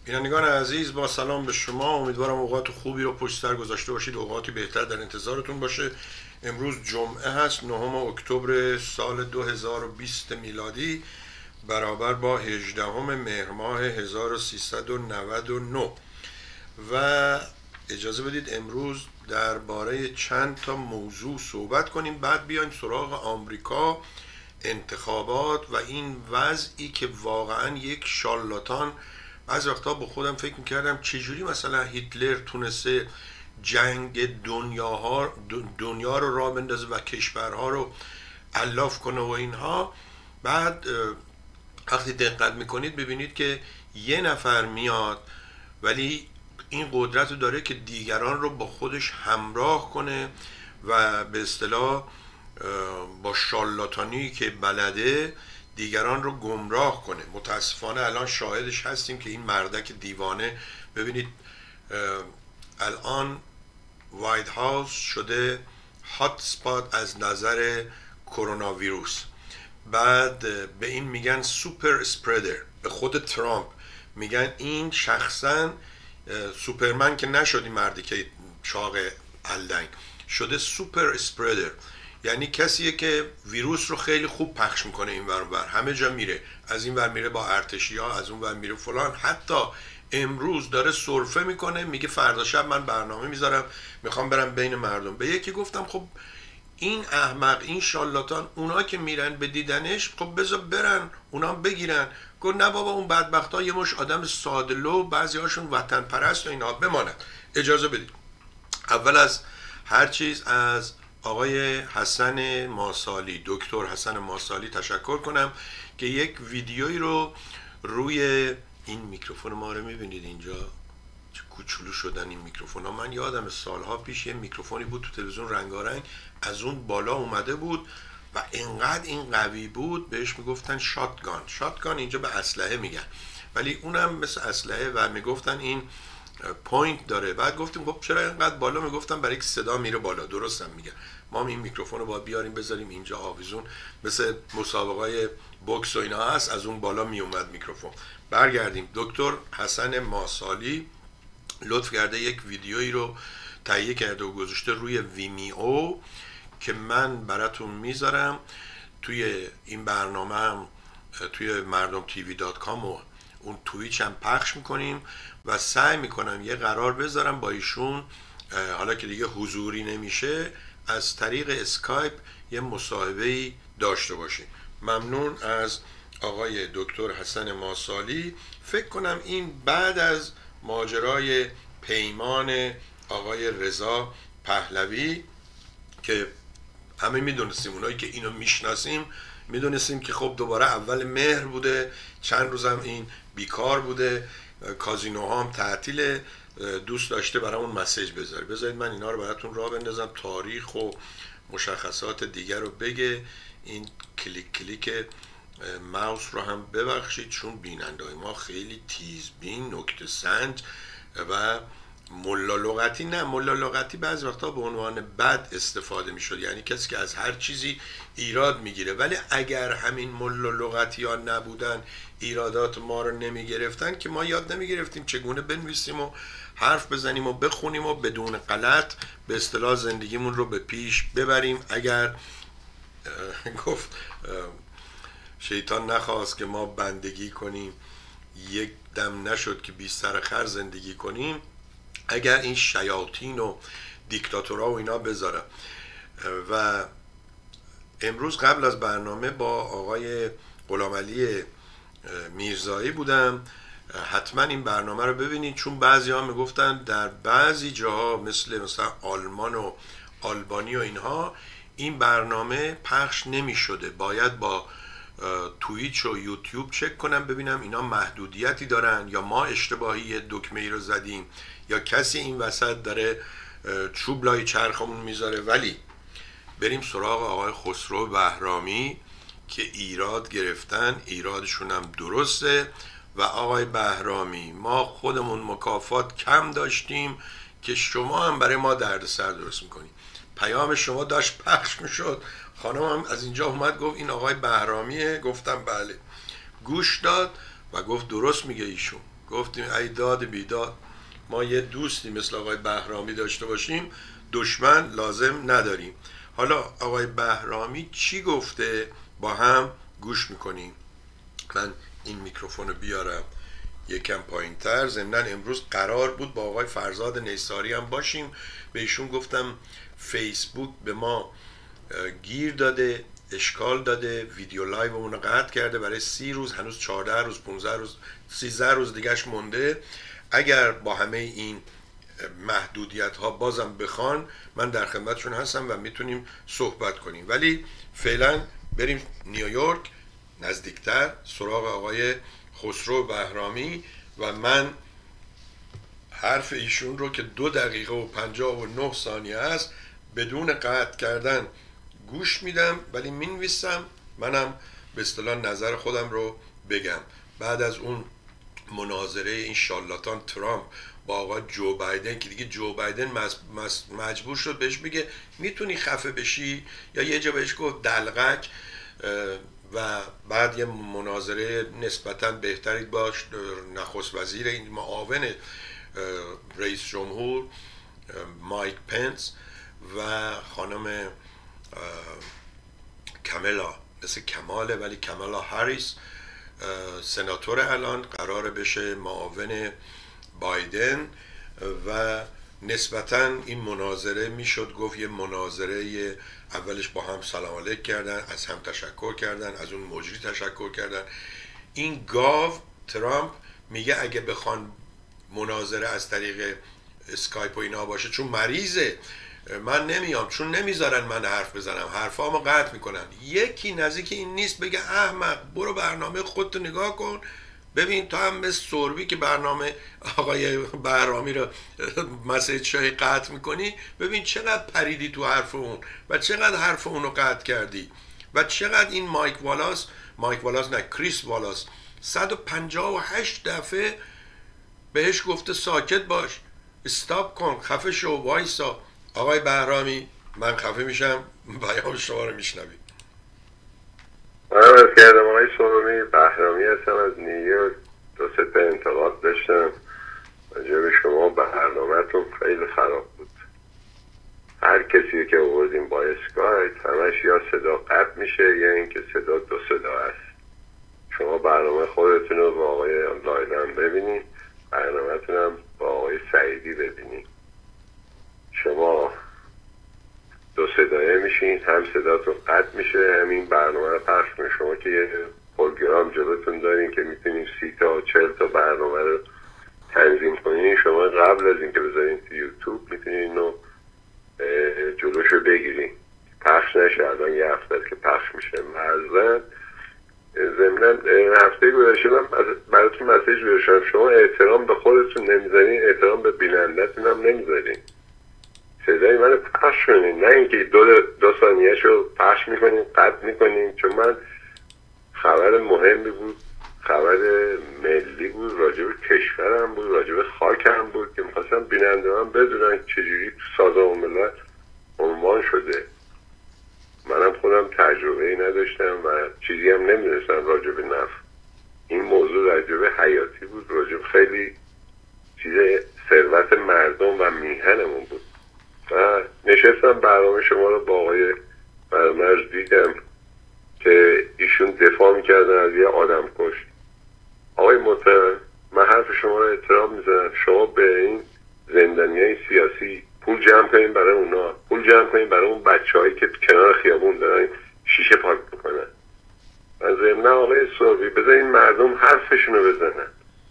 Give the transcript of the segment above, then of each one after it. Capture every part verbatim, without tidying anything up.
بینندگان عزیز، با سلام به شما. امیدوارم اوقات خوبی رو پشت سر گذاشته باشید، اوقاتی بهتر در انتظارتون باشه. امروز جمعه هست، نهم اکتبر سال دو هزار و بیست میلادی، برابر با هجدهم مهر ماه هزار و سیصد و نود و نه. و اجازه بدید امروز درباره چند تا موضوع صحبت کنیم، بعد بیایم سراغ آمریکا، انتخابات و این وضعی که واقعا یک شارلاتان. از وقتا با خودم فکر میکردم چجوری مثلا هیتلر تونسته جنگ دنیاها دنیا رو راه بندازه و کشورها رو الاف کنه و اینها. بعد وقتی دقت میکنید ببینید که یه نفر میاد ولی این قدرت رو داره که دیگران رو با خودش همراه کنه و به اصطلاح با شارلاتانی که بلده دیگران رو گمراه کنه. متاسفانه الان شاهدش هستیم که این مردک دیوانه، ببینید الان وایت هاوس شده هات سپات از نظر کرونا ویروس. بعد به این میگن سوپر اسپردر. به خود ترامپ میگن این شخصا سوپرمن که نشدی، مردی که چاق الدنگ شده سوپر اسپردر، یعنی کسیه که ویروس رو خیلی خوب پخش میکنه این ور اونور، همه جا میره، از این ور میره با ارتشی ها، از اون ور میره فلان. حتی امروز داره سرفه میکنه، میگه فردا شب من برنامه میذارم میخوام برم بین مردم. به یکی گفتم خب این احمق، این شارلاتان، اونا که میرن به دیدنش خب بذار برن اونا بگیرن. گفت نه بابا، اون بدبخت ها یه مش آدم سادلو، بعضی هاشون وطن پرست و اینا بمانند. اجازه بدید اول از هر چیز از آقای حسن ماسالی، دکتر حسن ماسالی تشکر کنم که یک ویدیویی رو روی این میکروفون ما رو میبینید اینجا چه کوچولو شدن این میکروفون ها. من یادم سالها پیش یه میکروفونی بود تو تلویزیون رنگارنگ، از اون بالا اومده بود و انقدر این قوی بود بهش میگفتن شاتگان. شاتگان اینجا به اسلحه میگن، ولی اونم مثل اسلحه و میگفتن این پوینت داره. بعد گفتیم خب چرا اینقدر بالا؟ میگفتم برای که صدا میره بالا. درستم میگن. ما این میکروفون رو باید بیاریم بذاریم اینجا آویزون، مثل مسابقه بوکس و اینا هست، از اون بالا میومد میکروفون. برگردیم. دکتر حسن ماسالی لطف کرده یک ویدیویی رو تهیه کرده و گذاشته روی ویمیو که من براتون میذارم. توی این برنامه هم توی مردم تیوی دات کام و اون تویچ هم پخش میکنیم و سعی میکنم یه قرار بذارم با ایشون، حالا که دیگه حضوری نمیشه، از طریق اسکایپ یه مصاحبه‌ای داشته باشیم. ممنون از آقای دکتر حسن ماسالی. فکر کنم این بعد از ماجرای پیمان آقای رضا پهلوی که همه میدونستیم، اونایی که اینو میشناسیم میدونستیم که خب دوباره اول مهر بوده، چند روزم این بیکار بوده، کازینوها هم تعطیله، دوست داشته برامون مسیج بذاره. بذارید من اینا رو براتون راه بندازم، تاریخ و مشخصات دیگر رو بگه. این کلیک کلیک ماوس رو هم ببخشید چون بیننده‌های ما خیلی تیزبین، نکته سنج و ملا لغتی. نه، ملا لغتی بعضی وقتا به عنوان بد استفاده میشد، یعنی کسی که از هر چیزی ایراد میگیره. ولی اگر همین ملا لغتی ها نبودن، ایرادات ما رو نمیگرفتن، که ما یاد نمیگرفتیم چگونه بنویسیم و حرف بزنیم و بخونیم و بدون غلط به اصطلاح زندگیمون رو به پیش ببریم. اگر گفت شیطان نخواست که ما بندگی کنیم، یک دم نشد که بی سر خر زندگی کنیم. اگر این شیاطین و دیکتاتورها و اینا بذارم. و امروز قبل از برنامه با آقای غلامعلی میرزایی بودم. حتما این برنامه رو ببینید چون بعضی ها میگفتن در بعضی جاها مثل مثلا آلمان و آلبانی و اینها این برنامه پخش نمی شده. باید با توییچ و یوتیوب چک کنم ببینم اینا محدودیتی دارن یا ما اشتباهی دکمه ای رو زدیم یا کسی این وسط داره چوب لای چرخمون میذاره. ولی بریم سراغ آقای خسرو بهرامی که ایراد گرفتن، ایرادشون هم درسته. و آقای بهرامی، ما خودمون مکافات کم داشتیم که شما هم برای ما دردسر درست میکنیم. پیام شما داشت پخش میشد، خانم هم از اینجا اومد گفت این آقای بهرامیه، گفتم بله، گوش داد و گفت درست میگه ایشون. گفتیم ای داد بیداد، ما یه دوستی مثل آقای بهرامی داشته باشیم دشمن لازم نداریم. حالا آقای بهرامی چی گفته با هم گوش میکنیم. من این میکروفون رو بیارم یکم پایین تر. ضمناً امروز قرار بود با آقای فرزاد نیساری هم باشیم، به ایشون گفتم فیسبوک به ما گیر داده، اشکال داده، ویدیو لایو اون رو قطع کرده برای سی روز، هنوز چهارده روز پانزده روز سیزده روز دیگهش مونده. اگر با همه این محدودیت ها بازم بخوان من در خدمتشون هستم و میتونیم صحبت کنیم، ولی فعلا بریم نیویورک نزدیکتر سراغ آقای خسرو بهرامی و من حرف ایشون رو که دو دقیقه و پنجاه و نه ثانیه است بدون قطع کردن گوش میدم، ولی مینویسم منم به اصطلاح نظر خودم رو بگم. بعد از اون مناظره این شالاتان ترامپ با آقا جو بایدن که دیگه جو بایدن مجبور شد بهش بگه میتونی خفه بشی، یا یه جا بهش گفت دلغک، و بعد یه مناظره نسبتاً بهتری باش نخست وزیر این معاون رئیس جمهور مایک پنس و خانم کاملا، مثل کماله ولی کاملا هریس، سناتور الان قراره بشه معاون بایدن، و نسبتاً این مناظره میشد گفت یه مناظره اولش با هم سلام علیک کردن، از هم تشکر کردن، از اون مجری تشکر کردن. این گاو ترامپ میگه اگه بخوان مناظره از طریق اسکایپ و اینا باشه چون مریضه من نمیام، چون نمیذارن من حرف بزنم، حرفامو قطع میکنن. یکی نزدیک این نیست بگه احمق برو برنامه خودت نگاه کن ببین تو هم مثل سوربی که برنامه آقای بهرامی رو مسیج شاهی قطع میکنی، ببین چقدر پریدی تو حرف اون و چقدر حرف اون رو قطع کردی و چقدر این مایک والاس مایک والاس نه کریس والاس صد و پنجاه و هشت دفعه بهش گفته ساکت باش، استاپ کن، خفه شو، وایسا. آقای بهرامی من خفه میشم، بیان شما رو میشنویم. من از کردم آقای سرومی بهرامی هستم از نیویورک. دو سه تا انتقاد داشتم راجع به شما، برنامه‌تون خیلی خراب بود. هر کسی که آوردیم با اسکایپ همش یا صدا قطع میشه یا اینکه صدا دو صدا است. شما برنامه خودتون رو با آقای لایلان ببینید، برنامه‌تون هم با آقای سعیدی ببینید. شما دو صدایه میشین، هم صداتون قطع میشه، همین برنامه رو پخش کنید. شما که یه پروگرام جلوتون دارین که میتونین سی تا چهل تا برنامه رو تنظیم کنین. شما قبل از اینکه بذارین تو یوتیوب میتونین اینو جلوشو بگیرین پخش نشه. الان یه هفته است که پخش میشه. معذرت ضمناً هفته گذشته من براتون مسیج گذاشتم شما احترام به خودتون نمیذارین، احترام به بینندتون هم نمیذارین. صدای من پخش کنین، نه اینکه دو, دو ثانیه‌شو پخش میکنین قطع میکنین. چون من خبر مهمی بود، خبر ملی بود، راجب کشورم بود، راجب خاکم بود که میخواستم بیننده هم بدونن چجوری تو سازمان ملل عنوان شده. منم خودم تجربه ای نداشتم و چیزی هم نمیدونستم راجب نفت. این موضوع راجب حیاتی بود، راجب خیلی چیز ثروت مردم و میهنمون بود. و نشستم برنامه شما رو با آقای برمرز دیدم که ایشون دفاع میکردن از یه آدم کش. آقای محترم من حرف شما رو احترام میزنم، شما به این زندانیای سیاسی پول جمع کنین برای اونا، پول جمع کنین برای اون بچه هایی که کنار خیابون دارن شیشه پاک میکنن. و ضمنا آقای صوفی بذارین مردم حرفشون رو بزنن.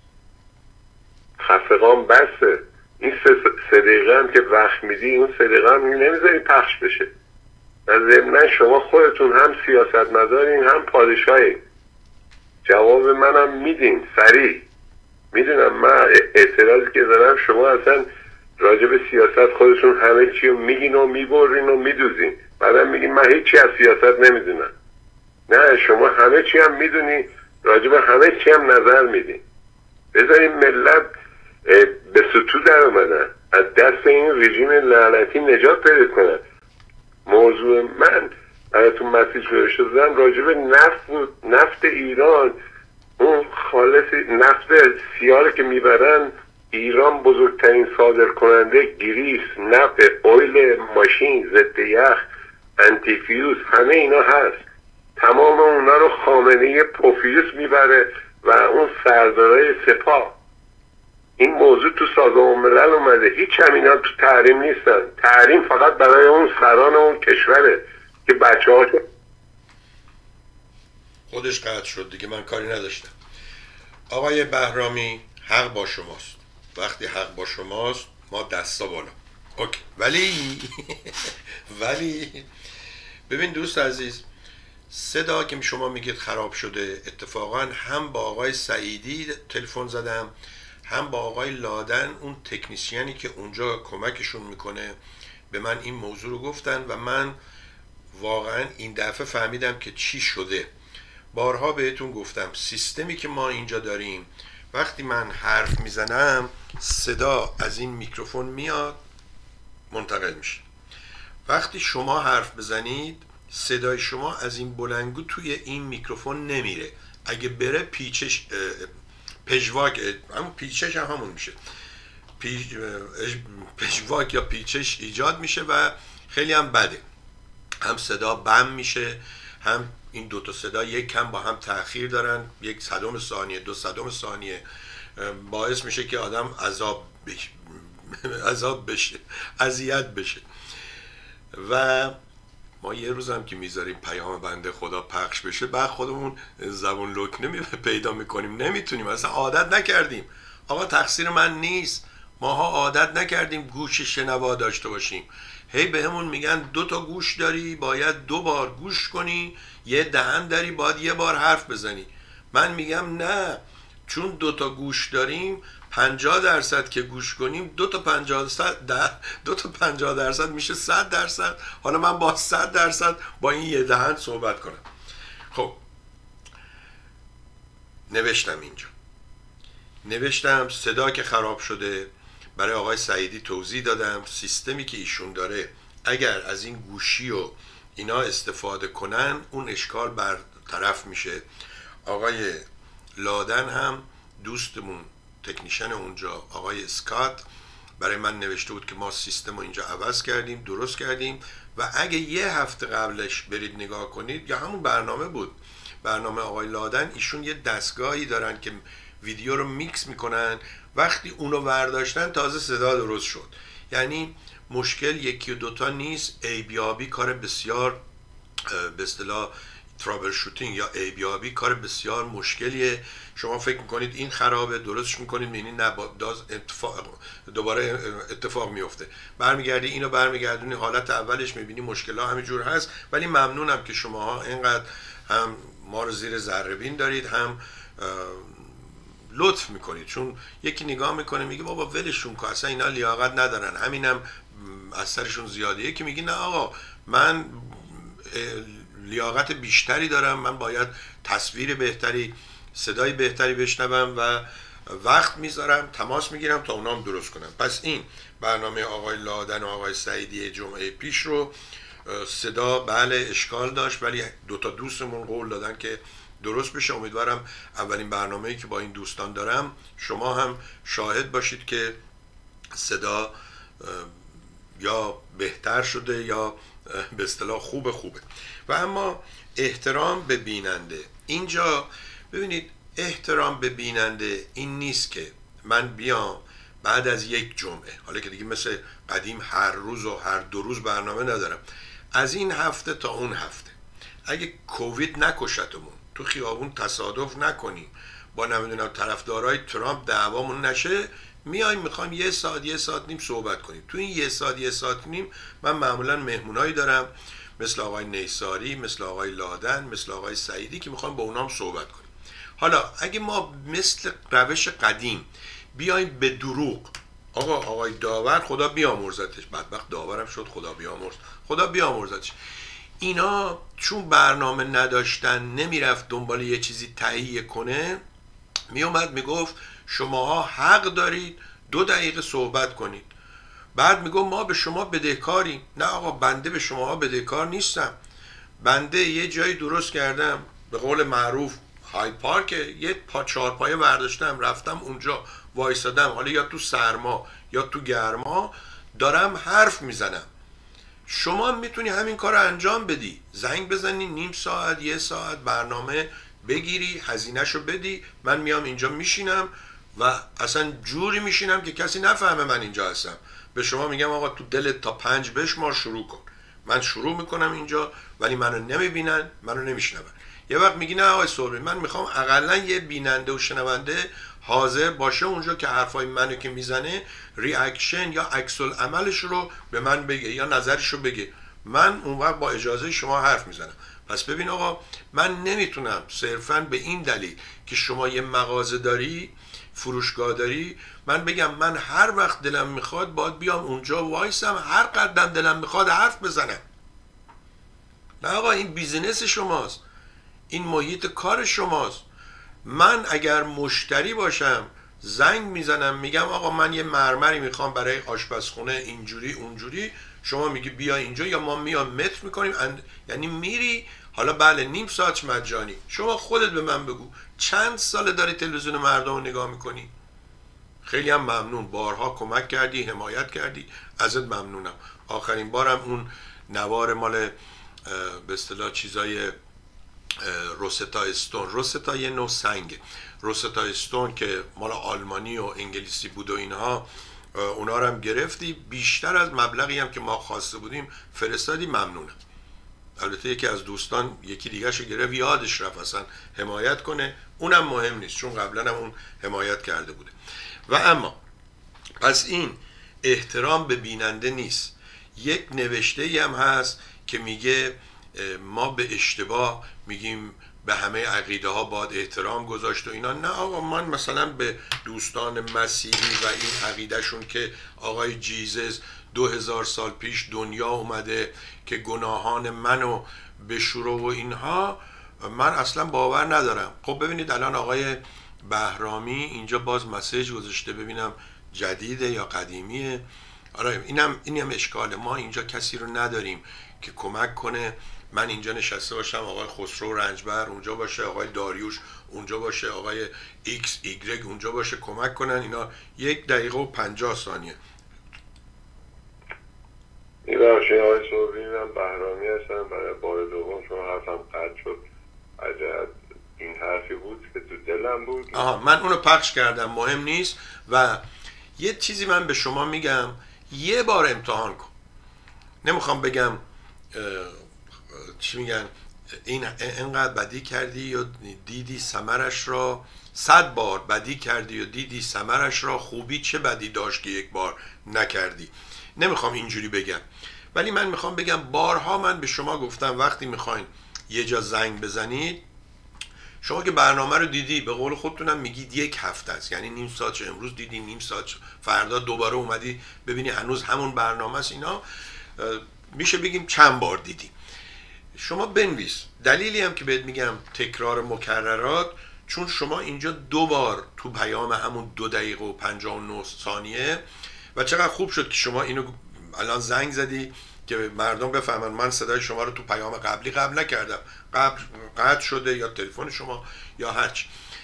خفقان بسه. این سه دقیقه هم که وقت میدی اون سه دقیقه هم نمیذاری پخش بشه. و ضمنا شما خودتون هم سیاست مدارین هم پادشاهی. جواب منم میدین سریع. میدونم من اعتراضی که دارم شما اصلا راجع به سیاست خودتون همه چی رو میگین و میبرین و میدوزین، بعدم میگین من هیچی از سیاست نمیدونم. نه شما همه چی هم میدونی، راجع به همه چی هم نظر میدین. بذارین ملت به سطوح در اومدن، از دست این رژیم لعنتی نجات پیدا کنن. موضوع من براتون مسیج فرستادم راجع به نفت بود. نفت ایران اون خالصی نفت سیاره که میبرن ایران بزرگترین صادر کننده گریس، نفت، اویل ماشین، ضد یخ، انتی فیوز، همه اینا هست. تمام اونا رو خامنه پوفیوس میبره و اون سردارای سپاه. این موضوع تو سازمان ملل اومده، هیچ هم اینا تو تحریم نیستن. تحریم فقط برای اون سران اون کشوره که بچه ها خودش قطع شد دیگه، من کاری نداشتم. آقای بهرامی، حق با شماست. وقتی حق با شماست ما دستا بالا. اوکی. ولی ولی ببین دوست عزیز، صدا که شما میگید خراب شده، اتفاقا هم با آقای سعیدی تلفن زدم، هم با آقای لادن، اون تکنیسیانی که اونجا کمکشون میکنه، به من این موضوع رو گفتن و من واقعا این دفعه فهمیدم که چی شده. بارها بهتون گفتم سیستمی که ما اینجا داریم، وقتی من حرف میزنم صدا از این میکروفون میاد منتقل میشه. وقتی شما حرف بزنید صدای شما از این بلندگو توی این میکروفون نمیره. اگه بره پیچش پژواک، همون پیچش هم همون میشه، پیچ، پژواک یا پیچش ایجاد میشه و خیلی هم بده. هم صدا بم میشه، هم این دوتا صدا یک کم با هم تأخیر دارن، یک صدم ثانیه، دو صدم ثانیه، باعث میشه که آدم عذاب بشه، عذاب بشه، اذیت بشه. و ما یه روز هم که میذاریم پیام بنده خدا پخش بشه، بعد خودمون زبون لکنه پیدا میکنیم، نمیتونیم، اصلا عادت نکردیم. آقا تقصیر من نیست، ماها عادت نکردیم گوش شنوا داشته باشیم. هی به همون میگن دو تا گوش داری باید دو بار گوش کنی، یه دهن داری باید یه بار حرف بزنی. من میگم نه، چون دو تا گوش داریم پنجاه درصد که گوش کنیم دو تا پنجاه درصد دو تا پنجاه درصد میشه صد درصد. حالا من با صد درصد با این یه دهن صحبت کنم. خب نوشتم اینجا، نوشتم صدا که خراب شده، برای آقای سعیدی توضیح دادم سیستمی که ایشون داره اگر از این گوشی و اینا استفاده کنن اون اشکال برطرف میشه. آقای لادن هم دوستمون تکنیشن اونجا، آقای اسکات، برای من نوشته بود که ما سیستم رو اینجا عوض کردیم، درست کردیم و اگه یه هفته قبلش برید نگاه کنید، یا همون برنامه بود، برنامه آقای لادن، ایشون یه دستگاهی دارن که ویدیو رو میکس میکنن، وقتی اونو برداشتن تازه صدا درست شد. یعنی مشکل یکی و دوتا نیست، ایبیابی کار بسیار به اصطلاح ترابل شوتینگ یا ایبیابی کار بسیار مشکلیه. شما فکر میکنید این خرابه، درستش میکنید، میبینید نه اتفاق دوباره اتفاق میفته، برمیگردی اینو برمیگردونی حالت اولش، میبینی مشکل ها همینجور هست. ولی ممنونم که شماها اینقدر هم ما رو زیر ذره بین دارید، هم لطف میکنید. چون یکی نگاه میکنه میگه بابا ولشون که اصلا اینا لیاقت ندارن، همینم از سرشون زیاده. یکی میگه نه آقا من لیاقت بیشتری دارم، من باید تصویر بهتری، صدای بهتری بشنوم و وقت میذارم، تماس میگیرم تا اونام درست کنم. پس این برنامه آقای لادن و آقای سعیدی جمعه پیش رو صدا بله اشکال داشت، ولی دوتا دوستمون قول دادن که درست بشه. امیدوارم اولین برنامه‌ای که با این دوستان دارم شما هم شاهد باشید که صدا یا بهتر شده یا به اصطلاح خوب خوبه. و اما احترام به بیننده، اینجا ببینید احترام به بیننده این نیست که من بیام بعد از یک جمعه، حالا که دیگه مثل قدیم هر روز و هر دو روز برنامه ندارم، از این هفته تا اون هفته اگه کووید نکشتمون، تو خیابون تصادف نکنیم، با نمیدونم طرفدارای ترامپ دعوامون نشه، میایم میخوایم یه ساعت یه ساعت نیم صحبت کنیم. تو این یه ساعت یه ساعت نیم من معمولا مهمونایی دارم مثل آقای نیساری، مثل آقای لادن، مثل آقای سعیدی که میخوایم با اونام صحبت کنیم. حالا اگه ما مثل روش قدیم بیایم به دروغ، آقا آقای داور خدا بیامرزتش، بدبخت داورم شد خدا بیامرز، خدا بیامرزتش، اینا چون برنامه نداشتن نمیرفت دنبال یه چیزی تهیه کنه، میومد میگفت شماها حق دارید دو دقیقه صحبت کنید، بعد میگو ما به شما بدهکاریم. نه آقا بنده به شماها بدهکار نیستم، بنده یه جایی درست کردم، به قول معروف های پارک یه پا چهارپایه برداشتم رفتم اونجا وایسادم، حالا یا تو سرما یا تو گرما دارم حرف میزنم. شما میتونی همین کار رو انجام بدی، زنگ بزنی نیم ساعت یه ساعت برنامه بگیری، هزینهشو بدی، من میام اینجا میشینم و اصلا جوری میشینم که کسی نفهمه من اینجا هستم. به شما میگم آقا تو دلت تا پنج بشمار شروع کن. من شروع میکنم اینجا ولی منو نمیبینن، منو نمیشنون. یه وقت میگی نه آقای سربی من میخوام اقلا یه بیننده و شنونده حاضر باشه اونجا که حرفای منو که میزنه ریاکشن یا عکس العملش رو به من بگه یا نظرش رو بگه، من اون وقت با اجازه شما حرف میزنم. پس ببین آقا من نمیتونم صرفا به این دلیل که شما یه مغازه داری، فروشگاه داری، من بگم من هر وقت دلم میخواد باید بیام اونجا وایسم هر قدم دلم میخواد حرف بزنم. نه آقا این بیزینس شماست، این محیط کار شماست. من اگر مشتری باشم زنگ میزنم میگم آقا من یه مرمری میخوام برای آشپزخونه اینجوری اونجوری، شما میگی بیا اینجا یا ما میام متر میکنیم اند... یعنی میری، حالا بله نیم ساعت مجانی. شما خودت به من بگو چند ساله داری تلویزیون مردم رو نگاه میکنی؟ خیلی هم ممنون، بارها کمک کردی، حمایت کردی، ازت ممنونم. آخرین بارم اون نوار مال به اصطلاح چیزای روستا استون، روستا یه نوع سنگه، روستا استون که مال آلمانی و انگلیسی بود و اینها، اونا رو هم گرفتی، بیشتر از مبلغی هم که ما خواسته بودیم فرستادی، ممنونم. البته یکی از دوستان یکی دیگه شو گرفت یادش رفت اصلا حمایت کنه، اونم مهم نیست چون قبلا هم اون حمایت کرده بوده. و اما پس این احترام به بیننده نیست. یک نوشته ای هم هست که میگه ما به اشتباه میگیم به همه عقیده ها باید احترام گذاشت و اینا. نه آقا، من مثلا به دوستان مسیحی و این عقیدهشون که آقای جیزس دو هزار سال پیش دنیا اومده که گناهان منو بشوره و اینها، من اصلا باور ندارم. خب ببینید الان آقای بهرامی اینجا باز مسیج گذاشته، ببینم جدیده یا قدیمیه. آره اینم اینم اشکاله، ما اینجا کسی رو نداریم که کمک کنه. من اینجا نشسته باشم، آقای خسرو رنجبر اونجا باشه، آقای داریوش اونجا باشه، آقای ایکس ایگرگ اونجا باشه، کمک کنن. اینا یک دقیقه و پنجاه ثانیه. میبخشید آقای صبحی، من بهرامی هستم. برای بار دوم شما حرفم قطع شد. عجب این حرفی بود که تو دلم بود. آها من اونو پخش کردم، مهم نیست. و یه چیزی من به شما میگم، یه بار امتحان کن. نمیخوام بگم چی میگن این اینقدر بدی کردی یا دیدی ثمرش را، صد بار بدی کردی و دیدی ثمرش را، خوبی چه بدی داشت که یک بار نکردی. نمیخوام اینجوری بگم، ولی من میخوام بگم بارها من به شما گفتم وقتی میخواین یه جا زنگ بزنید، شما که برنامه رو دیدی به قول خودتونم میگید یک هفته است، یعنی نیم ساعت امروز دیدی، نیم ساعت فردا دوباره اومدی ببینی هنوز همون برنامه است. اینا میشه بگیم چند بار دیدی. شما بنویس. دلیلی هم که بهت میگم تکرار مکررات، چون شما اینجا دو بار تو پیام همون دو دقیقه و پنجاه و نه ثانیه، و چقدر خوب شد که شما اینو الان زنگ زدی که مردم بفهمن من صدای شما رو تو پیام قبلی قبل نکردم، قبل قطع شده یا تلفن شما یا هرچی.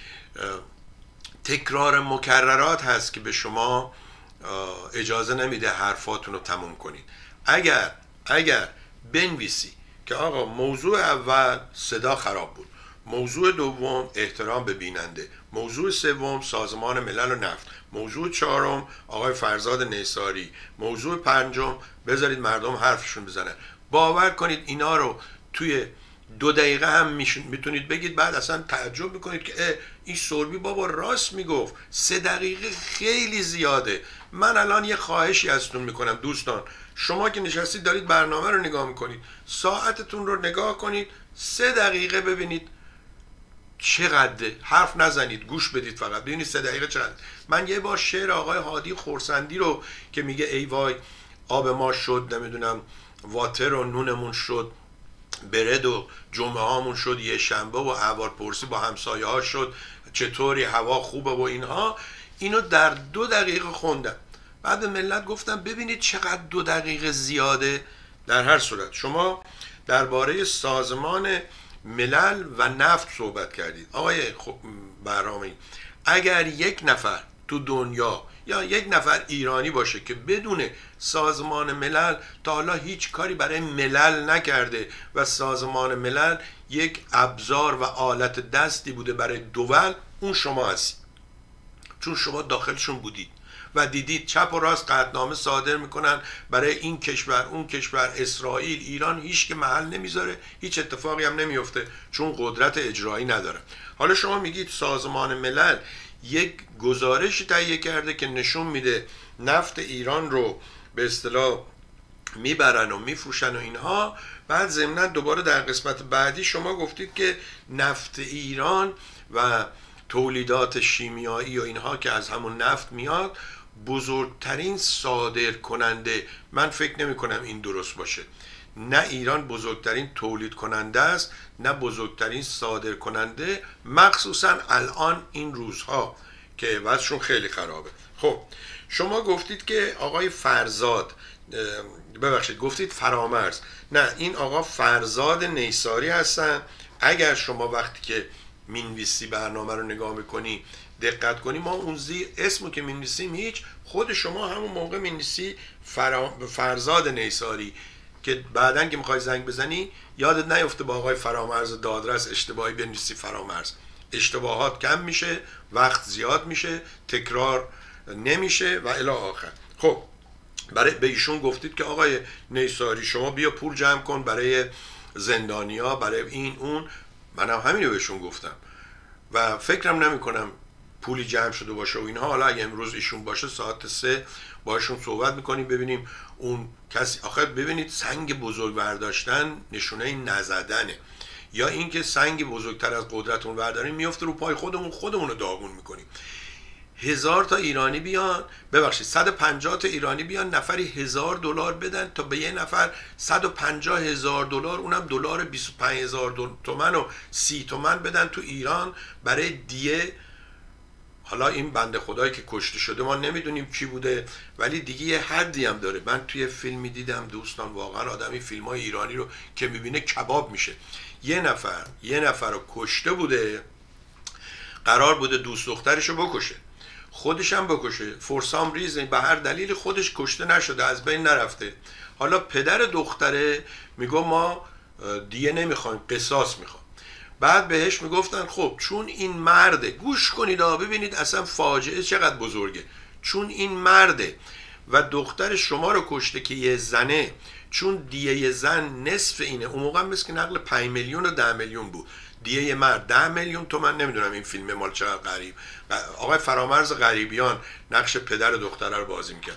تکرار مکررات هست که به شما اجازه نمیده حرفاتون رو تموم کنید. اگر اگر بنویسی که آقا موضوع اول صدا خراب بود، موضوع دوم احترام به بیننده، موضوع سوم سازمان ملل و نفت، موضوع چهارم آقای فرزاد نیساری، موضوع پنجم بذارید مردم حرفشون بزنن، باور کنید اینا رو توی دو دقیقه هم میتونید بگید، بعد اصلا تعجب میکنید که این سربی بابا راست میگفت. سه دقیقه خیلی زیاده. من الان یه خواهشی ازتون میکنم دوستان، شما که نشستید دارید برنامه رو نگاه میکنید، ساعتتون رو نگاه کنید، سه دقیقه ببینید چقدره. حرف نزنید، گوش بدید فقط، ببینید سه دقیقه چقدر. من یه بار شعر آقای هادی خورسندی رو که میگه ای وای آب ما شد، نمیدونم واتر و نونمون شد، برد و جمعه هامون شد یه شنبه و احوال پرسی با همسایه ها شد، چطوری هوا خوبه و اینها، اینو در دو دقیقه خوندم. بعد به ملت گفتم ببینید چقدر دو دقیقه زیاده. در هر صورت شما درباره سازمان ملل و نفت صحبت کردید. آقای بهرامی، اگر یک نفر تو دنیا یا یک نفر ایرانی باشه که بدون سازمان ملل تا حالا هیچ کاری برای ملل نکرده و سازمان ملل یک ابزار و آلت دستی بوده برای دول، اون شما هستید، چون شما داخلشون بودید و دیدید چپ و راست قطعنامه صادر میکنن برای این کشور اون کشور، اسرائیل، ایران، هیچ که محل نمیذاره، هیچ اتفاقی هم نمیفته چون قدرت اجرایی نداره. حالا شما میگید سازمان ملل یک گزارشی تهیه کرده که نشون میده نفت ایران رو به اصطلاح میبرن و میفروشن و اینها. بعد ضمناً دوباره در قسمت بعدی شما گفتید که نفت ایران و تولیدات شیمیایی و اینها که از همون نفت میاد بزرگترین صادر کننده. من فکر نمی کنم این درست باشه. نه ایران بزرگترین تولید کننده است، نه بزرگترین صادر کننده، مخصوصا الان این روزها که وضعشون خیلی خرابه. خب شما گفتید که آقای فرزاد، ببخشید گفتید فرامرز، نه این آقا فرزاد نیساری هستن. اگر شما وقتی که مینویسی برنامه رو نگاه میکنی دقت کنی، ما اون زیر اسمو که مینویسیم هیچ، خود شما همون موقع مینویسی فرا... فرزاد نیساری که بعدن که میخوای زنگ بزنی یادت نیفته با آقای فرامرز دادرس اشتباهی بنویسی فرامرز. اشتباهات کم میشه، وقت زیاد میشه، تکرار نمیشه و الی آخر. خب برای به ایشون گفتید که آقای نیساری شما بیا پول جمع کن برای زندانیا، برای این اون. منم همینو بهشون گفتم و فکرم نمی کنم پولی جمع شده باشه و اینها. حالا اگه امروز ایشون باشه ساعت سه باشون صحبت میکنیم ببینیم اون کسی. آخر ببینید سنگ بزرگ برداشتن نشونه نزدنه، یا اینکه سنگ بزرگتر از قدرتون برداریم میفته رو پای خودمون، خودمون رو داغون میکنیم. هزار تا ایرانی بیان، ببخشید صد و پنجاه تا ایرانی بیان نفری هزار دلار بدن تا به یه نفر صد و پنجاه هزار دلار، اونم دلار بیست و پنج هزار تومان و سی تومن بدن تو ایران برای دیه. حالا این بنده خدایی که کشته شده ما نمیدونیم کی بوده، ولی دیگه یه حدی هم داره. من توی فیلمی دیدم دوستان، واقعا آدمی فیلم های ایرانی رو که میبینه کباب میشه. یه نفر یه نفر رو کشته بوده، قرار بوده دوست دخترش رو بکشه، خودش هم بکشه، فرسام ریز به هر دلیل خودش کشته نشده، از بین نرفته. حالا پدر دختره میگه ما دیگه نمیخوایم، قصاص میخوایم. بعد بهش میگفتن خب چون این مرده، گوش کنید ها ببینید اصلا فاجعه چقدر بزرگه، چون این مرده و دختر شما رو کشته که یه زنه، چون دیه زن نصف اینه. اون موقع مثل که نقل پنج میلیون و ده میلیون بود، دیه مرد ده میلیون تومن. نمیدونم این فیلم مال چقدر غریب. آقای فرامرز غریبیان نقش پدر دختره رو بازی میکرد.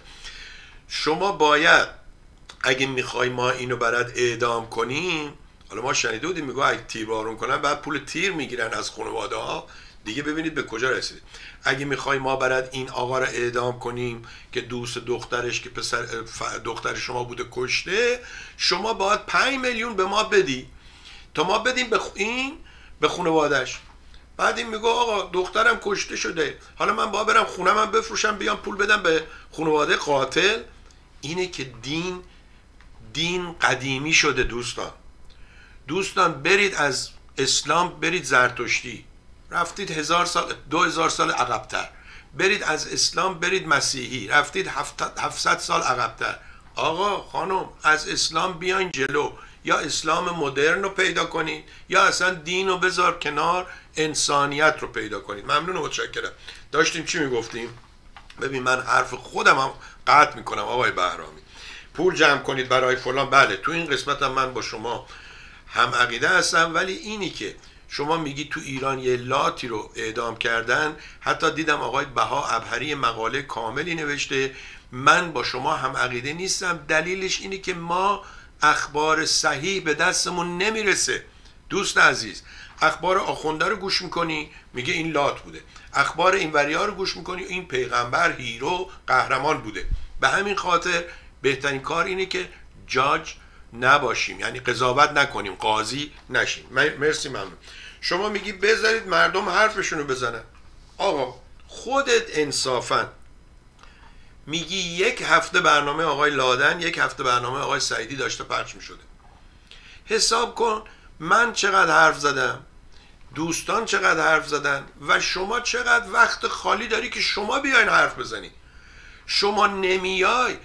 شما باید اگه میخوای ما اینو برات اعدام کنیم، حالا ما شنیده بودیم میگه اگه تیر بارون کنن بعد پول تیر میگیرن از خانواده ها، دیگه ببینید به کجا رسید. اگه میخوای ما برات این آقا رو اعدام کنیم که دوست دخترش که پسر دختر شما بوده کشته، شما باید پنج میلیون به ما بدی تا ما بدیم به این به خانواده‌اش. بعد این میگه آقا دخترم کشته شده، حالا من باید برم خونه‌مو بفروشم بیام پول بدم به خانواده قاتل. اینه که دین دین قدیمی شده دوستان. دوستان برید از اسلام برید زرتشتی، رفتید هزار سال دو هزار سال عقب‌تر. برید از اسلام برید مسیحی، رفتید هفتصد سال عقب‌تر. آقا خانم از اسلام بیاین جلو، یا اسلام مدرن رو پیدا کنید یا اصلا دین رو بذار کنار، انسانیت رو پیدا کنید. ممنون و متشکرم. داشتیم چی میگفتیم؟ ببین من حرف خودم هم قطع میکنم آقای بهرامی. پول جمع کنید برای فلان، بله تو این قسمت هم من با شما هم عقیده هستم، ولی اینی که شما میگی تو ایران یه لاتی رو اعدام کردن، حتی دیدم آقای بها ابهری مقاله کاملی نوشته، من با شما هم عقیده نیستم. دلیلش اینی که ما اخبار صحیح به دستمون نمیرسه. دوست عزیز، اخبار آخونده رو گوش میکنی میگه این لات بوده، اخبار این وریا رو گوش میکنی این پیغمبر هیرو قهرمان بوده. به همین خاطر بهترین کار اینه که جاج نباشیم، یعنی قضاوت نکنیم، قاضی نشیم. مرسی ممنون. شما میگی بذارید مردم حرفشونو بزنن. آقا خودت انصافاً میگی یک هفته برنامه آقای لادن، یک هفته برنامه آقای سعیدی داشته پخش میشده. حساب کن من چقدر حرف زدم، دوستان چقدر حرف زدن و شما چقدر وقت خالی داری که شما بیاین حرف بزنی. شما نمیای،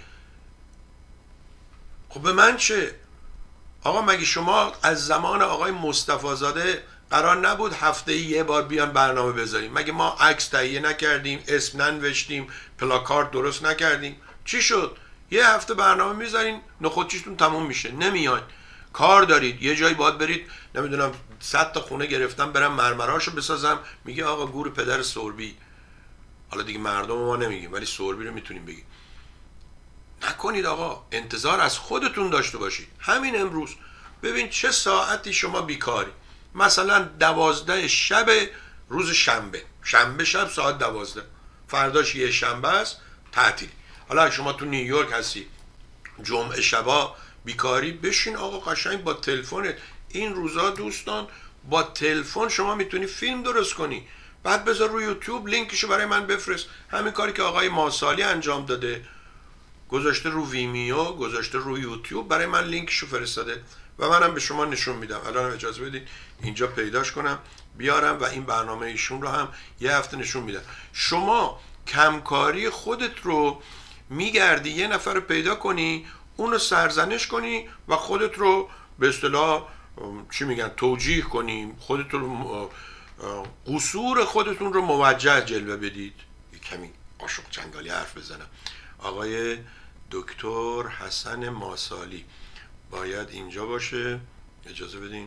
خب به من چه؟ آقا مگه شما از زمان آقای مصطفی زاده قرار نبود هفته یه بار بیان برنامه بذاریم؟ مگه ما عکس تهیه نکردیم، اسم ننوشتیم، پلاکارد درست نکردیم؟ چی شد؟ یه هفته برنامه میذارین نخودچیتون تموم میشه، نمیاین. کار دارید، یه جایی باید برید، نمیدونم صد تا خونه گرفتم برم مرمراشو بسازم، میگه آقا گور پدر سربی. حالا دیگه مردم ما نمیگیم ولی سربی رو میتونیم بگیم. نکنید آقا، انتظار از خودتون داشته باشید. همین امروز ببین چه ساعتی شما بیکاری، مثلا دوازده شب روز شنبه، شنبه شب ساعت دوازده، فرداش یه شنبه است تعطیل. حالا شما تو نیویورک هستی جمعه شبا بیکاری، بشین آقا قشنگ با تلفنت. این روزا دوستان با تلفن شما میتونی فیلم درست کنی، بعد بذار روی یوتیوب، لینکشو برای من بفرست. همین کاری که آقای ماسالی انجام داده، گذاشته رو ویمیو، گذاشته رو یوتیوب، برای من لینکشو فرستاده و منم به شما نشون میدم. الان اجازه بدید اینجا پیداش کنم بیارم و این برنامه ایشون رو هم یه هفته نشون میدم. شما کمکاری خودت رو میگردی یه نفر رو پیدا کنی، اونو سرزنش کنی و خودت رو به اصطلاح چی میگن توجیه کنی، خودت رو قصور خودتون رو موجه جلوه بدید. یه کمی قاشق چنگالی حرف بزنم. آقای دکتر حسن ماسالی باید اینجا باشه، اجازه بدین.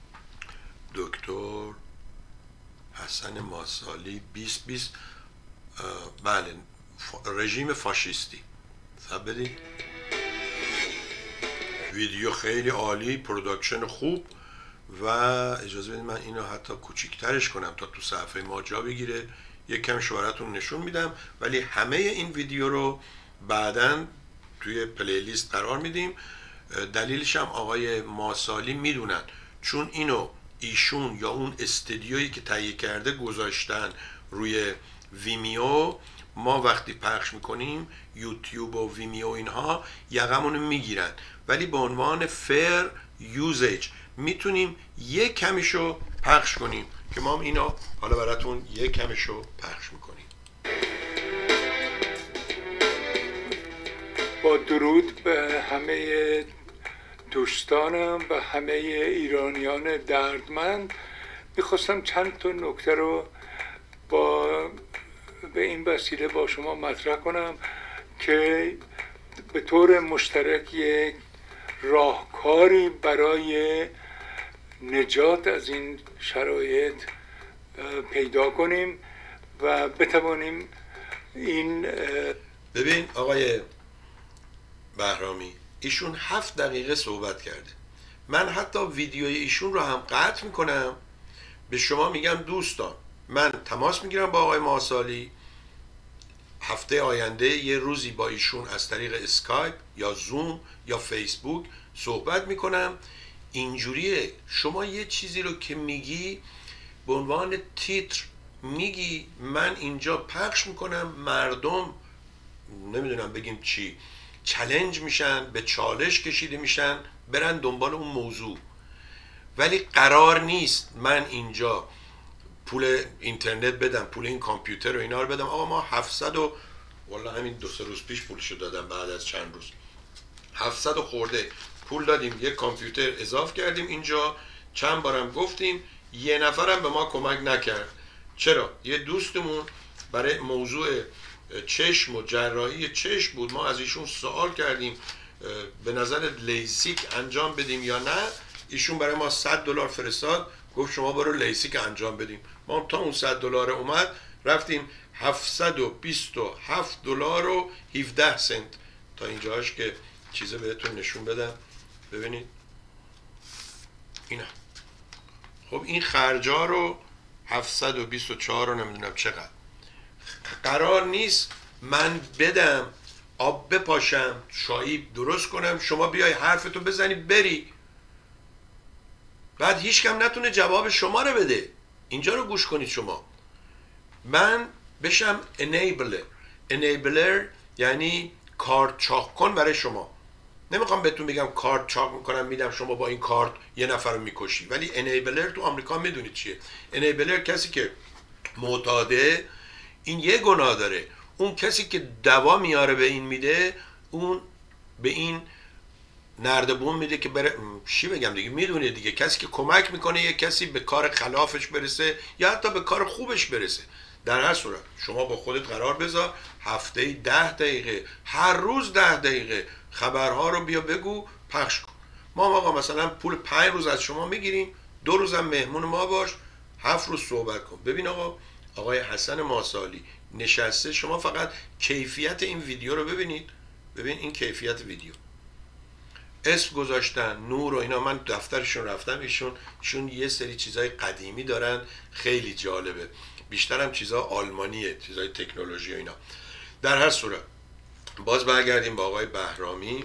دکتر حسن ماسالی بیست بیست، بله، رژیم فاشیستی. سب بدین. ویدیو خیلی عالی، پروداکشن خوب و اجازه بدین من اینو حتی کوچیکترش کنم تا تو صفحه ما جا بگیره. یک کم شوهرتون نشون میدم ولی همه این ویدیو رو بعداً توی پلیلیست قرار میدیم. دلیلش هم آقای ماسالی میدونن، چون اینو ایشون یا اون استدیویی که تهیه کرده گذاشتن روی ویمیو. ما وقتی پخش میکنیم یوتیوب و ویمیو اینها یقمونو میگیرن، ولی به عنوان فیر یوزیج میتونیم یک کمیشو پخش کنیم که ما اینو حالا براتون یک کمیشو پخش میکنیم. با درود به همه دوستانم و همه ایرانیان دردمند، میخواستم چند تا نکته رو با به این وسیله با شما مطرح کنم که به طور مشترک یک راهکاری برای نجات از این شرایط پیدا کنیم و بتوانیم این. ببین آقای بهرامی، ایشون هفت دقیقه صحبت کرده. من حتی ویدیوی ایشون رو هم قطع میکنم، به شما میگم دوستان من تماس میگیرم با آقای ماسالی، هفته آینده یه روزی با ایشون از طریق اسکایپ یا زوم یا فیسبوک صحبت میکنم. اینجوریه شما یه چیزی رو که میگی به عنوان تیتر میگی، من اینجا پخش میکنم، مردم نمیدونم بگیم چی، چالش میشن، به چالش کشیده میشن، برن دنبال اون موضوع. ولی قرار نیست من اینجا پول اینترنت بدم، پول این کامپیوتر و اینا رو بدم. آقا ما هفتصد و والله همین دو سه روز پیش پولشو دادم، بعد از چند روز هفتصد خورده پول دادیم، یک کامپیوتر اضاف کردیم اینجا. چند بارم گفتیم، یه نفرم به ما کمک نکرد. چرا؟ یه دوستمون برای موضوع چشم و جراحی چشم بود، ما از ایشون سوال کردیم به نظر لیسیک انجام بدیم یا نه. ایشون برای ما صد دلار فرستاد، گفت شما برو لیسیک انجام بدیم. ما تا اون صد دلار اومد رفتیم هفتصد و بیست و هفت دلار و هفده سنت. تا اینجاش که چیزه بهتون نشون بدم، ببینید اینا. خب این خرجا رو هفتصد و بیست و چهار رو نمیدونم چقدر. قرار نیست من بدم آب بپاشم، چای درست کنم، شما بیای حرفتو بزنی بری، بعد هیچ کم نتونه جواب شما رو بده. اینجا رو گوش کنید شما. من بشم enabler. enabler یعنی کار چاق کن برای شما. نمیخوام بهتون بگم کارت چاپ میکنم میدم شما با این کارت یه نفر رو میکشی، ولی انیبلر تو آمریکا میدونید چیه؟ انیبلر کسی که معتاده، این یه گناه داره. اون کسی که دوا میاره به این میده، اون به این نردبون میده که بره، چی بگم دیگه، میدونه دیگه، کسی که کمک میکنه یه کسی به کار خلافش برسه یا حتی به کار خوبش برسه. در هر صورت شما با خودت قرار بذار هفته ده دقیقه، هر روز ده دقیقه خبرها رو بیا بگو، پخش کن. ما آقا مثلا پول پنج روز از شما میگیریم، دو روزم مهمون ما باش، هفت روز صحبت کن. ببین آقا، آقای حسن ماسالی نشسته، شما فقط کیفیت این ویدیو رو ببینید. ببین این کیفیت ویدیو، اسم گذاشتن نور و اینا، من دفترشون رفتم، ایشون ایشون یه سری چیزای قدیمی دارن خیلی جالبه، بیشترم چیزا آلمانیه، چیزای تکنولوژی و اینا. در هر صورت باز برگردیم با آقای بهرامی.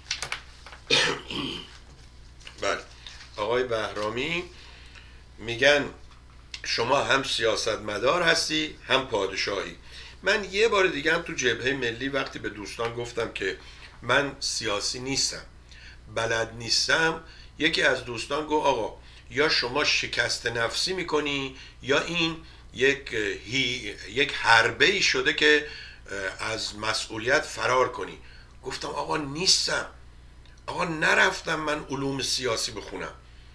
بله، آقای بهرامی میگن شما هم سیاستمدار هستی هم پادشاهی. من یه بار دیگه هم تو جبهه ملی وقتی به دوستان گفتم که من سیاسی نیستم، بلد نیستم، یکی از دوستان گفت آقا یا شما شکست نفسی میکنی یا این یک هی یک حربه‌ای شده که از مسئولیت فرار کنی. گفتم آقا نیستم، آقا نرفتم من علوم سیاسی بخونم،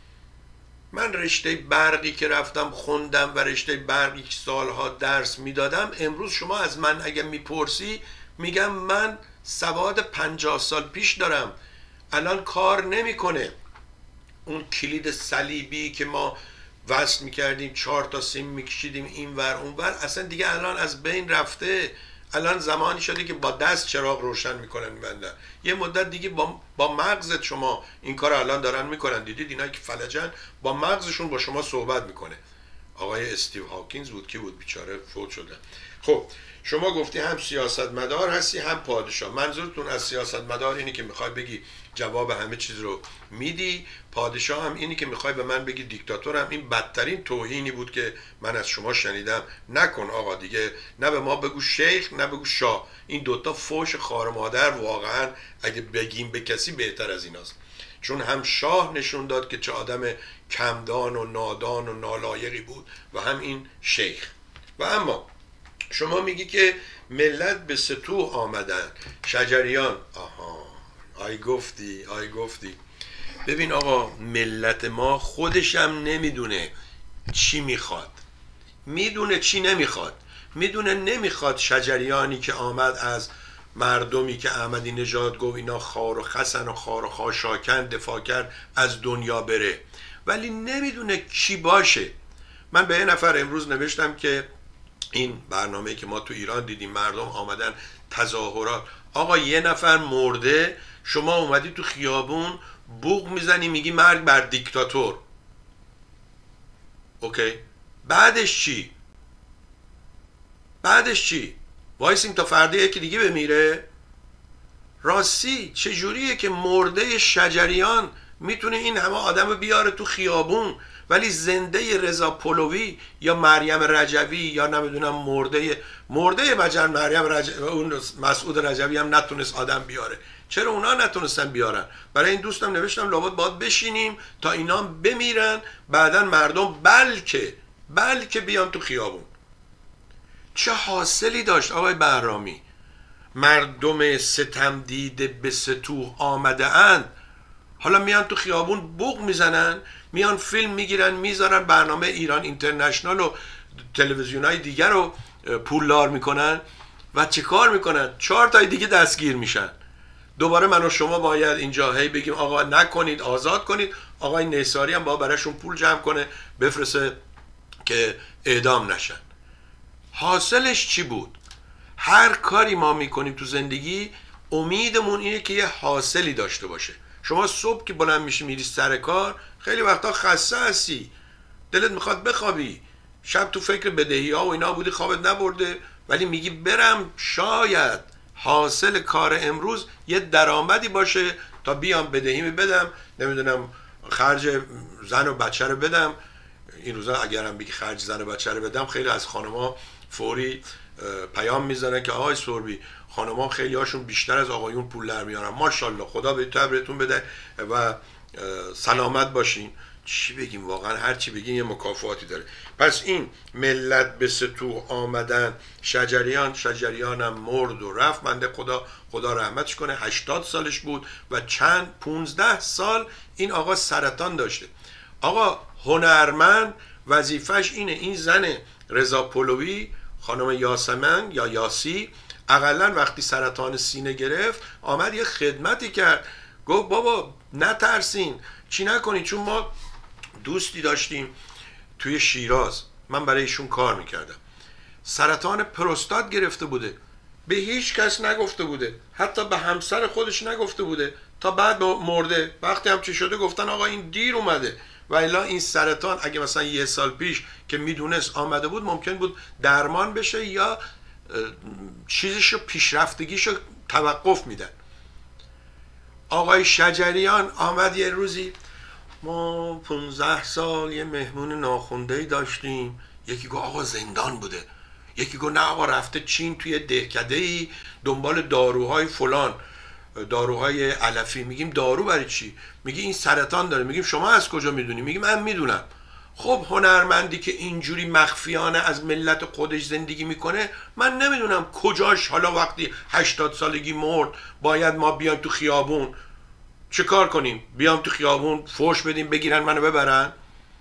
من رشته برقی که رفتم خوندم و رشته برقی که سالها درس میدادم، امروز شما از من اگه میپرسی میگم من سواد پنجاه سال پیش دارم، الان کار نمیکنه. اون کلید صلیبی که ما وصل میکردیم، چهار تا سیم میکشیدیم این ور اون ور، اصلا دیگه الان از بین رفته. الان زمانی شده که با دست چراغ روشن میکنن میبندن. یه مدت دیگه با, با مغزت شما این کار الان دارن میکنن، دیدید اینا که فلجن با مغزشون با شما صحبت میکنه. آقای استیو هاکینز بود که بود بیچاره فوت شده. خب شما گفتی هم سیاستمدار هستی هم پادشاه. منظورتون از سیاستمدار اینی که میخوای بگی جواب همه چیز رو میدی، پادشاه هم اینی که میخوای به من بگی دیکتاتورم. این بدترین توهینی بود که من از شما شنیدم. نکن آقا دیگه، نه به ما بگو شیخ نه بگو شاه. این دوتا فوش خار مادر واقعا اگه بگیم به کسی بهتر از ایناست، چون هم شاه نشون داد که چه آدم کمدان و نادان و نالایقی بود و هم این شیخ. و اما شما میگی که ملت به ستوه آمدن، شجریان. آها، آی گفتی آی گفتی ببین آقا، ملت ما خودشم نمیدونه چی میخواد، میدونه چی نمیخواد، میدونه نمیخواد شجریانی که آمد از مردمی که احمدی نژاد گفت اینا خار و خسن و خار و خاشاکن دفاع کرد از دنیا بره، ولی نمیدونه کی باشه. من به یه نفر امروز نوشتم که این برنامه‌ای که ما تو ایران دیدیم مردم آمدن تظاهرات، آقا یه نفر مرده، شما اومدی تو خیابون بوق میزنی میگی مرگ بر دیکتاتور. اوکی، بعدش چی؟ بعدش چی؟ وایسیم تا فردا یکی دیگه بمیره؟ راستی چجوریه که مرده شجریان میتونه این همه آدم رو بیاره تو خیابون، ولی زنده رضا پهلوی یا مریم رجوی یا نمیدونم مرده مرده بجن مریم رجوی، اون مسعود رجوی هم نتونست آدم بیاره؟ چرا اونا نتونستن بیارن؟ برای این دوستم نوشتم لابد باید بشینیم تا اینا بمیرن، بعدن مردم بلکه بلکه بیان تو خیابون. چه حاصلی داشت آقای بهرامی؟ مردم ستم دیده به ستوه آمده اند، حالا میان تو خیابون بوق میزنن، میان فیلم میگیرن میذارن، برنامه ایران اینترنشنال و تلویزیون های دیگر رو پولدار میکنن و چه کار میکنن؟ چهار تای دیگه دستگیر میشن. دوباره من و شما باید اینجا هی بگیم آقا نکنید، آزاد کنید. آقای نیساری هم باید براشون پول جمع کنه بفرسته که اعدام نشن. حاصلش چی بود؟ هر کاری ما میکنیم تو زندگی امیدمون اینه که یه حاصلی داشته باشه. شما صبح که بلند میشی میری سر کار، خیلی وقتا خسته هستی، دلت میخواد بخوابی، شب تو فکر بدهی ها و اینا بودی خوابت نبرده، ولی میگی برم شاید حاصل کار امروز یه درآمدی باشه تا بیام بدهیمی بدم، نمیدونم خرج زن و بچه رو بدم. این روزا اگرم بگی خرج زن و بچه رو بدم، خیلی از خانم‌ها فوری پیام میزنن که آقای سوربی خانم‌ها خیلی هاشون بیشتر از آقایون پول در میارن، ماشاءالله خدا به تبرتون بده و سلامت باشین. چی بگیم واقعا، هر چی بگیم یه مکافاتی داره. پس این ملت به ستوه آمدن، شجریان شجریانم مرد و رفت، بنده خدا خدا رحمتش کنه، هشتاد سالش بود و چند پونزده سال این آقا سرطان داشته. آقا هنرمند وظیفش اینه این زن رضا پهلوی خانم یاسمن یا یاسی اقلا وقتی سرطان سینه گرفت آمد یه خدمتی کرد، گفت بابا نترسین چی نکنین. چون ما دوستی داشتیم توی شیراز، من برای ایشون کار میکردم، سرطان پروستات گرفته بوده، به هیچ کس نگفته بوده، حتی به همسر خودش نگفته بوده تا بعد مرده. وقتی هم چی شده گفتن آقا این دیر اومده، و الا این سرطان اگه مثلا یه سال پیش که میدونست آمده بود ممکن بود درمان بشه یا چیزشو پیشرفتگیشو توقف میدن. آقای شجریان آمد یه روزی، ما پونزده سال یه مهمون ناخونده‌ای داشتیم، یکی گفت آقا زندان بوده، یکی گفت نه آقا رفته چین توی دهکده‌ای دنبال داروهای فلان، داروهای علفی. میگیم دارو برای چی؟ میگی این سرطان داره. میگیم شما از کجا میدونی؟ میگیم من میدونم. خب هنرمندی که اینجوری مخفیانه از ملت خودش زندگی میکنه، من نمیدونم کجاش حالا وقتی هشتاد سالگی مرد باید ما بیایم تو خیابون چه کار کنیم؟ بیام تو خیابون فوش بدیم بگیرن منو ببرن؟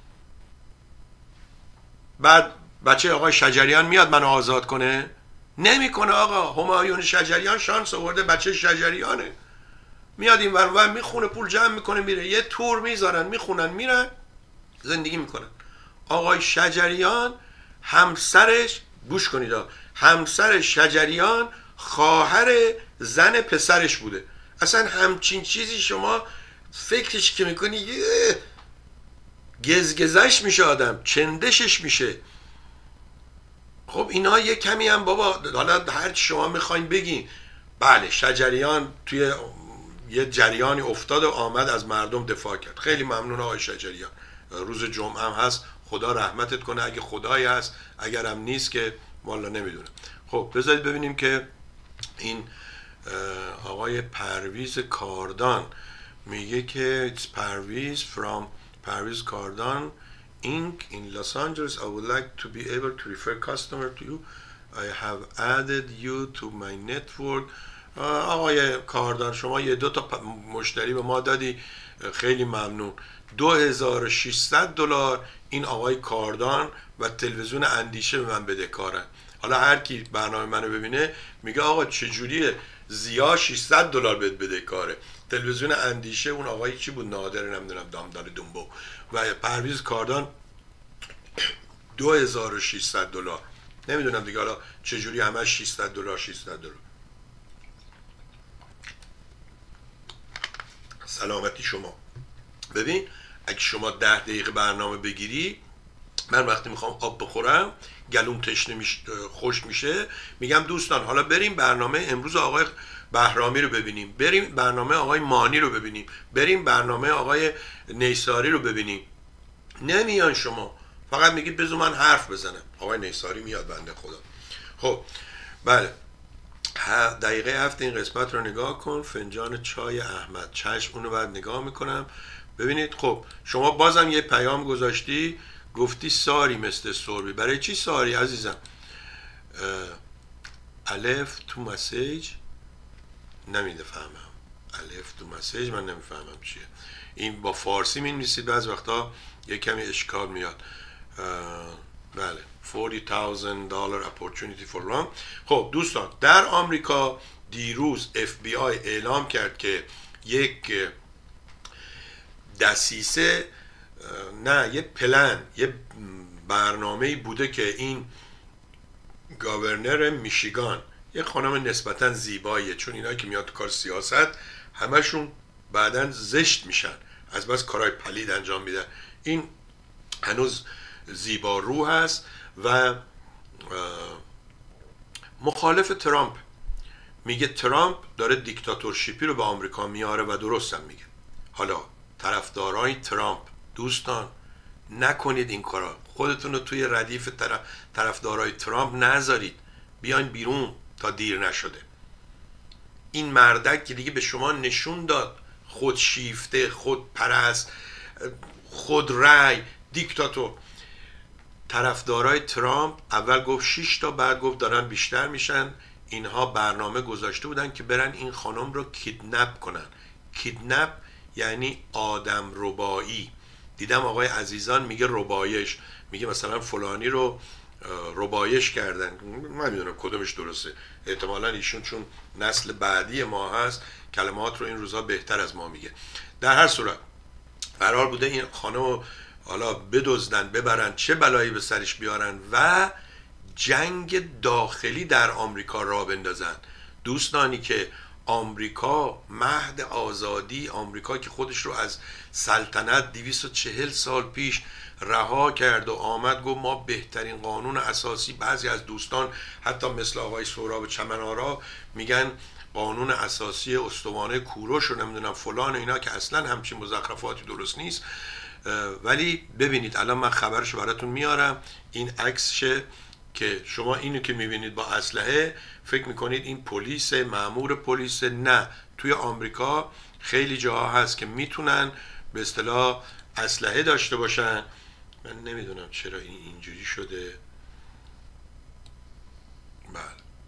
بعد بچه آقای شجریان میاد منو آزاد کنه؟ نمیکنه. آقا همایون شجریان شانس آورده بچه شجریانه، میاد این ور ور میخونه پول جمع میکنه میره، یه تور میذارن میخونن میرن زندگی میکنن. آقای شجریان همسرش، گوش کنید، همسر شجریان خواهر زن پسرش بوده. اصلا همچین چیزی شما فکرش که میکنی گزگزش میشه آدم، چندشش میشه. خب اینا یه کمی هم بابا حالا هر چی شما میخواین بگین. بله شجریان توی یه جریانی افتاد و آمد از مردم دفاع کرد، خیلی ممنون آقای شجریان. روز جمعه هم هست، خدا رحمتت کنه اگه خدایی هست، اگرم نیست که والا نمیدونم. خب بذارید ببینیم که این آقای پرویز کاردان میگه که it's پرویز from پرویز کاردان Inc in Los Angeles. I would like to be able to refer customer to you. I have added you to my network. آقای کاردان شما یه دو تا مشتری به ما دادی، خیلی ممنون. دو هزار و ششصد دلار این آقای کاردان و تلویزیون اندیشه به من بدهکارن. حالا هر کی برنامه منو ببینه میگه آقا چجوریه زیا ششصد دلار بهت بدهکاره. تلویزیون اندیشه اون آقای چی بود، نادر نمیدونم دامدار دنبو، و پرویز کاردان دو هزار و ششصد دلار. نمیدونم دیگه حالا چجوری همش ششصد دلار ششصد دلار. سلامتی شما. ببین اگه شما ده دقیقه برنامه بگیری، من وقتی میخوام آب بخورم گلوم تشنه میش... خوش میشه، میگم دوستان حالا بریم برنامه امروز آقای بهرامی رو ببینیم، بریم برنامه آقای مانی رو ببینیم، بریم برنامه آقای نیساری رو ببینیم. نمیان شما، فقط میگید بذار من حرف بزنم. آقای نیساری میاد بنده خدا. خب بله، دقیقه هفت این قسمت رو نگاه کن، فنجان چای احمد. چشم، اونو بعد نگاه میکنم. ببینید خب شما بازم یه پیام گذاشتی، گفتی ساری مثل سوربی. برای چی ساری عزیزم؟ الف تو مسیج نمیده فهمم. الف تو مسیج من نمیفهمم چیه این. با فارسی می نویسید بعض وقتا یه کمی اشکال میاد. بله چهل هزار دلار opportunity for loan. خب دوستان در آمریکا دیروز اف بی آی اعلام کرد که یک دسیسه، نه یه پلن، یه برنامه‌ای بوده که این گاورنر میشیگان، یه خانم نسبتا زیباییه، چون اینایی که میاد تو کار سیاست همشون بعدن زشت میشن، از بس کارهای پلید انجام میدن. این هنوز زیبا رو هست و مخالف ترامپ، میگه ترامپ داره دیکتاتورشیپی رو به آمریکا میاره و درستم میگه. حالا طرفدارای ترامپ دوستان نکنید این کارا، خودتون رو توی ردیف طرف طرفدارای ترامپ نذارید. بیاین بیرون تا دیر نشده. این مردک که دیگه به شما نشون داد خودشیفته، خودپرست، خود رأی، دیکتاتور. طرفدارای ترامپ اول گفت شش تا، بعد گفت دارن بیشتر میشن. اینها برنامه گذاشته بودن که برن این خانم رو کیدنپ کنن. کیدنپ یعنی آدم ربایی. دیدم آقای عزیزان میگه ربایش، میگه مثلا فلانی رو ربایش کردن. من میدونم کدومش درسته، احتمالا ایشون چون نسل بعدی ما هست کلمات رو این روزها بهتر از ما میگه. در هر صورت قرار بوده این خانم رو حالا بدزدن، ببرن، چه بلایی به سرش بیارن و جنگ داخلی در آمریکا را بندازن. دوستانی که آمریکا مهد آزادی، آمریکا که خودش رو از سلطنت دویست و چهل سال پیش رها کرد و آمد گفت ما بهترین قانون اساسی، بعضی از دوستان حتی مثل آقای سهراب چمن‌آرا میگن قانون اساسی استوانه کوروش رو نمیدونم فلان اینا، که اصلا همچین مزخرفاتی درست نیست. ولی ببینید الان من خبرشو براتون میارم. این عکسشه که شما اینو که میبینید با اسلحه فکر میکنید این پلیس، مأمور پلیس. نه، توی آمریکا خیلی جاها هست که میتونن به اصطلاح اسلحه داشته باشن. من نمیدونم چرا این اینجوری شده. بله،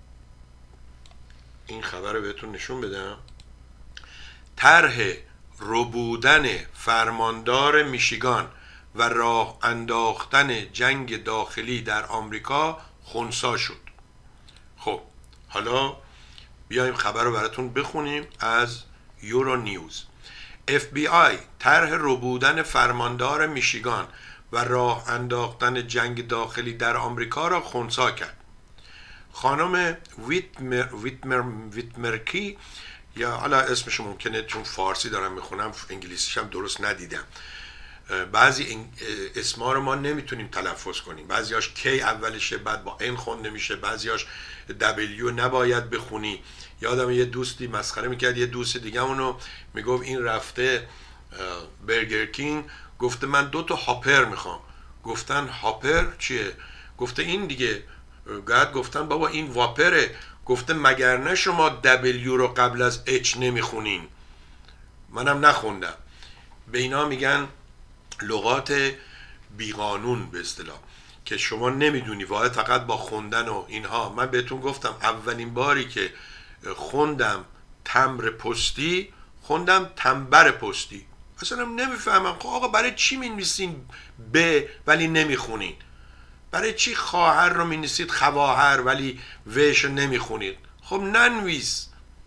این خبر رو بهتون نشون بدم. طرح ربودن فرماندار میشیگان و راه انداختن جنگ داخلی در آمریکا خنثی شد. خب حالا بیایم خبر رو براتون بخونیم از یورو نیوز. اف بی آی طرح ربودن فرماندار میشیگان و راه انداختن جنگ داخلی در آمریکا را خنثی کرد. خانم ویتمر ویتمر ویتمرکی، یا حالا اسمش ممکنه چون فارسی دارم میخونم انگلیسیش هم درست ندیدم، بعضی اسما رو ما نمیتونیم تلفظ کنیم، بعضیاش کی اولشه بعد با ان خونده میشه، بعضیاش دبلیو نباید بخونی. یادم یه دوستی مسخره میکرد، یه دوست دیگه اونو میگفت این رفته برگر کینگ، گفته من دو تا هاپر میخوام. گفتن هاپر چیه؟ گفته این دیگه. بعد گفتن بابا این واپره. گفته مگر نه شما دبلیو رو قبل از اچ نمیخونین؟ منم نخوندم. به اینا میگن لغات بیقانون به اصطلاح، که شما نمیدونی واحد فقط با خوندن و اینها. من بهتون گفتم اولین باری که خوندم تمبر پستی، خوندم تنبر پستی. اصلا نمیفهمم خب آقا برای چی مینویسین ب ولی نمیخونین؟ برای چی خواهر رو مینویسید خواهر ولی وش رو نمیخونید؟ خب ننویس.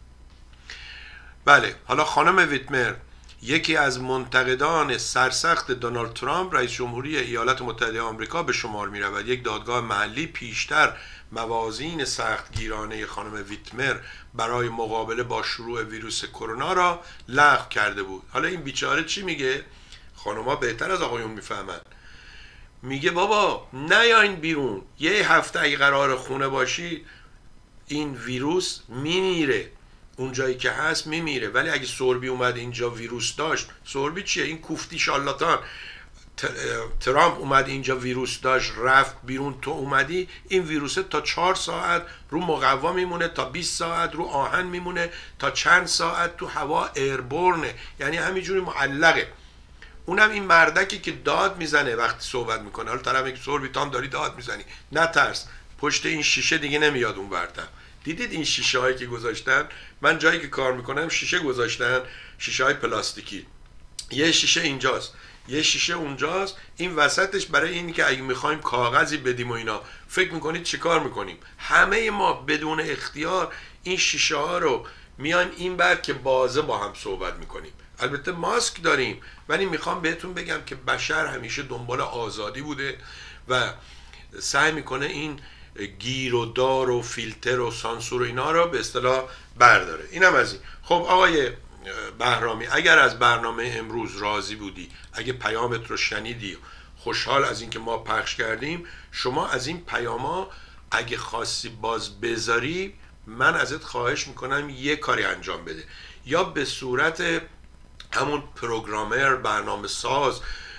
بله، حالا خانم ویتمر یکی از منتقدان سرسخت دونالد ترامپ رئیس جمهوری ایالات متحده آمریکا به شمار می رود. یک دادگاه محلی پیشتر موازین سختگیرانه خانم ویتمر برای مقابله با شروع ویروس کرونا را لغو کرده بود. حالا این بیچاره چی میگه؟ خانم‌ها بهتر از آقایون میفهمن. میگه بابا نیاین بیرون، یه هفته اگه قرار خونه باشید این ویروس میمیره، اون جایی که هست میمیره. ولی اگه سوربی اومد اینجا ویروس داشت، سوربی چیه؟ این کوفتی شالاتان. ترامپ اومد اینجا ویروس داشت رفت بیرون، تو اومدی این ویروسه تا چهار ساعت رو مقوا میمونه، تا بیست ساعت رو آهن میمونه، تا چند ساعت تو هوا ایربورنه، یعنی همینجوری معلقه. اونم این مردکی که داد میزنه وقتی صحبت میکنه. حالا طرف میگه سوربی تام داری داد میزنی، نترس، پشت این شیشه دیگه نمیاد اون ورتر. دیدید این شیشه هایی که گذاشتن؟ من جایی که کار میکنم شیشه گذاشتن، شیشه های پلاستیکی. یه شیشه اینجاست، یه شیشه اونجاست، این وسطش برای اینی که اگه میخوایم کاغذی بدیم و اینا. فکر میکنید چی کار میکنیم؟ همه ما بدون اختیار این شیشه ها رو میان این بر که بازه با هم صحبت میکنیم. البته ماسک داریم، ولی میخوام بهتون بگم که بشر همیشه دنبال آزادی بوده و سعی میکنه این گیر و دار و فیلتر و سانسور و اینا رو به اصطلاح برداره. اینم از این. خب آقای بهرامی، اگر از برنامه امروز راضی بودی، اگه پیامت رو شنیدی، خوشحال از این که ما پخش کردیم، شما از این پیاما اگه خواستی باز بذاری، من ازت خواهش میکنم یه کاری انجام بده. یا به صورت همون پروگرامر، برنامه ساز،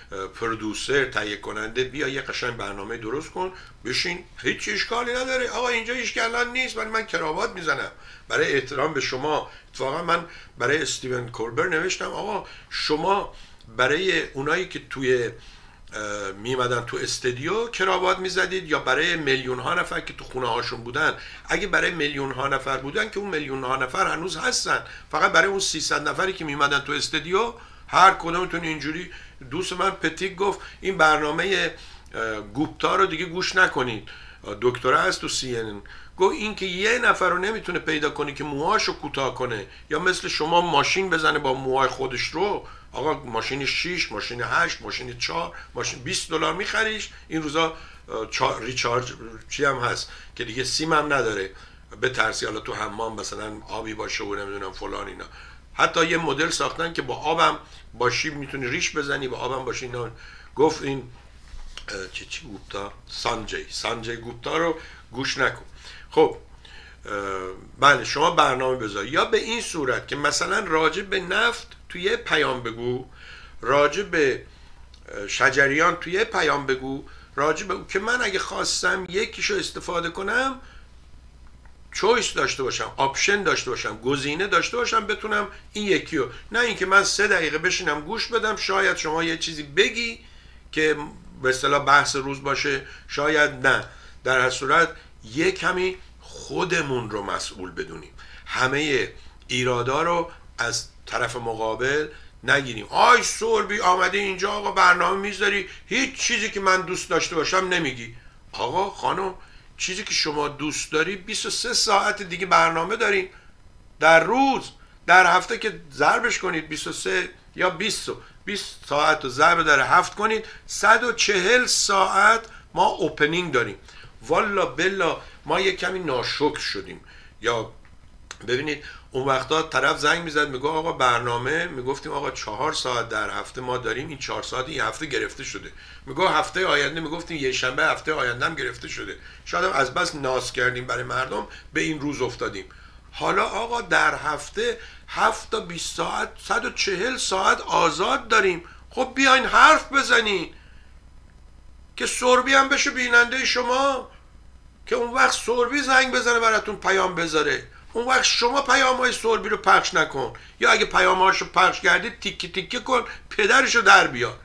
پرودوسر، تهیه کننده، بیا یه قشنگ برنامه درست کن، بشین، هیچ اشکالی نداره. آقا اینجا هیچ الان نیست ولی من کراوات میزنم برای احترام به شما. اتفاقا من برای استیون کوربر نوشتم آقا شما برای اونایی که توی میمدن تو استودیو کراوات میزدید یا برای میلیون ها نفر که تو خونه هاشون بودن؟ اگه برای میلیون ها نفر بودن که اون میلیون ها نفر هنوز هستن، فقط برای اون سیصد نفری که میمدن تو استودیو هر کدومتون اینجوری. دوست من پتیک گفت این برنامه گوپتا رو دیگه گوش نکنید، دکتره هست تو سی ان ان، گفت این که یه نفر رو نمیتونه پیدا کنی که موهاشو کوتاه کنه یا مثل شما ماشین بزنه با موهای خودش رو. آقا ماشین شش، ماشین هشت، ماشین چهار، ماشین بیست دلار میخریش. این روزا ریچارج چی هم هست که دیگه سیم هم نداره، به ترسی حالا تو حمام مثلا آبی باشه و نمیدونم فلان اینا. حتی یه مدل ساختن که با آبم باشی میتونی ریش بزنی، با آبم باشی اینا. گفت این چی چی گوپتا، سانجی سانجی گوپتا رو گوش نکن. خب بله شما برنامه بذار، یا به این صورت که مثلا راجع به نفت توی پیام بگو، راجع به شجریان توی پیام بگو، راجع به که من اگه خواستم یکیشو استفاده کنم چویس داشته باشم، آپشن داشته باشم، گزینه داشته باشم، بتونم این یکیو، نه اینکه من سه دقیقه بشینم گوش بدم، شاید شما یه چیزی بگی که به اصطلاح بحث روز باشه، شاید نه. در هر صورت یک کمی خودمون رو مسئول بدونیم، همه ایرادا رو از طرف مقابل نگیریم. آی سوربی آمده اینجا آقا برنامه میذاری، هیچ چیزی که من دوست داشته باشم نمیگی. آقا خانم چیزی که شما دوست داری بیست و سه ساعت دیگه برنامه داریم در روز، در هفته که ضربش کنید بیست و سه یا بیست بیست ساعت رو ضرب در هفت کنید، صد و چهل ساعت ما اوپنینگ داریم. والا بلا ما یک کمی ناشکر شدیم. یا ببینید اون وقتا طرف زنگ میزد میگه آقا برنامه، میگفتیم آقا چهار ساعت در هفته ما داریم، این چهار ساعت این هفته گرفته شده. میگه هفته آینده، میگفتیم یه شنبه هفته آینده هم گرفته شده. شاید هم از بس ناز کردیم برای مردم به این روز افتادیم. حالا آقا در هفته هفت تا بیست ساعت، صد و چهل ساعت آزاد داریم. خب بیاین حرف بزنین که سوربی هم بشه بیننده شما، که اون وقت سوربی زنگ بزنه براتون پیام بذاره، اون وقت شما پیام های سوربی رو پخش نکن، یا اگه پیام هاشو پخش کردید تیکه تیکه کن پدرشو در بیار.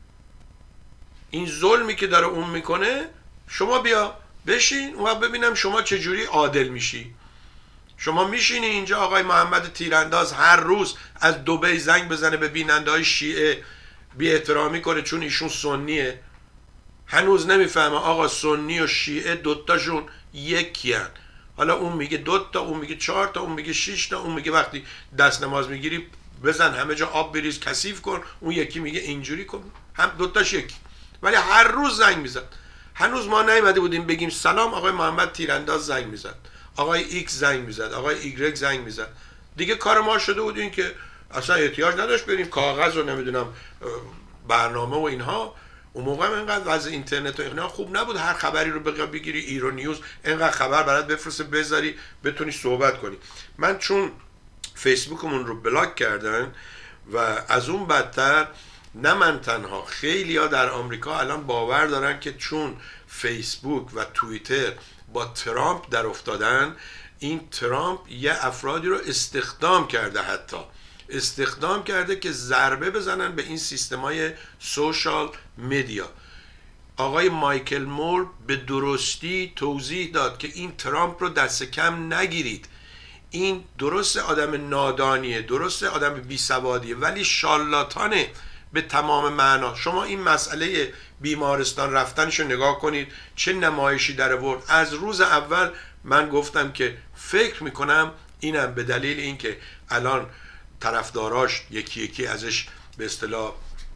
این ظلمی که داره اون میکنه، شما بیا بشین و ببینم شما چجوری عادل میشی. شما میشینی اینجا آقای محمد تیرانداز هر روز از دبی زنگ بزنه به بیننده های شیعه بی احترامی کنه چون ایشون سنیه. هنوز نمیفهمه آقا سنی و شیعه دوتاشون یکی هن. حالا اون میگه دوتا، اون میگه چهار تا، اون میگه شش تا، اون میگه وقتی دست نماز میگیری بزن همه جا آب بریز کثیف کن، اون یکی میگه اینجوری کن، هم دوتاش یکی. ولی هر روز زنگ میزد. هنوز ما نیومده بودیم بگیم سلام آقای محمد تیرانداز زنگ میزد، آقای ایکس زنگ میزد، آقای ایگرگ زنگ میزد. دیگه کار ما شده بود این که اصلا احتیاج نداشت بریم کاغذ رو نمیدونم برنامه و اینها. اون موقع اینقدر وضع اینترنت و اینا خوب نبود هر خبری رو بگیری ایران نیوز اینقدر خبر برات بفرسته بذاری بتونی صحبت کنی. من چون فیسبوکمون رو بلاک کردن و از اون بدتر، نه من تنها، خیلی ها در آمریکا الان باور دارن که چون فیسبوک و توییتر با ترامپ در افتادن، این ترامپ یه افرادی رو استخدام کرده، حتی استخدام کرده که ضربه بزنن به این سیستمای سوشال مدیا. آقای مایکل مور به درستی توضیح داد که این ترامپ رو دست کم نگیرید. این درست آدم نادانیه، درست آدم بیسوادیه، ولی شالاتانه به تمام معنا. شما این مسئله بیمارستان رفتنشو نگاه کنید چه نمایشی در آورد. از روز اول من گفتم که فکر میکنم اینم به دلیل اینکه الان طرفداراش یکی یکی ازش به اصطلاح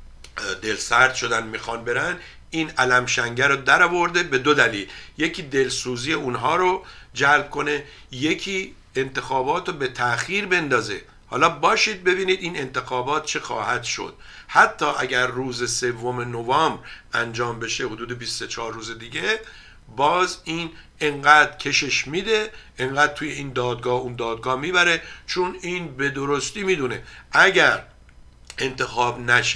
دل سرد شدن میخوان برن، این علم شنگر رو در آورده به دو دلیل. یکی دلسوزی اونها رو جلب کنه، یکی انتخابات رو به تأخیر بندازه. حالا باشید ببینید این انتخابات چه خواهد شد. حتی اگر روز سوم نوامبر انجام بشه، حدود بیست و چهار روز دیگه، باز این انقدر کشش میده، انقدر توی این دادگاه اون دادگاه میبره، چون این به درستی میدونه اگر انتخاب نشه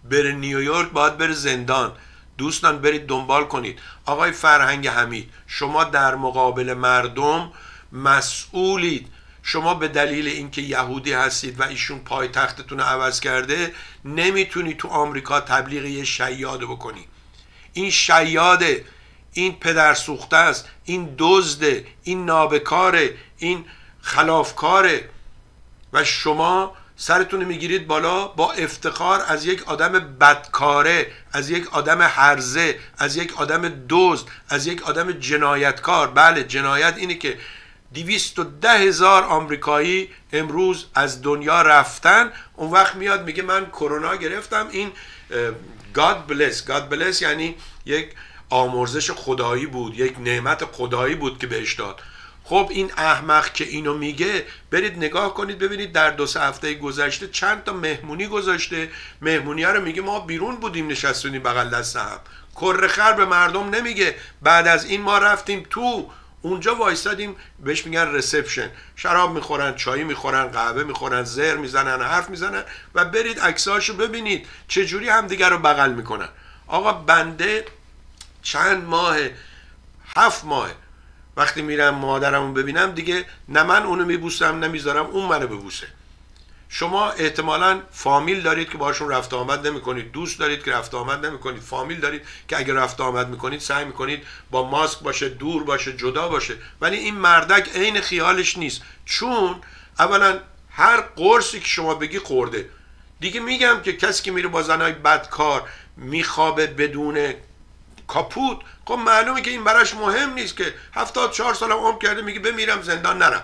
بره نیویورک باید بره زندان. دوستان برید دنبال کنید. آقای فرهنگ حمید، شما در مقابل مردم مسئولید. شما به دلیل اینکه یهودی هستید و ایشون پایتختتون رو عوض کرده نمیتونی تو آمریکا تبلیغ یه شیاد بکنی. این شیاده، این پدر سوخته است، این دزده، این نابکاره، این خلافکاره و شما سرتون میگیرید بالا با افتخار از یک آدم بدکاره، از یک آدم هرزه، از یک آدم دزد، از یک آدم جنایتکار. بله، جنایت اینه که دویست و ده هزار آمریکایی امروز از دنیا رفتن. اون وقت میاد میگه من کرونا گرفتم. این God bless God bless یعنی یک آمرزش خدایی بود، یک نعمت خدایی بود که بهش داد. خب این احمق که اینو میگه، برید نگاه کنید ببینید در دو سه هفته گذشته چند تا مهمونی گذاشته. مهمونی ها رو میگه ما بیرون بودیم نشستونیم بغل دست هم. کره خر به مردم نمیگه بعد از این ما رفتیم تو اونجا وایستادیم، بهش میگن رسپشن. شراب میخورن، چای میخورن، قهوه میخورن، زر میزنن، حرف میزنن و برید عکساشو ببینید چجوری همدیگر رو بغل میکنن. آقا بنده چند ماه، هفت ماه وقتی میرم مادرمو ببینم دیگه نه من اونو میبوسم نه میذارم اون منو ببوسه. شما احتمالاً فامیل دارید که باشون رفت آمد نمیکنید، دوست دارید که رفت آمد نمیکنید، فامیل دارید که اگه رفت آمد میکنید سعی میکنید با ماسک باشه، دور باشه، جدا باشه. ولی این مردک عین خیالش نیست، چون اولا هر قرصی که شما بگی خورده. دیگه میگم که کسی که میره با زنای بدکار میخوابه بدون کاپوت، خب معلومه که این براش مهم نیست که هفتاد و چهار سالم عمر کرده میگه بمیرم زندان نرم.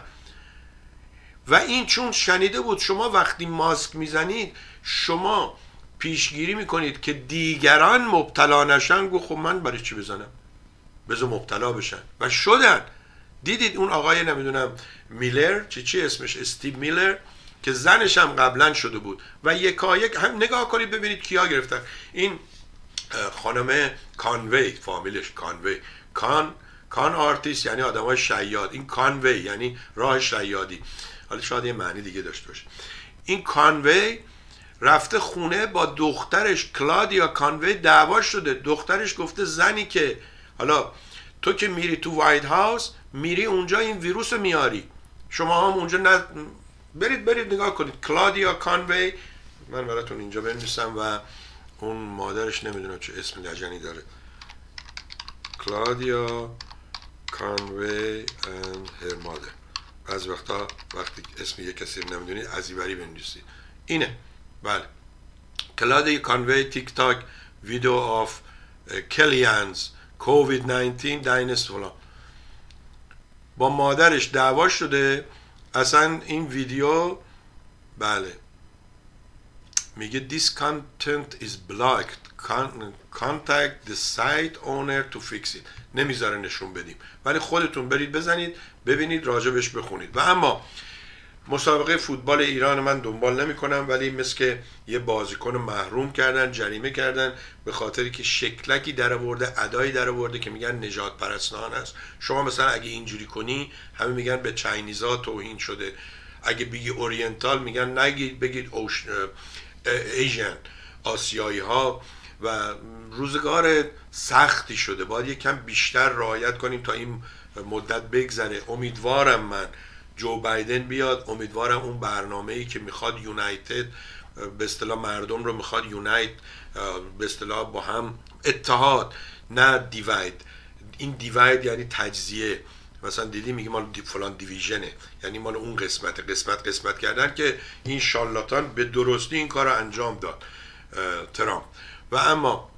و این چون شنیده بود شما وقتی ماسک میزنید شما پیشگیری میکنید که دیگران مبتلا نشن. گو خب من برای چی بزنم؟ بذار مبتلا بشن و شدن. دیدید اون آقای نمیدونم میلر چی چی اسمش، استیو میلر، که زنش هم قبلا شده بود و یکایک هم نگاه کنید ببینید کیا گرفتن. این خانم کانوی، فامیلش کانوی، کان کان آرتیست یعنی آدمای شیاد، این کانوی یعنی راه شیادی. حالا شاید یه معنی دیگه داشته باشه. این کانوی رفته خونه با دخترش کلادیا کانوی دعوا شده. دخترش گفته زنی که حالا تو که میری تو وایت هاوس میری اونجا این ویروس میاری، شما هم اونجا نه. برید برید نگاه کنید. کلادیا کانوی، من براتون اینجا بنویسم و اون مادرش نمیدونم چه اسم لجنی داره. کلادیا کانوی and her mother. بعضی وقتا وقتی اسم یک کسی رو نمیدونید از اینوری بنویسید. اینه. بله. کلادیا کانوی تیک تاک ویدیو آف کلیانز کووید نایزده داینست فلان. با مادرش دعوا شده. اصلا این ویدیو بله میگه this content is blocked, contact the site owner to fix it. نمیذاره نشون بدیم ولی خودتون برید بزنید ببینید راجبش بخونید. و اما مسابقه فوتبال ایران من دنبال نمی کنم ولی مثل که یه بازیکن محروم کردن، جریمه کردن به خاطری که شکلکی در آورده، ادایی در آورده که میگن نجات پرستان است. شما مثلا اگه اینجوری کنی همه میگن به چاینیزا توهین شده، اگه بگی اورینتال میگن نگید بگید اوش... ایژن، آسیایی ها. و روزگار سختی شده، باید یک کم بیشتر رعایت کنیم تا این مدت بگذره. امیدوارم من جو بایدن بیاد، امیدوارم اون برنامه‌ای که میخواد یونایتد به اصطلاح مردم رو میخواد یونایت به اصطلاح با هم اتحاد نه دیواید. این دیواید یعنی تجزیه. مثلا دیدی میگه مال دی فلان دیویژنه، یعنی مال اون قسمت قسمت قسمت کردن که این شارلاتان به درستی این کار رو انجام داد ترامپ. و اما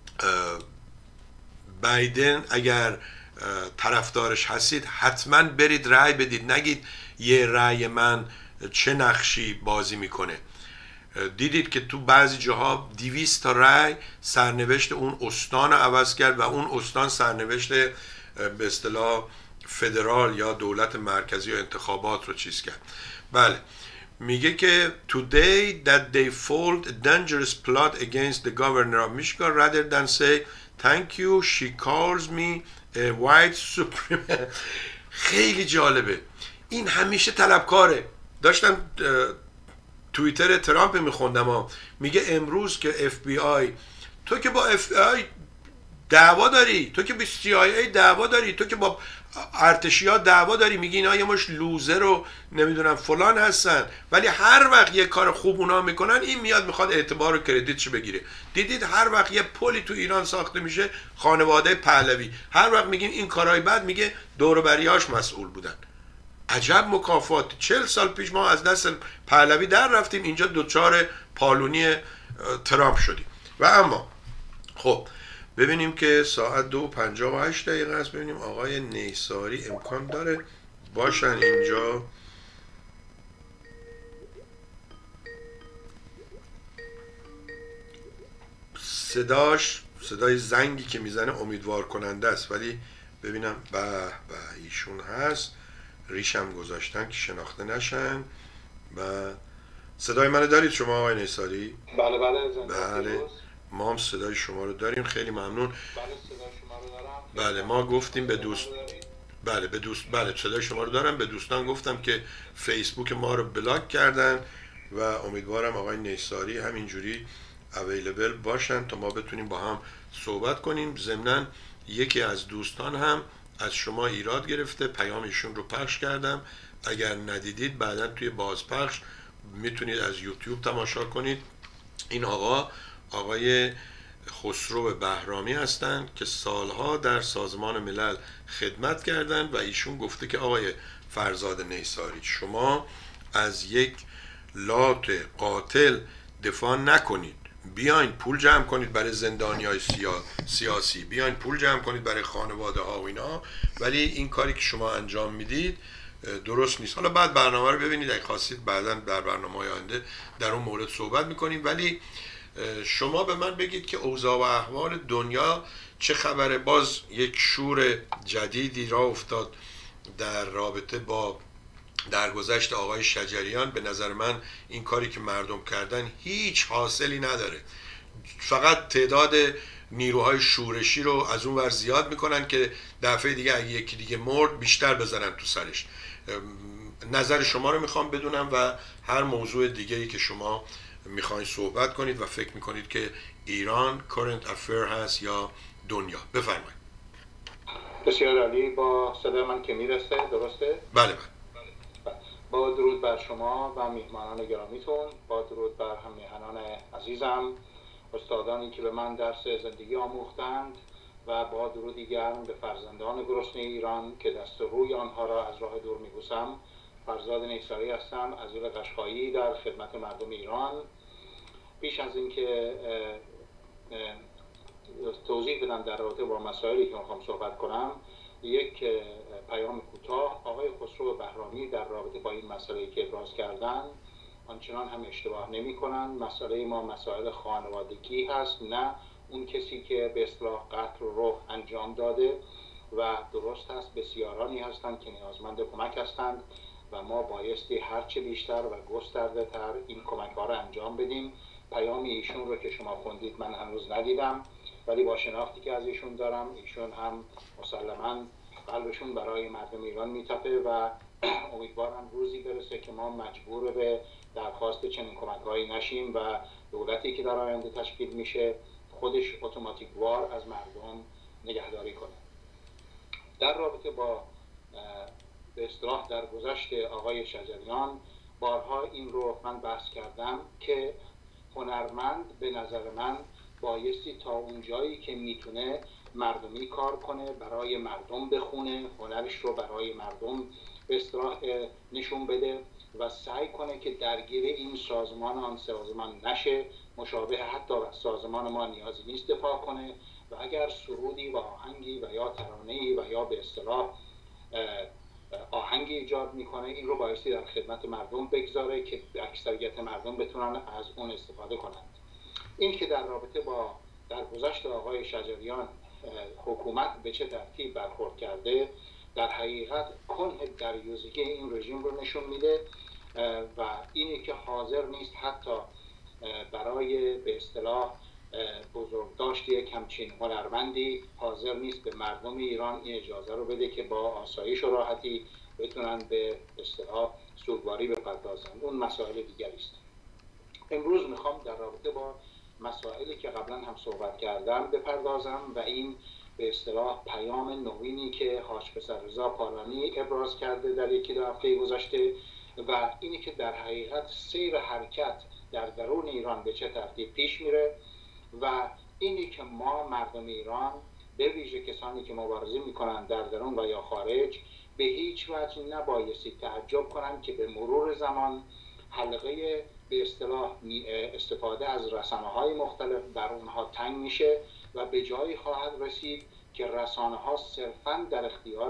بایدن اگر طرفدارش هستید حتما برید رأی بدید، نگید یه رأی من چه نقشی بازی میکنه. دیدید که تو بعضی جاها دویست تا رأی سرنوشت اون استان عوض کرد و اون استان سرنوشت به اصطلاح فدرال یا دولت مرکزی و انتخابات رو چیز کرد. بله میگه که today that they foiled a dangerous plot against the governor of Michigan rather than say thank you she calls me a white supremacist. خیلی جالبه. این همیشه طلبکاره. داشتم توییتر ترامپ میخوندم، میگه امروز که اف بی آی، تو که با اف بی آی دعوا داری، تو که با سی آی ای دعوا داری، تو که با ارتشیا دعوا داری، میگی اینا یه مش لوزر رو نمیدونم فلان هستن، ولی هر وقت یه کار خوب اونا میکنن این میاد میخواد اعتبار و کردیتش بگیره. دیدید هر وقت یه پلی تو ایران ساخته میشه خانواده پهلوی، هر وقت میگیم این کارهای بد میگه دور و بریاش مسئول بودن. عجب مکافات. چهل سال پیش ما از دست پهلوی در رفتیم، اینجا دوچار پالونی ترامپ شدیم. و اما خب ببینیم که ساعت دو و پنجاه و هشت دقیقه است. ببینیم آقای نیساری امکان داره باشن اینجا. صداش صدای زنگی که میزنه امیدوار کننده است، ولی ببینم به به ایشون هست، ریشم گذاشتن که شناخته نشن. و صدای منو دارید شما آقای نیساری؟ بله بله بله ما هم صدای شما رو داریم، خیلی ممنون. بله صدای شما رو دارم. بله ما گفتیم به دوست بله به دوست بله صدای شما رو دارم. به دوستان گفتم که فیسبوک ما رو بلاک کردن و امیدوارم آقای نیساری همینجوری اویلیبل باشن تا ما بتونیم با هم صحبت کنیم. ضمناً یکی از دوستان هم از شما ایراد گرفته، پیام ایشون رو پخش کردم، اگر ندیدید بعداً توی بازپخش میتونید از یوتیوب تماشا کنید. این آقا آقای خسرو بهرامی هستند که سالها در سازمان ملل خدمت کردند و ایشون گفته که آقای فرزاد نیساری شما از یک لات قاتل دفاع نکنید، بیاین پول جمع کنید برای زندانیای سیا... سیاسی، بیاین پول جمع کنید برای خانواده ها و اینا، ولی این کاری که شما انجام میدید درست نیست. حالا بعد برنامه رو ببینید، اگه خواستید بعداً در برنامه آینده در اون مورد صحبت میکنیم. ولی شما به من بگید که اوضاع و احوال دنیا چه خبره؟ باز یک شور جدیدی را افتاد در رابطه با درگذشت آقای شجریان. به نظر من این کاری که مردم کردن هیچ حاصلی نداره، فقط تعداد نیروهای شورشی رو از اون ور زیاد میکنن که دفعه دیگه اگه یکی دیگه مرد بیشتر بزنن تو سرش. نظر شما رو میخوام بدونم و هر موضوع دیگه‌ای که شما میخواین صحبت کنید و فکر میکنید که ایران current affair هست یا دنیا. بفرمایید. بسیار عالی. با صدای من که میرسه درسته؟ بله بله. با درود بر شما و میهمانان گرامیتون، با درود بر هم میهنان عزیزم، استادانی که به من درس زندگی آموختند و با درودی گرم به فرزندان گرسنه ایران که دست روی آنها را از راه دور میبوسم. فرزاد نیساری هستم از ایل قشقایی در خدمت مردم ایران. پیش از اینکه توضیح بدم در رابطه با مسائلی که میخوام صحبت کنم، یک پیام کوتاه. آقای خسرو بهرامی در رابطه با این مسئله که ابراز کردن آنچنان هم اشتباه نمی کنن. مسئله ما مسائل خانوادگی هست، نه اون کسی که به اصطلاح قتل رو انجام داده. و درست هست بسیارانی هستند که نیازمند کمک هستند و ما بایستی هرچه بیشتر و گسترده تر این کمک ها رو انجام بدیم. پیام ایشون رو که شما خوندید من هنوز ندیدم، ولی با شناختی که از ایشون دارم، ایشون هم مسلماً قلبشون برای مردم ایران میتپه و امیدوارم روزی برسه که ما مجبور به درخواست چنین کمک‌هایی نشیم و دولتی که در آینده تشکیل میشه خودش اتوماتیک وار از مردم نگهداری کنه. در رابطه با به اصطلاح در گذشت آقای شجریان بارها این رو من بحث کردم که هنرمند به نظر من بایستی تا اون جایی که میتونه مردمی کار کنه، برای مردم بخونه، هنرش رو برای مردم به اصطلاح نشون بده و سعی کنه که درگیر این سازمان آن سازمان نشه. مشابه حتی سازمان ما نیازی نیست دفاع کنه و اگر سرودی و آهنگی و یا ترانه‌ای و یا به اصطلاح آهنگی ایجاد میکنه این رو بایستی در خدمت مردم بگذاره که اکثریت مردم بتونن از اون استفاده کنند. این که در رابطه با در گذشت آقای شجریان حکومت به چه ترتیب برخورد کرده در حقیقت کنه دریوزگی این رژیم رو نشون میده و اینی که حاضر نیست حتی برای به اصطلاح بزرگداشت یک همچین هنرمندی حاضر نیست به مردم ایران این اجازه رو بده که با آسایش و راحتی بتونن به اصطلاح سوگواری بپردازند. اون مسائل دیگری است. امروز میخوام در رابطه با مسائلی که قبلا هم صحبت کردم بپردازم و این به اصطلاح پیام نوینی که حاج پسررضا پالانی ابراز کرده در یکی دو هفته گذشته و اینی که در حقیقت سیر حرکت در درون ایران به چه ترتیب پیش میره و اینی که ما مردم ایران به ویژه کسانی که مبارزه میکنن در درون و یا خارج به هیچ وجه نبایستی تعجب کنن که به مرور زمان حلقه به اصطلاح استفاده از رسانه‌های مختلف در اونها تنگ میشه و به جایی خواهد رسید که رسانه‌ها صرفاً در اختیار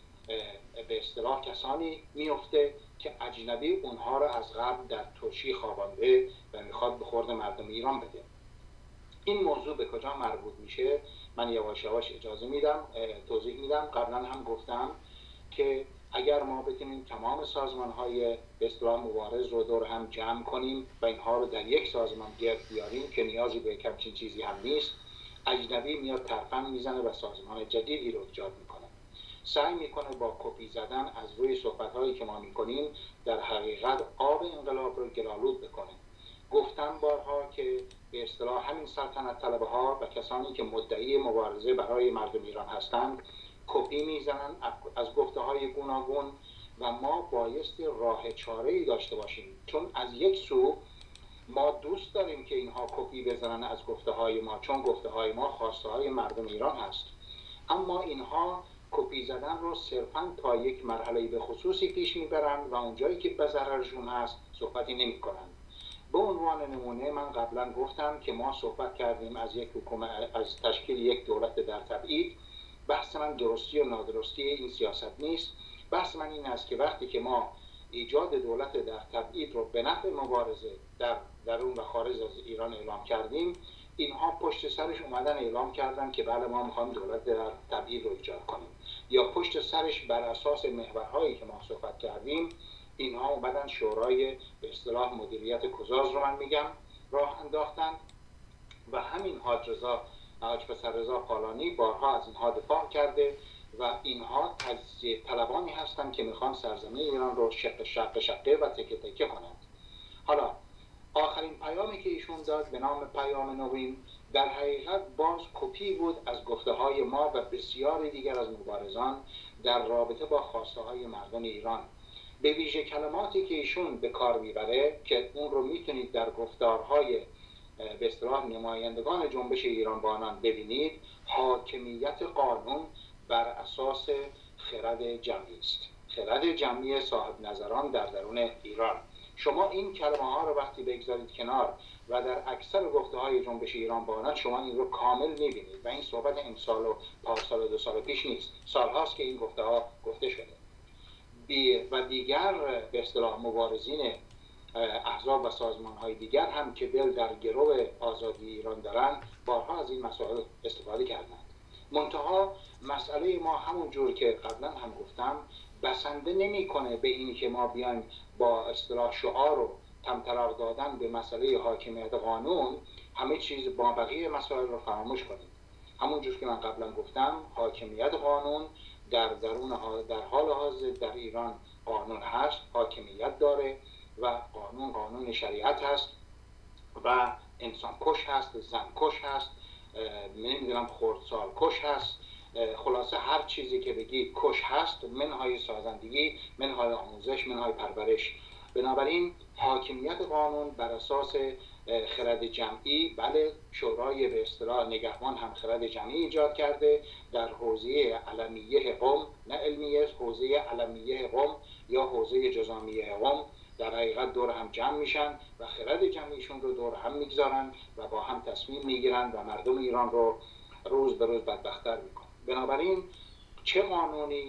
به اصطلاح کسانی میفته که اجنبی اونها را از قبل در ترشی خوابانده و میخواد به خورد مردم ایران بده. این موضوع به کجا مربوط میشه؟ من یواش یواش اجازه میدم توضیح میدم. قبلا هم گفتم که اگر ما بتونیم تمام سازمان‌های به اصطلاح مبارز رو دور هم جمع کنیم و اینها رو در یک سازمان گرد بیاریم که نیازی به همچین چیزی هم نیست، اجنبی میاد ترفند میزنه و سازمان جدیدی رو ایجاد میکنه، سعی میکنه با کپی زدن از روی صحبت‌هایی که ما میکنیم در حقیقت آب انقلاب رو گلالود بکنه. گفتم بارها که به اصطلاح همین سلطنت طلبه ها و کسانی که مدعی مبارزه برای مردم ایران هستند کپی میزنن از گفته های گوناگون و ما بایستی راه چاره‌ای داشته باشیم، چون از یک سو ما دوست داریم که اینها کپی بزنن از گفته های ما، چون گفته های ما خواسته های مردم ایران هست، اما اینها کپی زدن رو صرفاً تا یک مرحله به خصوصی پیش میبرن و اونجایی که به ضررشون هست صحبتی نمیکنن. به عنوان نمونه من قبلا گفتم که ما صحبت کردیم از یک حکومت، از تشکیل یک دولت در تبعید. بحث من درستی و نادرستی این سیاست نیست، بحث من این است که وقتی که ما ایجاد دولت در تبعید رو به نفع مبارزه در درون و خارج از ایران اعلام کردیم، اینها پشت سرش اومدن اعلام کردن که بله ما میخوایم دولت در تبعید رو ایجاد کنیم، یا پشت سرش بر اساس محورهایی که ما صحبت کردیم اینها اومدن شورای به اصطلاح مدیریت کوزاز رو من میگم راه انداختن و همین حاج رضا حاج پسررضا پالانی بارها از اینها دفاع کرده و اینها تجزیه طلبانی هستند که میخوان سرزمین ایران رو شق شق شقه و تکه تکه کنند. حالا آخرین پیامی که ایشون داد به نام پیام نوین در حقیقت باز کپی بود از گفته های ما و بسیاری دیگر از مبارزان در رابطه با خواسته های مردم ایران. به ویژه کلماتی که ایشون به کار میبره که اون رو میتونید در گفتارهای به اصطلاح نمایندگان جنبش ایران بانان ببینید، حاکمیت قانون بر اساس خرد جمعی است، خرد جمعی صاحب نظران در درون ایران. شما این کلمه ها رو وقتی بگذارید کنار و در اکثر گفته های جنبش ایران بانان شما این رو کامل میبینید و این صحبت امسال و پارسال و دو سال پیش نیست، سالهاست که این گفته ها گفته شده. بی و دیگر به اصطلاح مبارزین احزاب و سازمان‌های دیگر هم که دل در گرو آزادی ایران دارن بارها از این مسائل استفاده کردند. منتها مسئله ما همون جور که قبلا هم گفتم بسنده نمی‌کنه به اینی که ما بیایم با اصطلاح شعار و طمطراق دادن به مسئله حاکمیت قانون همه چیز با بقیه مسائل رو فراموش کنیم. همون جور که من قبلا گفتم حاکمیت قانون در درون در حال حاضر در ایران قانون هست، حاکمیت داره و قانون قانون شریعت هست و انسان کش هست، زن کش هست، نمیدونم خردسال کش هست، خلاصه هر چیزی که بگید کش هست، منهای سازندگی، منهای آموزش، منهای پرورش. بنابراین حاکمیت قانون بر اساس خرد جمعی، بله شورای به اصطلاح نگهبان هم خرد جمعی ایجاد کرده در حوزه علمیه قم، نه علمیه، حوزه علمیه قم یا حوزه جزامیه قم در حقیقت دور هم جمع میشن و خرد جمعیشون رو دور هم میگذارن و با هم تصمیم میگیرن و مردم ایران رو روز به روز بدبخت‌تر میکنن. بنابراین چه قانونی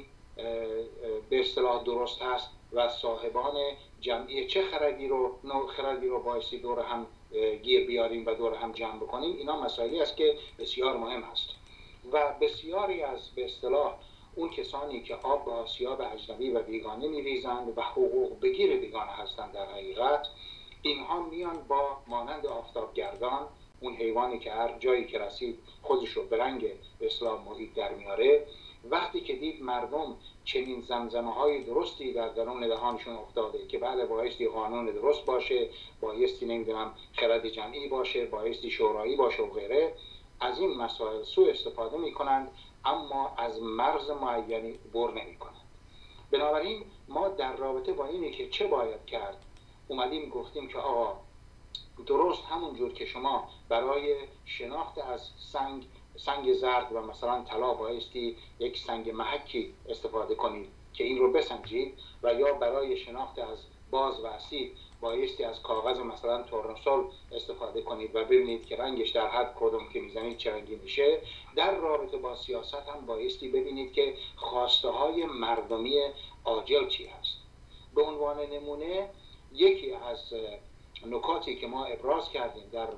به اصطلاح درست هست و صاحبان جمعی چه خردی رو نوع خردی رو بایستی دور هم گیر بیاریم و دور هم جمع بکنیم، اینا مسائلی است که بسیار مهم است و بسیاری از به اصطلاح اون کسانی که آب به آسیاب اجنبی و بیگانه میریزند و حقوق بگیر بیگانه هستند در حقیقت اینها میان با مانند آفتابگردان، اون حیوانی که هر جایی که رسید خودش رو به رنگ به اصطلاح محیط در میاره وقتی که دید مردم چنین زمزمه های درستی در درون دهانشون افتاده که بله بایستی قانون درست باشه، بایستی نمیدونم خرد جمعی باشه، بایستی شورایی باشه و غیره، از این مسائل سوء استفاده میکنند اما از مرز معینی عبور نمیکنند. بنابراین ما در رابطه با اینی که چه باید کرد اومدیم گفتیم که آقا درست همون جور که شما برای شناخت از سنگ سنگ زرد و مثلا طلا بایستی یک سنگ محکی استفاده کنید که این رو بسنجید، و یا برای شناخت از باز و اسید بایستی از کاغذ مثلا تورنسول استفاده کنید و ببینید که رنگش در حد کدوم که میزنید چه رنگی میشه، در رابطه با سیاست هم بایستی ببینید که خواسته های مردمی عاجل چی هست. به عنوان نمونه یکی از نکاتی که ما ابراز کردیم در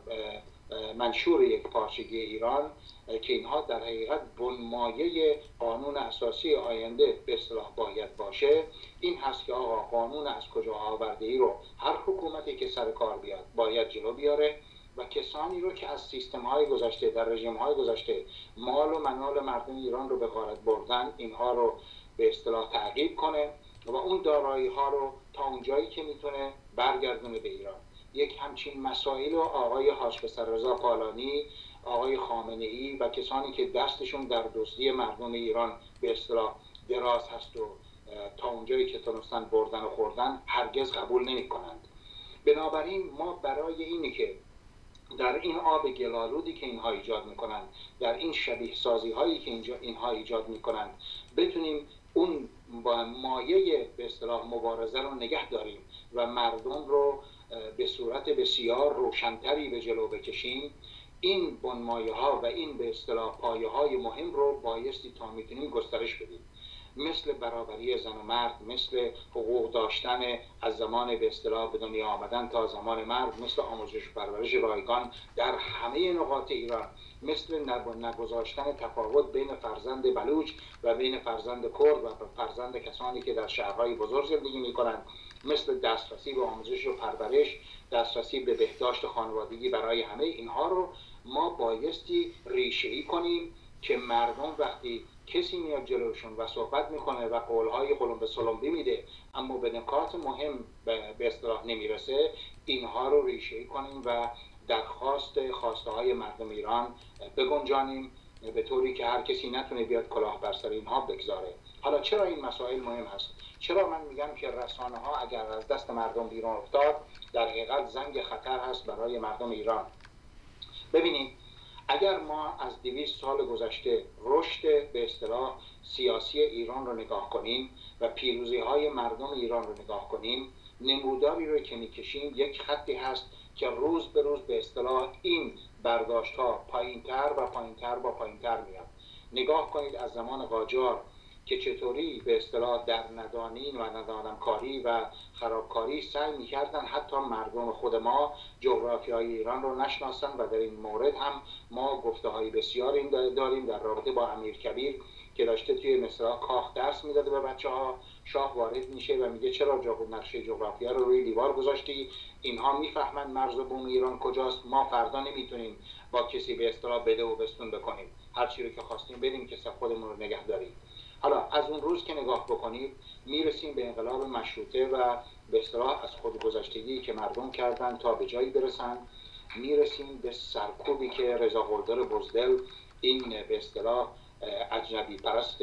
منشور یک پارچگی ایران که اینها در حقیقت بنمایه قانون اساسی آینده به اصطلاح باید باشه، این هست که آقا قانون از کجا آورده ای رو هر حکومتی که سر کار بیاد باید جلو بیاره و کسانی رو که از سیستم های گذشته در رژیم های گذشته مال و منال مردم ایران رو به غارت بردن اینها رو به اصطلاح تعقیب کنه و اون دارایی ها رو تا اونجایی که میتونه برگردونه به ایران. یک همچین مسائل رو آقای حاج پسررضا پالانی، آقای خامنه ای و کسانی که دستشون در دزدی مردم ایران به اصطلاح دراز هست و تا اونجایی که تونستن بردن و خوردن هرگز قبول نمی کنند. بنابراین ما برای اینی که در این آب گلالودی که اینها ایجاد میکنند، در این شبیه سازی هایی که اینجا اینها ایجاد میکنند، بتونیم اون با مایه به اصطلاح مبارزه رو نگه داریم و مردم رو به صورت بسیار روشنتری به جلو بکشیم. این بنمایه ها و این به اصطلاح پایه های مهم رو بایستی تا میتونیم گسترش بدیم، مثل برابری زن و مرد، مثل حقوق داشتن از زمان به اصطلاح به دنیا آمدن تا زمان مرد، مثل آموزش و پرورش رایگان در همه نقاط ایران، مثل نگذاشتن تفاوت بین فرزند بلوچ و بین فرزند کرد و فرزند کسانی که در شهرهای بزرگ زندگی میکنند، مثل دسترسی به آموزش و پرورش، دسترسی به بهداشت خانوادگی برای همه اینها رو ما بایستی ریشه‌ای کنیم که مردم وقتی کسی میاد جلوشون و صحبت میکنه و قولهای قلم به سلمبی میده اما به نکات مهم به اصطلاح نمیرسه، اینها رو ریشه‌ای کنیم و درخواست خواسته های مردم ایران بگنجانیم به طوری که هر کسی نتونه بیاد کلاه بر سر اینها بگذاره. حالا چرا این مسائل مهم هست؟ چرا من میگم که رسانه ها اگر از دست مردم بیرون افتاد در حقیقت زنگ خطر هست برای مردم ایران؟ ببینید، اگر ما از دویست سال گذشته رشد به اصطلاح سیاسی ایران رو نگاه کنیم و پیروزی های مردم ایران رو نگاه کنیم، نموداری رو که میکشیم یک خطی هست که روز به روز به اصطلاح این برداشت ها پایینتر و پایینتر و پایینتر میاد. نگاه کنید از زمان قاجار که چطوری به اصطلاح در ندانین و ندانمکاری و خرابکاری سعی میکردن حتی مردم خود ما جغرافیای ایران رو نشناسن و در این مورد هم ما گفته های بسیار این داریم در رابطه با امیرکبیر که داشته توی مصرع کاخ درس میداده به بچه ها. شاه وارد میشه و میگه چرا نقشه جغرافیا رو روی دیوار گذاشتی؟ اینها میفهمن مرز و بوم ایران کجاست، ما فردا نمیتونیم با کسی به اصطلاح بده و بستون بکنیم، هر چی رو که خواستیم بدیم که خودمون رو نگه داریم. حالا از اون روز که نگاه بکنید میرسیم به انقلاب مشروطه و به اصطلاح از خودگذشتگی که مردم کردن تا به جایی برسن، میرسیم به سرکوبی که رضا قلدر بزدل این به اصطلاح اجنبی پرست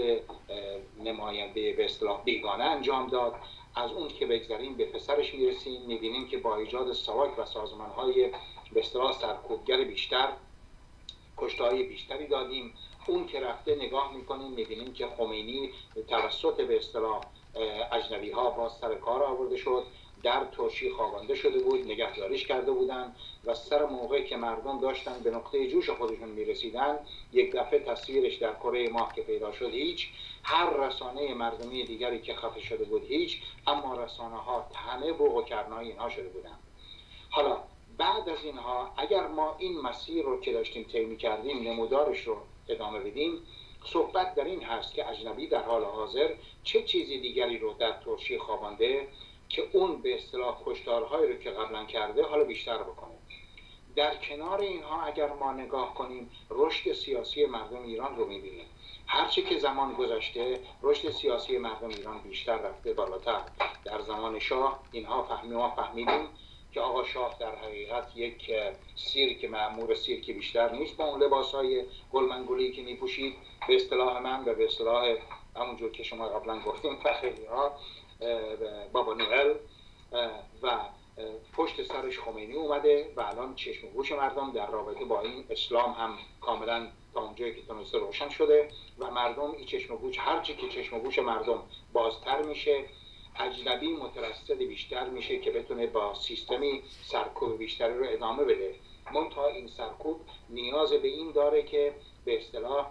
نماینده به اصطلاح بیگانه انجام داد. از اون که بگذاریم به پسرش میرسیم، میبینیم که با ایجاد ساواک و سازمانهای به اصطلاح سرکوبگر بیشتر کشته‌های بیشتری دادیم. اون که رفته نگاه میکنیم میبینیم که خمینی توسط به اصطلاح اجنبی ها باز سر کار آورده شد، در ترشی خوابانده شده بود، نگهداریش کرده بودن و سر موقعی که مردم داشتن به نقطه جوش خودشون میرسیدن یک دفعه تصویرش در کره ماه که پیدا شد هیچ، هر رسانه مردمی دیگری که خفه شده بود هیچ، اما رسانه ها همه بوق و کرنای اینها شده بودن. حالا بعد از اینها اگر ما این مسیر رو که داشتیم طی می‌کردیم نمودارش رو ادامه بدیم، صحبت در این هست که اجنبی در حال حاضر چه چیزی دیگری رو در ترشی خوابانده که اون به اصطلاح کشتارهایی رو که قبلا کرده حالا بیشتر بکنه. در کنار اینها اگر ما نگاه کنیم رشد سیاسی مردم ایران رو می‌بینیم. هرچه که زمان گذشته رشد سیاسی مردم ایران بیشتر رفته بالاتر. در زمان شاه اینها فهمی ما فهمیدیم که آقا شاه در حقیقت یک سیرک مأمور سیرک بیشتر نیست با اون لباس‌های گلمنگولی که می‌پوشید به اصطلاح من و به اصطلاح همونجور که شما قبلا گفتیم فخری‌ها بابا نوئل و پشت سرش خمینی اومده و الان چشم و گوش مردم در رابطه با این اسلام هم کاملا تا اونجایی که تونسته روشن شده و مردم این چشم و گوش هرچی که چشم و گوش مردم بازتر میشه اجنبی مترصد بیشتر میشه که بتونه با سیستمی سرکوب بیشتری رو ادامه بده. منتها این سرکوب نیاز به این داره که به اصطلاح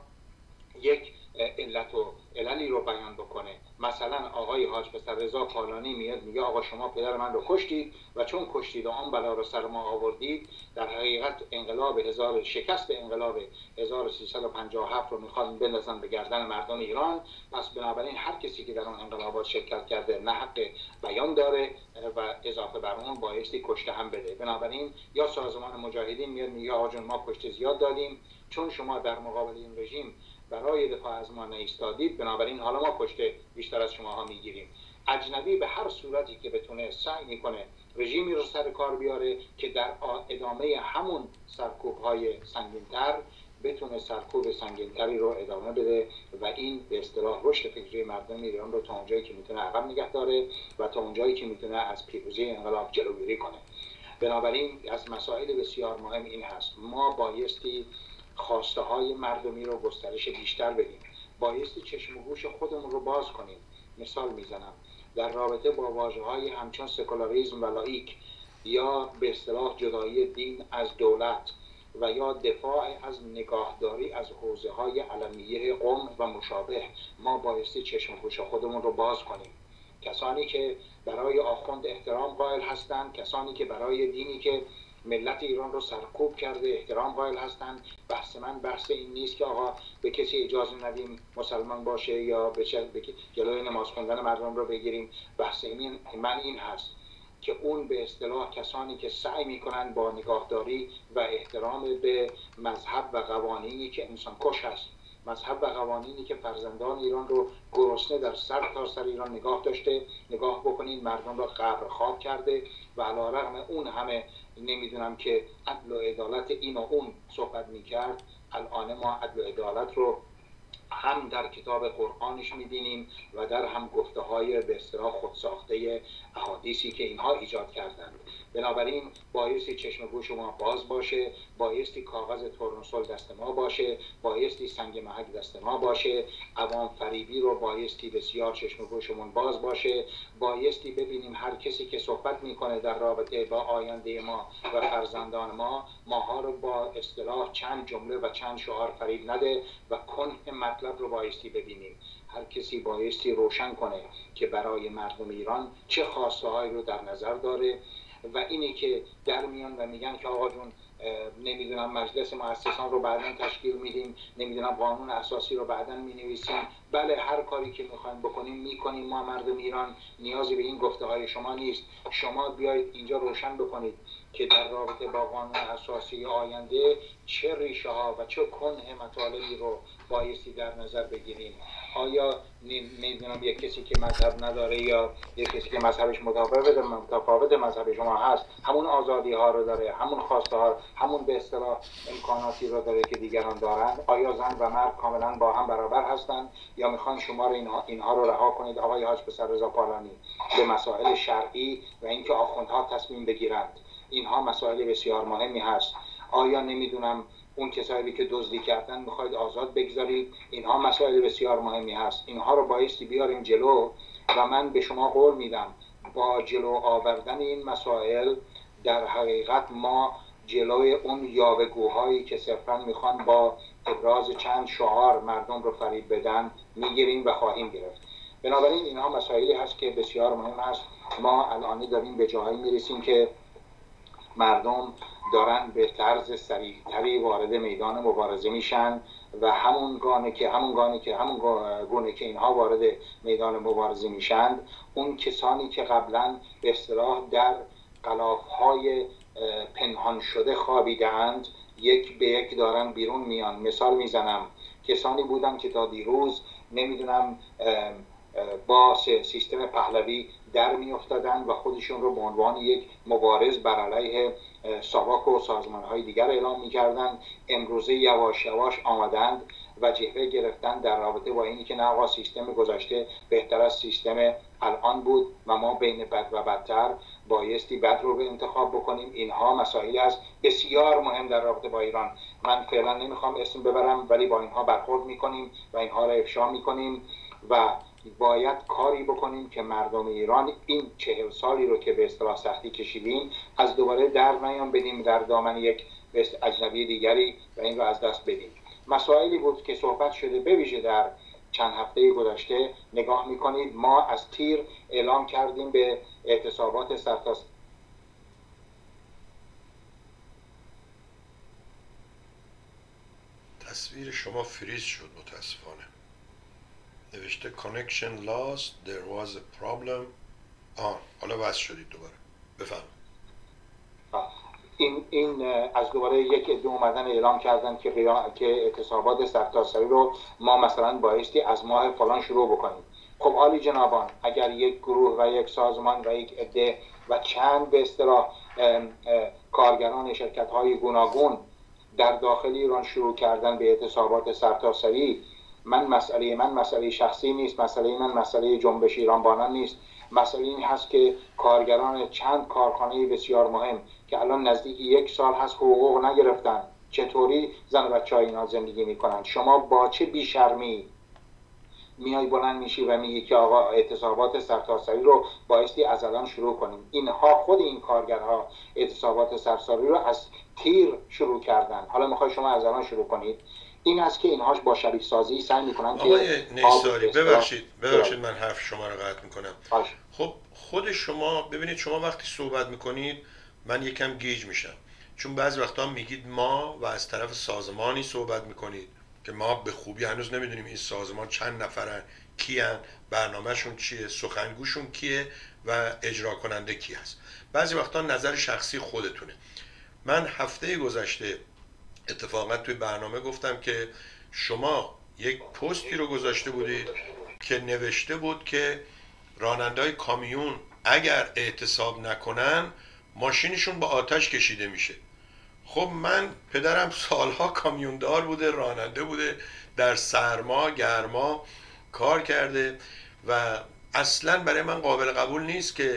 یک علت و عللی رو بیان بکنه. مثلا آقای حاج پسررضا پالانی میاد میگه آقا شما پدر من رو کشتید و چون کشتید و آن بلا رو سر ما آوردید در حقیقت انقلاب هزار شکست انقلاب هزار و سیصد و پنجاه و هفت رو میخوان بندازن به گردن مردم ایران، پس بنابراین هر کسی که در اون انقلابات شرکت کرده نه حق بیان داره و اضافه بر اون بایستی کشته هم بده. بنابراین یا سازمان مجاهدین میاد میگه آقا جون ما کشته زیاد دادیم چون شما در مقابل این رژیم برای دفاع از ما نایستادید بنابراین حالا ما کشته بیشتر از شماها میگیریم. اجنبی به هر صورتی که بتونه سعی میکنه رژیمی رو سر کار بیاره که در ادامه همون سرکوب‌های سنگین‌تر بتونه سرکوب سنگین‌تری رو ادامه بده و این به اصطلاح رشد فکری مردم ایران رو تا اونجایی که میتونه عقب نگه داره و تا اونجایی که میتونه از پیروزی انقلاب جلوگیری کنه. بنابراین از مسائل بسیار مهم این هست ما بایستی خواسته های مردمی رو گسترش بیشتر بدیم، بایستی چشم و گوش خودمون رو باز کنیم. مثال میزنم در رابطه با واژه های همچون سکولاریسم و لایک یا به اصطلاح جدایی دین از دولت و یا دفاع از نگاهداری از حوزه های علمیه قوم و مشابه ما بایستی چشم و گوش خودمون رو باز کنیم. کسانی که برای آخوند احترام قائل هستند، کسانی که برای دینی که ملت ایران رو سرکوب کرده احترام قائل هستند، بحث من بحث این نیست که آقا به کسی اجازه ندیم مسلمان باشه یا به جلوی نماز خوندن مردم رو بگیریم. بحث من این هست که اون به اصطلاح کسانی که سعی میکنن با نگاهداری و احترام به مذهب و قوانینی که انسان کش هست، مذهب و قوانینی که فرزندان ایران رو گرسنه در سر تا سر ایران نگاه داشته، نگاه بکنین مردم رو قبر خواب کرده و علیرغم اون همه نمیدونم که عدل و عدالت این و اون صحبت میکرد، الان ما عدل و عدالت رو هم در کتاب قرآنش می‌بینیم و در هم گفته های به اصطلاح خودساخته احادیثی که اینها ایجاد کردند. بنابراین بایستی چشم گوش ما باز باشه، بایستی کاغذ تورنسول دست ما باشه، بایستی سنگ محک دست ما باشه، عوام فریبی رو بایستی بسیار چشم گوشمون باز باشه، بایستی ببینیم هر کسی که صحبت میکنه در رابطه با آینده ما و فرزندان ما ماها رو با اصطلاح چند جمله و چند شعار فریب نده و کنه مطلب رو بایستی ببینیم. هر کسی بایستی روشن کنه که برای مردم ایران چه خواسته هایی رو در نظر داره و اینی که در میان و میگن که آقا جون نمیدونم مجلس مؤسسان رو بعداً تشکیل میدیم، نمیدونم قانون اساسی رو بعداً مینویسیم. بله هر کاری که میخوایم بکنیم میکنیم. ما مردم ایران نیازی به این گفته های شما نیست. شما بیایید اینجا روشن بکنید که در رابطه با قانون اساسی آینده چه ریشه ها و چه کنه مطالبی رو بایستی در نظر بگیریم. آیا نمیدونم یک کسی که مذهب نداره یا یک کسی که مذهبش متفاوت متفاوت مذهب شما هست همون آزادی ها رو داره، همون خواسته ها، همون به اصطلاح امکاناتی رو داره که دیگران دارند؟ آیا زن و مرد کاملا با هم برابر هستند یا میخوان شما رو اینها اینها رو رها کنید آقای حاج پسررضا پالانی به مسائل شرعی و اینکه آخوندها تصمیم بگیرند؟ اینها مسائل بسیار مهمی هست. آیا نمیدونم اون کسایی که دزدی کردن میخواید آزاد بگذارید؟ اینها مسائل بسیار مهمی هست. اینها رو بایستی بیاریم جلو و من به شما قول میدم با جلو آوردن این مسائل در حقیقت ما جلوی اون یاوه‌گوهایی که صرفا میخوان با ابراز چند شعار مردم رو فریب بدن میگیریم و خواهیم گرفت. بنابراین اینها مسائلی هست که بسیار مهم است. ما الان داریم به جایی میرسیم که مردم دارن به طرز سریعتری وارد میدان مبارزه میشن و همون گونه که همون گونه که همون گونه که اینها وارد میدان مبارزه میشن، اون کسانی که قبلا به اصطلاح در غلافهای پنهان شده خوابیده‌اند یک به یک دارن بیرون میان. مثال میزنم، کسانی بودن که تا دیروز نمیدونم با سیستم پهلوی در میافتادن و خودشون رو به عنوان یک مبارز بر علیه ساواک و سازمان‌های دیگر اعلام می‌کردند، امروزه یواش یواش آمدند و جبهه گرفتن در رابطه با اینی که نه آقا سیستم گذشته بهتر از سیستم الان بود و ما بین بد و بدتر بایستی بد رو به انتخاب بکنیم. اینها مسائلی است بسیار مهم در رابطه با ایران. من فعلا نمیخوام اسم ببرم، ولی با اینها برخورد میکنیم و اینها را افشا میکنیم و باید کاری بکنیم که مردم ایران این چهل سالی رو که به اصطلاح سختی کشیدیم از دوباره در نیام بدیم در دامن یک اجنبی دیگری و این رو از دست بدیم. مسائلی بود که صحبت شده به ویژه در چند هفته گذشته. نگاه میکنید ما از تیر اعلام کردیم به اعتصابات سرتاسر. تصویر شما فریز شد متاسفانه. نوشته connection lost there was a problem. آه حالا وصل شدید دوباره. بفهم. این این از دوباره یک عده اومدن اعلام کردن که که اعتصابات سرتاسری رو ما مثلا بایستی از ماه فلان شروع بکنیم. خب عالی جنابان، اگر یک گروه و یک سازمان و یک عده و چند به اصطلاح کارگران شرکت‌های گوناگون در داخل ایران شروع کردن به اعتصابات سرتاسری، من مسئله من مسئله شخصی نیست، مسئله من مسئله جنبش ایران بانان نیست. مسئله این هست که کارگران چند کارخانه بسیار مهم که الان نزدیک یک سال هست حقوق نگرفتن، چطوری زن و بچه‌های اینا زندگی میکنن؟ شما با چه بیشرمی میای بلند میشی و میگی که آقا اعتصابات سرتاسری رو بایستی از الان شروع کنیم؟ اینها خود این کارگرها اعتصابات سرتاسری رو از تیر شروع کردن، حالا میخوای شما از الان شروع کنید؟ این است که اینهاش با شریک سازی سعی میکنن که آقای نیساری ببخشید ببخشید من حرف شما رو قطع میکنم. آش. خب خود شما ببینید، شما وقتی صحبت میکنید من یکم گیج میشم، چون بعضی وقتا میگید ما و از طرف سازمانی صحبت میکنید که ما به خوبی هنوز نمیدونیم این سازمان چند نفرن، کیان، برنامهشون چیه، سخنگوشون کیه و اجرا کننده کی هست. بعضی وقتا نظر شخصی خودتونه. من هفته گذشته اتفاقا توی برنامه گفتم که شما یک پستی رو گذاشته بودید که نوشته بود که راننده‌های کامیون اگر اعتصاب نکنن ماشینشون با آتش کشیده میشه. خب من پدرم سالها کامیوندار بوده، راننده بوده، در سرما گرما کار کرده و اصلا برای من قابل قبول نیست که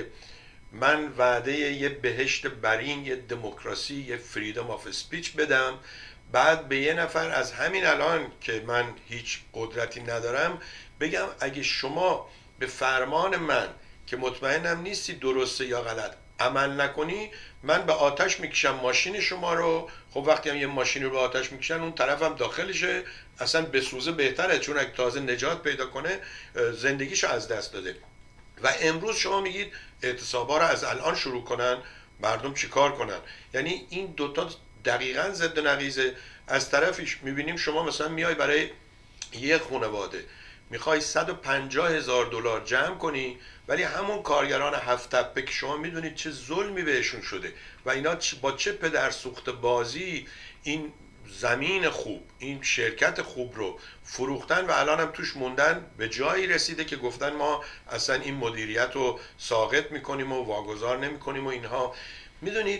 من وعده یه بهشت برین، یه دموکراسی، یه فریدم آف اسپیچ بدم، بعد به یه نفر از همین الان که من هیچ قدرتی ندارم بگم اگه شما به فرمان من که مطمئنم نیستی درسته یا غلط عمل نکنی من به آتش میکشم ماشین شما رو. خب وقتی هم یه ماشین رو به آتش میکشن اون طرف هم داخلشه اصلا بسوزه بهتره، چون اگه تازه نجات پیدا کنه زندگیشو از دست داده. و امروز شما میگید اعتصابا رو از الان شروع کنن، مردم چیکار کنن؟ یعنی این دوتا دقیقاً ضد و نقیضه. از طرفیش میبینیم شما مثلا میای برای یه خانواده میخوای صد و پنجاه هزار دلار جمع کنی، ولی همون کارگران هفت تپه که شما میدونید چه ظلمی بهشون شده و اینا با چه پدر سوخت بازی این زمین خوب، این شرکت خوب رو فروختن و الان هم توش موندن، به جایی رسیده که گفتن ما اصلا این مدیریت رو ساقط میکنیم و واگذار نمیکنیم و اینها. میدونید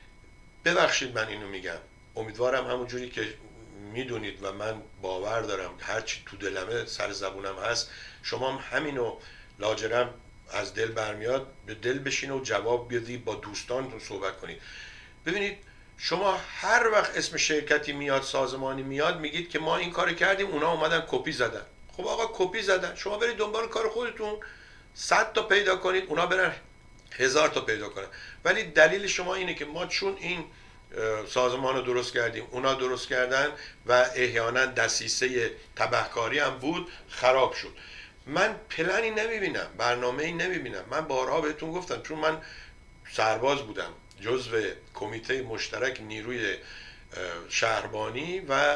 ببخشید من اینو میگم، امیدوارم همون جوری که میدونید و من باور دارم هرچی تو دلمه سر زبونم هست شما هم همینو لاجرم از دل برمیاد به دل بشین و جواب بدی، با دوستانتون صحبت کنید. ببینید شما هر وقت اسم شرکتی میاد، سازمانی میاد، میگید که ما این کار کردیم، اونا اومدن کپی زدن. خب آقا کپی زدن، شما برید دنبال کار خودتون، صد تا پیدا کنید، اونا برن هزار تا پیدا کنن. ولی دلیل شما اینه که ما چون این سازمان رو درست کردیم، اونا درست کردن و احیانا دسیسه تبهکاری هم بود، خراب شد. من پلنی نمیبینم، برنامه‌ای نمیبینم. من بارها بهتون گفتم چون من سرباز بودم، جزو کمیته مشترک نیروی شهربانی و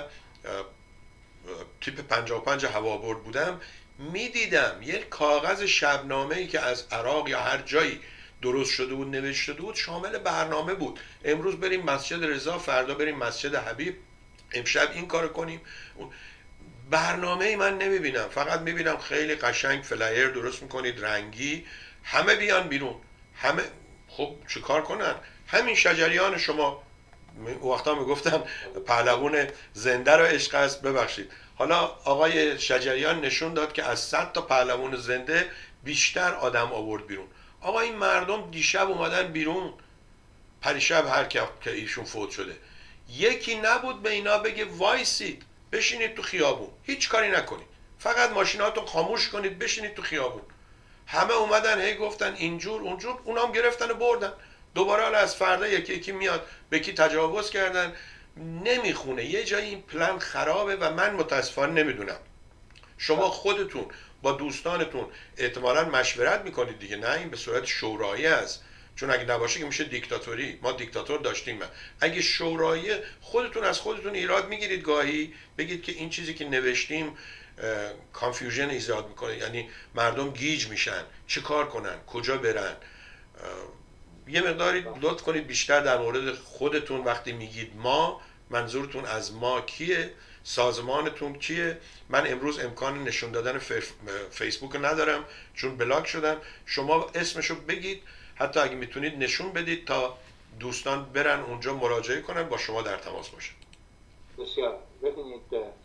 تیپ پنجاه و پنج هوابرد بودم، میدیدم یک کاغذ شبنامه‌ای که از عراق یا هر جایی درست شده بود نوشته بود شامل برنامه بود. امروز بریم مسجد رضا، فردا بریم مسجد حبیب، امشب این کار کنیم. برنامه ای من نمیبینم، فقط میبینم خیلی قشنگ فلایر درست میکنید رنگی، همه بیان بیرون. همه خب چه کار کنن؟ همین شجریان شما وقتا میگفتن پهلوان زنده رو عشق است، ببخشید حالا آقای شجریان نشون داد که از صد تا پهلوان زنده بیشتر آدم آورد بیرون. آقا این مردم دیشب اومدن بیرون، پریشب هر که ایشون فوت شده، یکی نبود به اینا بگه وایسید بشینید تو خیابون هیچ کاری نکنید، فقط ماشیناتون خاموش کنید بشینید تو خیابون. همه اومدن هی گفتن اینجور اونجور، اونام گرفتن و بردن. دوباره حالا از فردا یکی یکی میاد به کی تجاوز کردن، نمیخونه. یه جایی این پلن خرابه و من متاسفانه نمیدونم. شما خودتون با دوستانتون احتمالاً مشورت میکنید دیگه، نه این به صورت شورایی است، چون اگه نباشه که میشه دیکتاتوری. ما دیکتاتور داشتیم. من اگه شورایی، خودتون از خودتون ایراد میگیرید گاهی، بگید که این چیزی که نوشتیم کانفیوژن ایجاد میکنه، یعنی مردم گیج میشن، چه کار کنن، کجا برن. یه مقداری لطف کنید بیشتر در مورد خودتون وقتی میگید ما، منظورتون از ما کیه، سازمانتون کیه. من امروز امکان نشون دادن فیسبوک ندارم چون بلاک شدم. شما اسمشو بگید، حتی اگه میتونید نشون بدید تا دوستان برن اونجا مراجعه کنن با شما در تماس باشن. بسیار. ببینید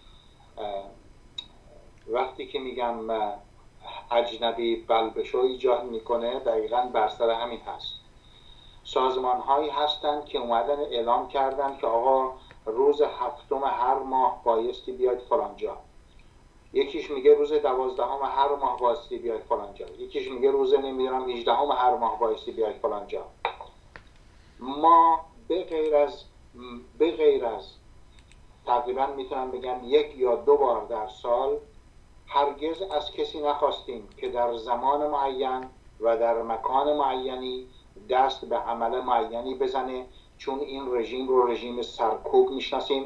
وقتی که میگم اجنبی بلبشو ایجاد میکنه دقیقاً بر سر همین هست. سازمان هایی هستند که اومدن اعلام کردن که آقا روز هفتم هر ماه بایستی بیاید فلان جا، یکیش میگه روز دوازدهم هر ماه بایستی بیاید فلان جا، یکیش میگه روز نمیدونم هجدهم هر ماه بایستی بیاید فلان جا. ما به غیر از به غیر از تقریبا میتونم بگم یک یا دو بار در سال هرگز از کسی نخواستیم که در زمان معین و در مکان معینی دست به عمل معینی بزنه، چون این رژیم رو رژیم سرکوب میشناسیم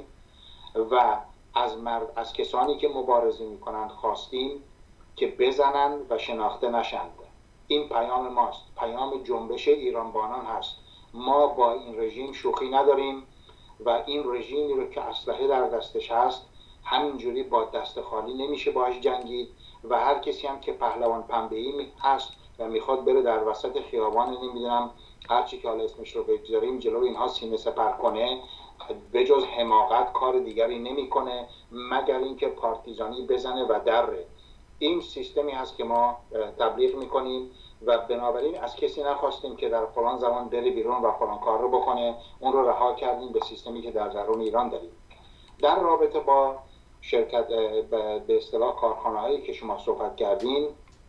و از مرد از کسانی که مبارزه میکنند خواستیم که بزنند و شناخته نشند. این پیام ماست، پیام جنبش ایرانبانان هست. ما با این رژیم شوخی نداریم و این رژیمی رو که اسلحه در دستش هست همینجوری با دست خالی نمیشه باهاش جنگید و هر کسی هم که پهلوان پنبه‌ای هست و میخواد بره در وسط خیابان نمیدونم هر چی که حالا اسمش رو بگذاریم جلو اینها سینه سپر کنه، به جز حماقت کار دیگری نمیکنه مگر اینکه پارتیزانی بزنه و دره. این سیستمی هست که ما تبلیغ میکنیم و بنابراین از کسی نخواستیم که در فلان زمان بره بیرون و فلان کار رو بکنه، اون رو رها کردیم به سیستمی که در درون ایران داریم. در رابطه با شرکت به اصطلاح کارخانه‌هایی که شما صحبت کردین،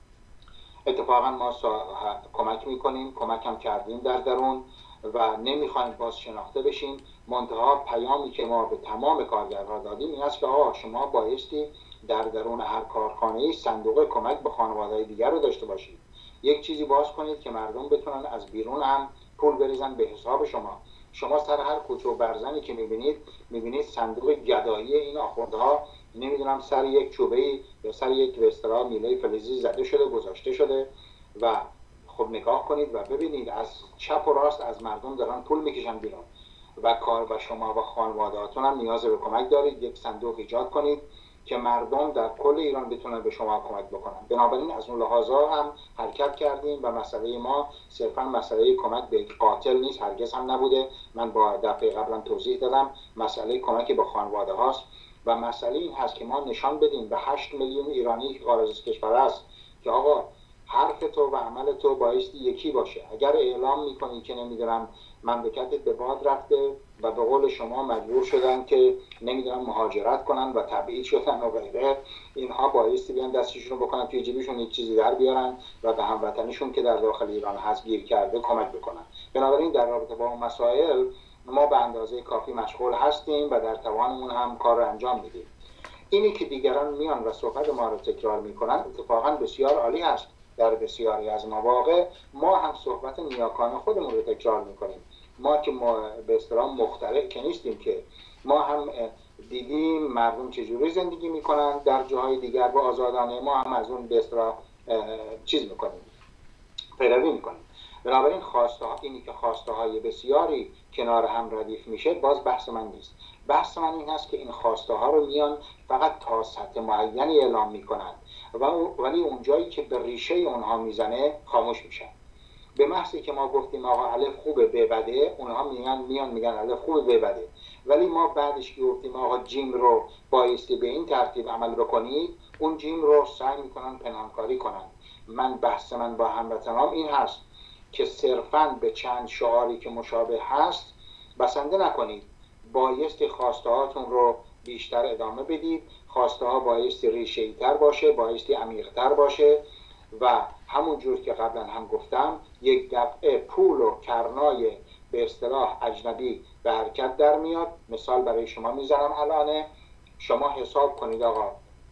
اتفاقا ما کمک میکنیم، کمک هم کردیم در درون و نمیخوایم باز شناخته بشیم. منتها پیامی که ما به تمام کارگرها دادیم این است که آقا شما بایستی در درون هر کارخانه‌ای صندوق کمک به خانواده‌های دیگر رو داشته باشید. یک چیزی باز کنید که مردم بتونن از بیرون هم پول بریزن به حساب شما. شما سر هر کوچه و برزنی که میبینید میبینید صندوق گدایی این آخوندها نمیدونم سر یک چوبه یا سر یک به اصطلاح میله فلزی زده شده گذاشته شده و خب نگاه کنید و ببینید از چپ و راست از مردم دارن پول میکشن بیرون و کار و شما و خانواده‌هاتون هم نیاز به کمک دارید. یک صندوق ایجاد کنید که مردم در کل ایران بتونن به شما کمک بکنن. بنابراین از اون لحاظا هم حرکت کردیم و مسئله ما صرفا مسئله کمک به قاتل نیست، هرگز هم نبوده. من با دفعه قبلا توضیح دادم مسئله کمک به خانواده هاست و مسئله این هست که ما نشان بدیم به هشت میلیون ایرانی که خارج از کشور است که آقا حرف تو و عمل تو بایستی یکی باشه. اگر اعلام میکنی که نمیدونم مملکتت به باد رفته و به قول شما مجبور شدن که نمیدونم مهاجرت کنن و تبعید شدن و غیره، اینها بایستی بیان دستشون رو بکنن توی جیبشون یک چیزی در بیارن و به هموطنشون که در داخل ایران هست گیر کرده کمک بکنن. بنابراین در رابطه با اون مسائل ما به اندازه کافی مشغول هستیم و در توانمون هم کار رو انجام میدیم. اینی که دیگران میان و صحبت ما رو تکرار میکنن اتفاقا بسیار عالی هست. در بسیاری از مواقع ما هم صحبت نیاکان خودمون رو تکرار میکنیم. ما که ما به اصطلاح مخترع که نیستیم، که ما هم دیدیم مردم چجوری زندگی میکنن در جاهای دیگر با آزادانه، ما هم از اون به اصطلاح چیز میکنیم، پیروی میکنیم. بنابراین خواسته ها، اینی که خواسته های بسیاری کنار هم ردیف میشه، باز بحث من نیست. بحث من این هست که این خواسته ها رو میان فقط تا سطح معینی اعلام میکنن ولی اونجایی که به ریشه اونها میزنه خاموش میشن. به محضی که ما گفتیم آقا الف خوبه ب بده، اونها میان میان میگن الف خوبه ب بده، ولی ما بعدش که گفتیم آقا جیم رو بایستی به این ترتیب عمل بکنید، اون جیم رو سعی میکنن پنهانکاری کنن. من بحث من با هموطنام این هست که صرفاً به چند شعاری که مشابه هست بسنده نکنید، بایستی خواسته هاتون رو بیشتر ادامه بدید. خواسته ها بایستی ریشه‌ای تر باشه، بایستی عمیق تر باشه و همون جور که قبلا هم گفتم یک دفعه پول و کرنای به اصطلاح اجنبی به حرکت در میاد. مثال برای شما میزنم الان، شما حساب کنید آقا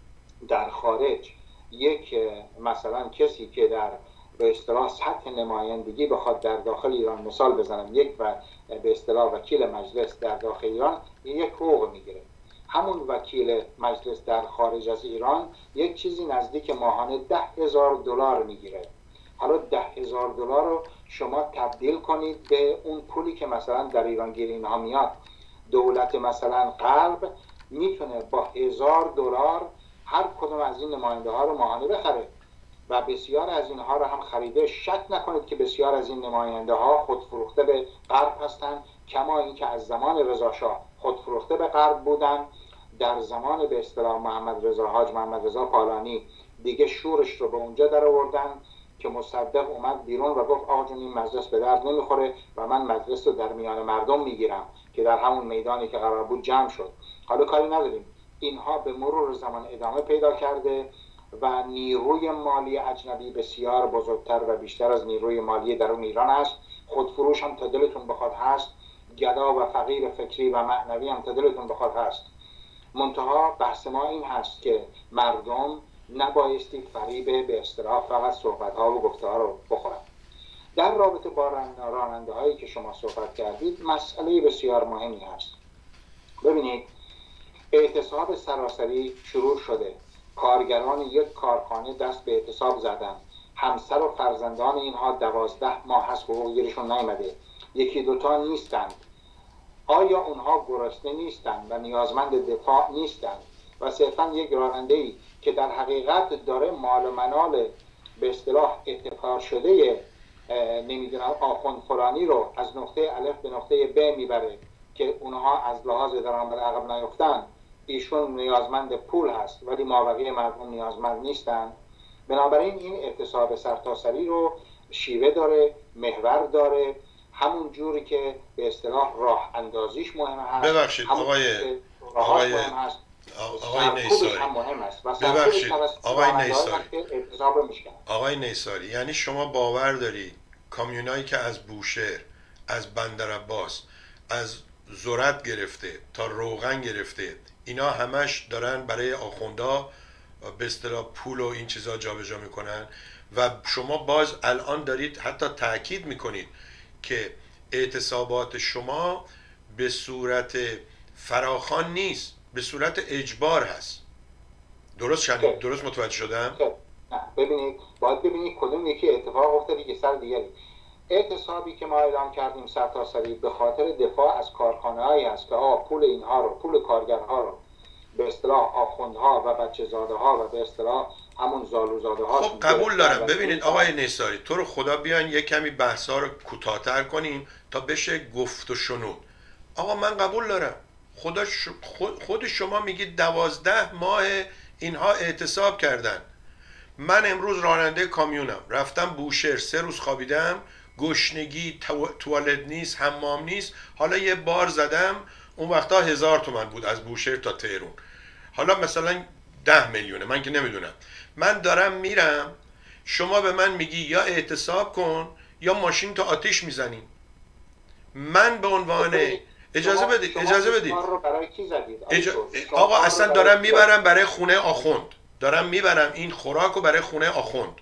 در خارج یک مثلا کسی که در به اصطلاح سطح نمایندگی بخواد در داخل ایران، مثال بزنم، یک و به اصطلاح وکیل مجلس در داخل ایران یک حقوق میگیره، همون وکیل مجلس در خارج از ایران یک چیزی نزدیک ماهانه ده هزار دلار میگیره. حالا ده هزار دلار رو شما تبدیل کنید به اون پولی که مثلا در ایران گیر اینها میاد. دولت مثلا غرب میتونه با هزار دلار هر کدوم از این نماینده ها رو ماهانه بخره و بسیار از اینها رو هم خریده. شک نکنید که بسیار از این نماینده ها خودفروخته به غرب هستند، کما اینکه از زمان رضا شاه خودفروخته به غرب بودن. در زمان به اصطلاح محمد رضا حاج محمد رضا پالانی دیگه شورش رو به اونجا در آوردن که مصدق اومد بیرون و گفت آقا جون این مجلس به درد نمیخوره و من مجلس رو در میان مردم میگیرم، که در همون میدانی که قرار بود جمع شد. حالا کاری نداریم، اینها به مرور زمان ادامه پیدا کرده و نیروی مالی اجنبی بسیار بزرگتر و بیشتر از نیروی مالی درون ایران است. خودفروش هم تا دلتون بخواد هست، گدا و فقیر فکری و معنوی هم تا دلتون بخواد هست. منتها بحث ما این هست که مردم نبایستی فریب به اصطلاح فقط صحبت ها و گفته ها رو بخورن. در رابطه با راننده هایی که شما صحبت کردید، مسئله بسیار مهمی هست. ببینید، اعتصاب سراسری شروع شده، کارگران یک کارخانه دست به اعتصاب زدن، همسر و فرزندان اینها دوازده ماه هست حقوق گیرشون نیامده، یکی دوتا نیستند. آیا اونها گرسنه نیستند و نیازمند دفاع نیستند و صرفا یک راننده‌ای که در حقیقت داره مال و منال به اصطلاح احتکار شده نمیدونم آخوند فلانی رو از نقطه الف به نقطه ب میبره که اونها از لحاظ درآمد عقب نیفتن، ایشون نیازمند پول هست ولی مابقی مردم نیازمند نیستن. بنابراین این اعتصاب سرتاسری رو شیوه داره، محور داره، همون جوری که به اصطلاح راه اندازیش مهم هست. ببخشید آقای آقای مهم هست. آقای نیساری، ببخشید آقای نیساری آقای نیساری یعنی شما باور داری کامیونایی که از بوشهر، از بندرعباس، از ذرت گرفته تا روغن گرفته، اینا همش دارن برای آخوندا به اصطلاح پول و این چیزا جابجا میکنن و شما باز الان دارید حتی تاکید میکنید که اعتصابات شما به صورت فراخوان نیست، به صورت اجبار هست. درست شنید؟ درست متوجه شدم؟ نه، ببینید، باید ببینید کدوم یکی اتفاق افتاده که سر دیگری. اعتصابی که ما اعلام کردیم سرتاسری به خاطر دفاع از کارخانه هایی است که آه پول اینها رو، پول کارگرها رو به اصطلاح آخوندها و بچه زاده ها و به اصطلاح همون زالوزاده ها. خب قبول دارم. ببینید آقای نیساری، تو رو خدا بیان یک کمی بحثا رو کوتاه‌تر کنیم تا بشه گفت و شنود. آقا من قبول دارم، خدا ش... خود شما میگید دوازده ماه اینها اعتصاب کردن. من امروز راننده کامیونم، رفتم بوشهر، سه روز خوابیدم، گشنگی، تو... توالت نیست، حمام نیست، حالا یه بار زدم، اون وقتا هزار تومن بود از بوشهر تا تهرون، حالا مثلا ده میلیونه، من که نمیدونم. من دارم میرم، شما به من میگی یا اعتصاب کن یا ماشین تو آتیش میزنیم. من به عنوان اجازه بدید اجازه بدید اجا... آقا اصلا دارم میبرم برای خونه آخوند، دارم میبرم این خوراک رو برای خونه آخوند.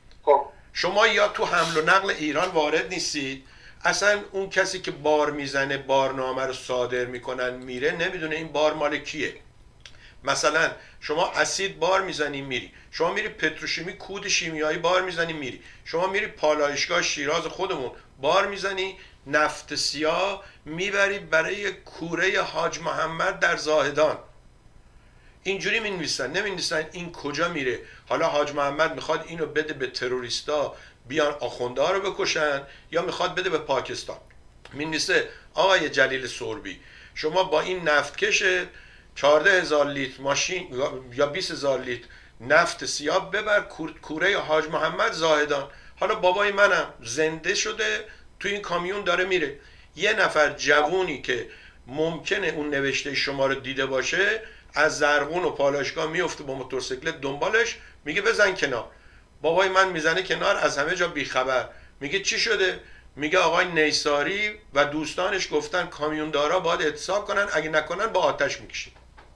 شما یا تو حمل و نقل ایران وارد نیستید، اصلا اون کسی که بار میزنه بارنامه رو صادر میکنن میره نمیدونه این بار مال کیه. مثلا شما اسید بار میزنی میری، شما میری پتروشیمی کود شیمیایی بار میزنی میری، شما میری پالایشگاه شیراز خودمون بار میزنی نفت سیاه میبری برای کوره حاج محمد در زاهدان. اینجوری می نویسن، نمی نویسن این کجا میره، حالا حاج محمد میخواد اینو بده به تروریستا بیان آخونده ها رو بکشن یا میخواد بده به پاکستان. می نویسه آقای جلیل سربی شما با این نفت کشه چهارده هزار لیتر ماشین یا بیست هزار لیتر نفت سیاه ببر کوره حاج محمد زاهدان. حالا بابای منم زنده شده تو این کامیون داره میره، یه نفر جوونی که ممکنه اون نوشته شما رو دیده باشه از زرغون و پالایشگاه میفته با موتورسیکلت دنبالش، میگه بزن کنار. بابای من میزنه کنار، از همه جا بیخبر. میگه چی شده؟ میگه آقای نیساری و دوستانش گفتن کامیوندارا باید اعتصاب کنن، اگه نکنن با آتش میکشیم.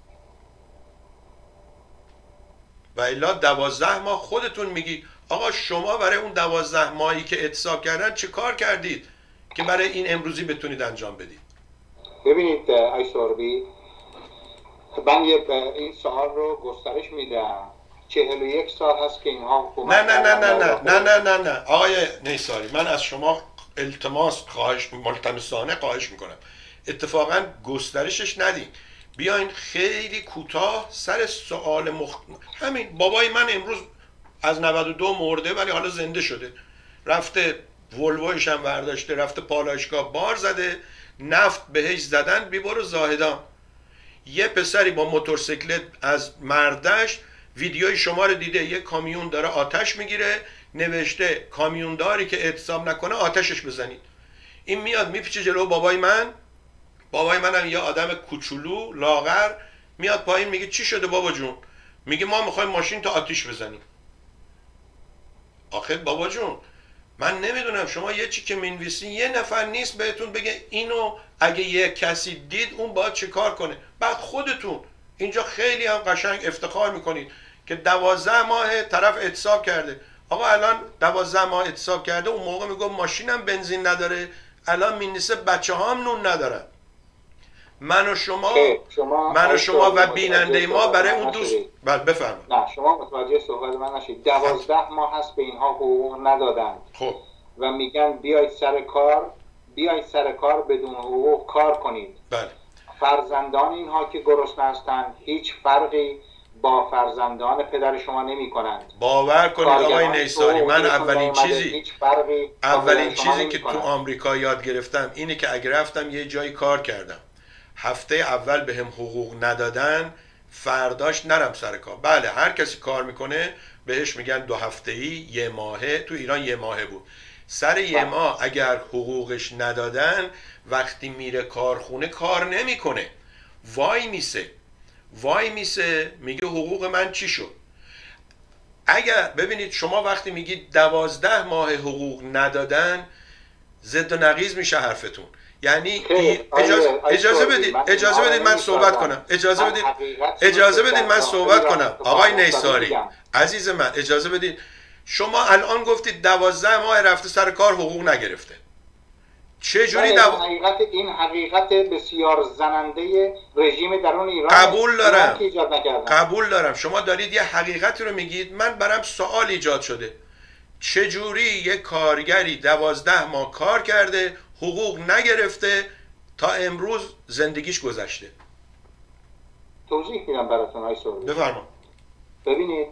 و الا دوازده ماه خودتون میگی آقا شما برای اون دوازده ماهی که اعتصاب کردن چه کار کردید که برای این امروزی بتونید انجام بدید؟ ببینید آقای سربی، من یه این سوال رو گسترش میدم. چهل و یک سال هست که اینها حکومت نه نه نه نه نه نه نه نه نه آقای نیساری، من از شما التماس خواهش ملتمسانه خواهش میکنم اتفاقا گسترشش ندین، بیاین خیلی کوتاه سر سوال مخ... همین بابای من امروز از نود و دو مرده ولی حالا زنده شده، رفته ولویش هم برداشته رفته پالایشگاه بار زده نفت بهش زدن بی برو زاهدان. یه پسری با موتورسیکلت از مردش ویدیوی شما رو دیده، یه کامیون داره آتش میگیره نوشته کامیونداری که اعتصاب نکنه آتشش بزنید. این میاد میپیچه جلو بابای من، بابای منم یه آدم کوچولو لاغر میاد پایین میگه چی شده بابا جون؟ میگه ما میخوایم ماشین تا آتیش بزنیم. آخه بابا جون من نمیدونم شما یه چی که مینویسین یه نفر نیست بهتون بگه اینو اگه یه کسی دید اون باید چه کار کنه. بعد خودتون اینجا خیلی هم قشنگ افتخار میکنید که دوازده ماه طرف اعتصاب کرده. آقا الان دوازده ماه اعتصاب کرده، اون موقع میگم ماشینم بنزین نداره، الان مینیسه بچه ها هم نون ندارن. من و شما, شما من و شما و بیننده ما برای اون دوست بله بفرمایید. نه شما متوجه صحبت من نشید. دوازده ماه هست به اینها حقوق ندادن. خب و میگن بیاید سر کار، بیاید سر کار بدون حقوق کار کنید. بله. فرزندان اینها که گرسنه هستند هیچ فرقی با فرزندان پدر شما نمی کنند. باور کنید آقای نیساری، من اولین چیزی اولین چیزی که تو آمریکا یاد گرفتم اینه که اگه رفتم یه جایی کار کردم هفته اول به هم حقوق ندادن فرداش نرم سر کار. بله هر کسی کار میکنه بهش میگن دو هفته‌ای، یه ماهه، تو ایران یه ماهه بود. سر یه ماه اگر حقوقش ندادن وقتی میره کارخونه کار نمیکنه، وای میسه وای میسه میگه حقوق من چی شد. اگر ببینید شما وقتی میگید دوازده ماه حقوق ندادن ضد و نقیض میشه حرفتون. یعنی اجازه اجازه بدید اجازه بدید من صحبت کنم اجازه بدید اجازه بدید من صحبت کنم آقای نیساری عزیز من اجازه بدید. شما الان گفتید دوازده ماه رفته سر کار حقوق نگرفته. چه جوری دو... حقیقت این حقیقت بسیار زننده رژیم درون ایران قبول دارم قبول دارم شما دارید یه حقیقتی رو میگید. من برام سوال ایجاد شده چه جوری یه کارگری دوازده ماه کار کرده حقوق نگرفته تا امروز زندگیش گذشته؟ توضیح میدم براتون آقای سربی. بفرمایید. ببینید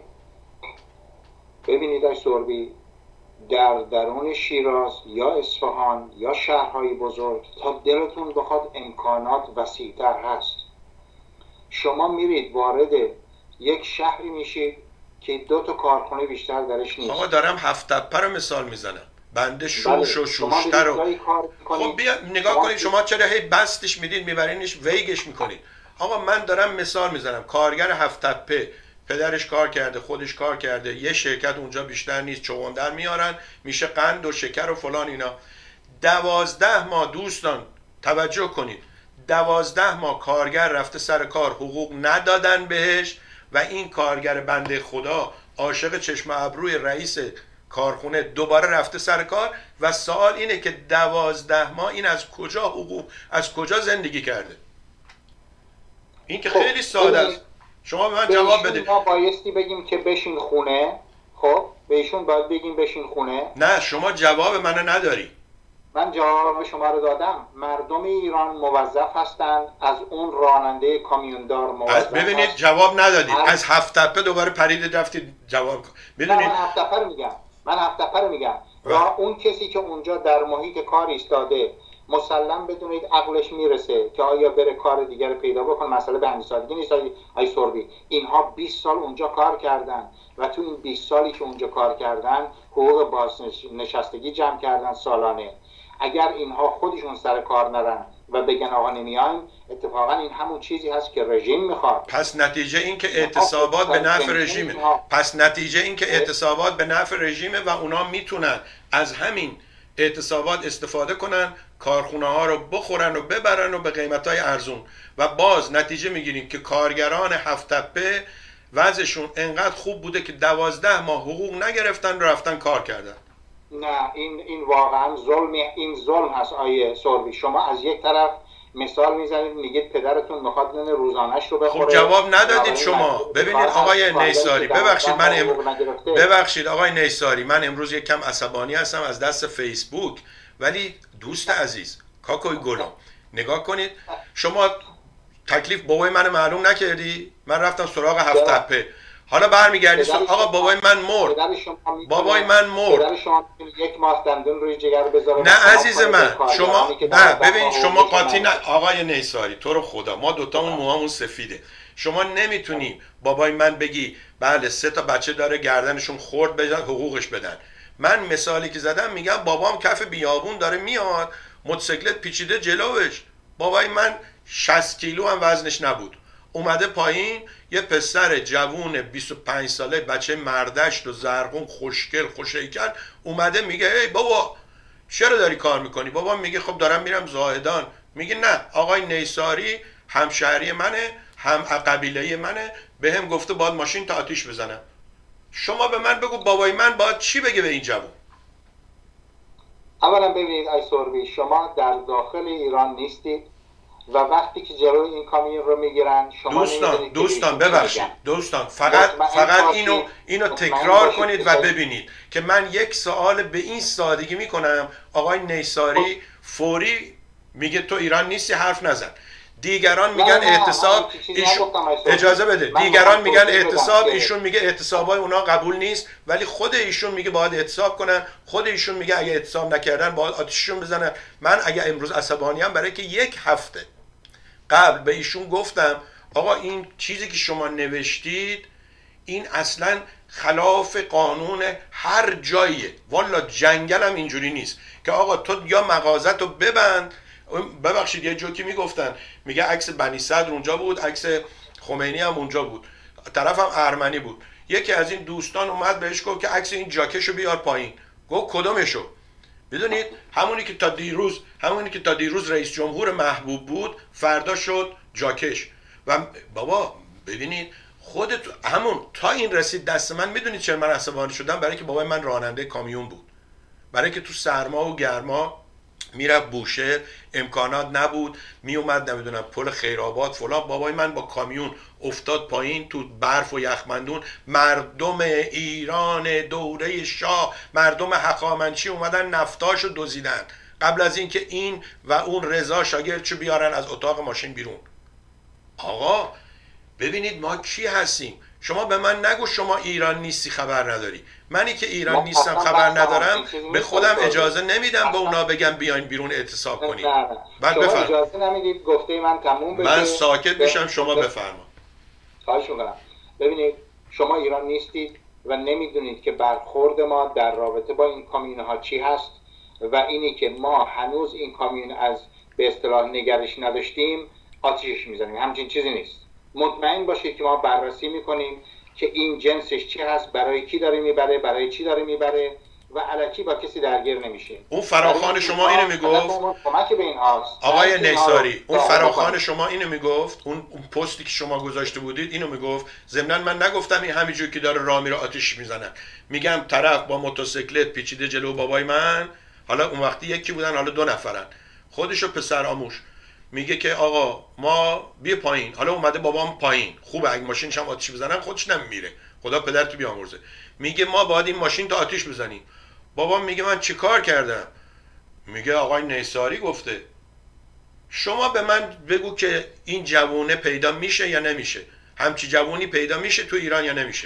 ببینید آقای سربی، در درون شیراز یا اصفهان یا شهرهای بزرگ تا دلتون بخواد امکانات وسیع‌تر هست. شما میرید وارد یک شهری میشید که دو تا کارخونه بیشتر درش نیست. آقا دارم هفت تپه رو مثال میزنم، بنده شوش و شوشتر رو. خب بیا نگاه کنید شما چرا هی بستش میدید میبرینش ویگش میکنید. آقا من دارم مثال میزنم، کارگر هفت تپه پدرش کار کرده خودش کار کرده، یه شرکت اونجا بیشتر نیست، چغندر میارن میشه قند و شکر و فلان اینا. دوازده ماه دوستان توجه کنید، دوازده ماه کارگر رفته سر کار حقوق ندادن بهش و این کارگر بنده خدا عاشق چشم ابروی رئیس کارخونه دوباره رفته سر کار و سوال اینه که دوازده ماه این از کجا حقوق از کجا زندگی کرده؟ این که خیلی ساده است. شما به من جواب بدید. ما بایستی بگیم که بشین خونه، خب بهشون باید بگیم بشین خونه. نه شما جواب منو نداری. من جواب شما رو دادم. مردم ایران موظف هستند، از اون راننده کامیوندار موظف. ببینید هست. جواب ندادید. هر... از هفت تپه دوباره پرید رفتید جواب. ببینید من هفت تپه رو میگم. من هفت تپه رو میگم. را اون کسی که اونجا در محیط کار ایستاده، مسلم بدونید عقلش میرسه که آیا بره کار دیگر پیدا بکنه. مسئله به همین سادگی نیست. ای سوربی اینها بیست سال اونجا کار کردن و تو این بیست سالی که اونجا کار کردن حقوق بازنشستگی جمع کردن سالانه. اگر اینها خودشون سر کار نرن و بگن آقا نمیایم، اتفاقا این همون چیزی هست که رژیم میخواد. پس نتیجه این که اعتصابات به نفع رژیمه. پس نتیجه این که اعتصابات به نفع رژیمه و اونا میتونن از همین اعتصابات استفاده کنن، کارخونه ها رو بخورن و ببرن و به قیمت های ارزون، و باز نتیجه میگیریم که کارگران هفت تپه وضعشون انقدر خوب بوده که دوازده ماه حقوق نگرفتن و رفتن کار کردن. نه این این واقعا ظلم، این ظلم هست آیه سوربی. شما از یک طرف مثال میزنید میگید پدرتون میخواد نون روزانش رو بخوره. خب جواب ندادید شما. ببینید آقای نیساری، ببخشید من ام... ببخشید آقای نیساری، من امروز یک کم عصبانی هستم از دست فیسبوک، ولی دوست عزیز کاکوی گلم نگاه کنید، شما تکلیف بابای من معلوم نکردی، من رفتم سراغ هفت تپه، حالا برمیگردی سر... آقا بابای من مرد، بابای من مرد، یک ماه دندون روی جگر بذاره. نه عزیز من، شما نه ببین شما قاطی نه آقای نیساری، تو رو خدا ما دوتامون موهامون سفیده، شما نمیتونی بابای من بگی بله سه تا بچه داره گردنشون خورد بدن حقوقش بدن. من مثالی که زدم میگم بابام کف بیابون داره میاد، موتورسیکلت پیچیده جلوش، بابای من شصت کیلو هم وزنش نبود، اومده پایین، یه پسر جوون بیست و پنج ساله بچه مردشت و زرقون خوشگل خوشهیکل اومده میگه ای بابا چرا داری کار میکنی؟ بابا میگه خب دارم میرم زاهدان. میگه نه آقای نیساری همشهری منه، هم قبیله منه، به هم گفته باید ماشین تا آتیش بزنم. شما به من بگو بابای من باید چی بگه به این جوون؟ اولا ببینید آی سوربی، شما در داخل ایران نیستید و وقتی که جلوی این کامیون رو میگیرن شما دوستان دوستان ببخشید دوستان فقط فقط اینو اینو تکرار کنید و ببینید که من یک سوال به این سادگی میکنم. آقای نیساری فوری میگه تو ایران نیستی حرف نزن. دیگران میگن اعتصاب، ایشون اجازه بده، دیگران میگن اعتصاب، ایشون میگه اعتصابای اونا قبول نیست، ولی خود ایشون میگه باید اعتصاب کنن، خود ایشون میگه اگه اعتصاب نکردن باید آتیششون بزنن. من اگه امروز عصبانی ام برای که یک هفته قبل به ایشون گفتم آقا این چیزی که شما نوشتید این اصلا خلاف قانون هر جاییه، والا جنگل هم اینجوری نیست که آقا تو یا مغازتو ببند. ببخشید یه جوکی میگفتن، میگه عکس بنی صدر اونجا بود، عکس خمینی هم اونجا بود، طرف هم ارمنی بود. یکی از این دوستان اومد بهش گفت که عکس این جاکشو بیار پایین. گفت کدومشو؟ بدونید همونی که تا دیروز همونی که تا دیروز رئیس جمهور محبوب بود فردا شد جاکش. و بابا ببینید خودت همون تا این رسید دست من. میدونید چرا من عصبانی شدم؟ برای که بابای من راننده کامیون بود، برای که تو سرما و گرما میرفت بوشهر، امکانات نبود، میومد نمیدونم پل خیرآباد فلان، بابای من با کامیون افتاد پایین تو برف و یخمندون. مردم ایران دوره شاه، مردم هخامنشی اومدن نفتاشو دزدیدن قبل از اینکه این و اون رضا شاگردشو بیارن از اتاق ماشین بیرون. آقا ببینید ما کی هستیم؟ شما به من نگو شما ایران نیستی خبر نداری. منی که ایران نیستم خبر ندارم به خودم اجازه نمیدم به اونا بگم بیاین بیرون اعتصاب کنید. بعد شما بفرما. اجازه نمیدید گفته من تموم بشه. من ساکت میشم شما بفرما. خواهش میکنم. ببینید شما ایران نیستید و نمیدونید که برخورد ما در رابطه با این کامیون ها چی هست و اینی که ما هنوز این کامیون از به اصطلاح نگرش نداشتیم آتیشش میزنیم. همچین چیزی نیست. مطمئن باشید که ما بررسی میکنیم که این جنسش چی هست، برای کی داره میبره، برای چی داره میبره و الکی با کسی درگیر نمیشیم. اون فراخوان شما اینو میگفت کمک به این هاست. آقای نیساری، اون فراخوان شما اینو میگفت، اون اون پستی که شما گذاشته بودید اینو میگفت. ضمناً من نگفتم این همینجوری که داره راه میره آتیش میزنن. میگم طرف با موتورسیکلت پیچیده جلو بابای من، حالا اون وقتی یکی بودن حالا دو نفرن، خودشو پسر آموش، میگه که آقا ما بیا پایین. حالا اومده بابام پایین، خوبه اگه ماشینش هم آتیش بزنن خودش نمیمیره، خدا پدر تو بیامرزه. میگه ما باید این ماشین تا آتیش بزنیم. بابام میگه من چیکار کردم؟ میگه آقای نیساری گفته. شما به من بگو که این جوونه پیدا میشه یا نمیشه؟ همچی جوونی پیدا میشه تو ایران یا نمیشه؟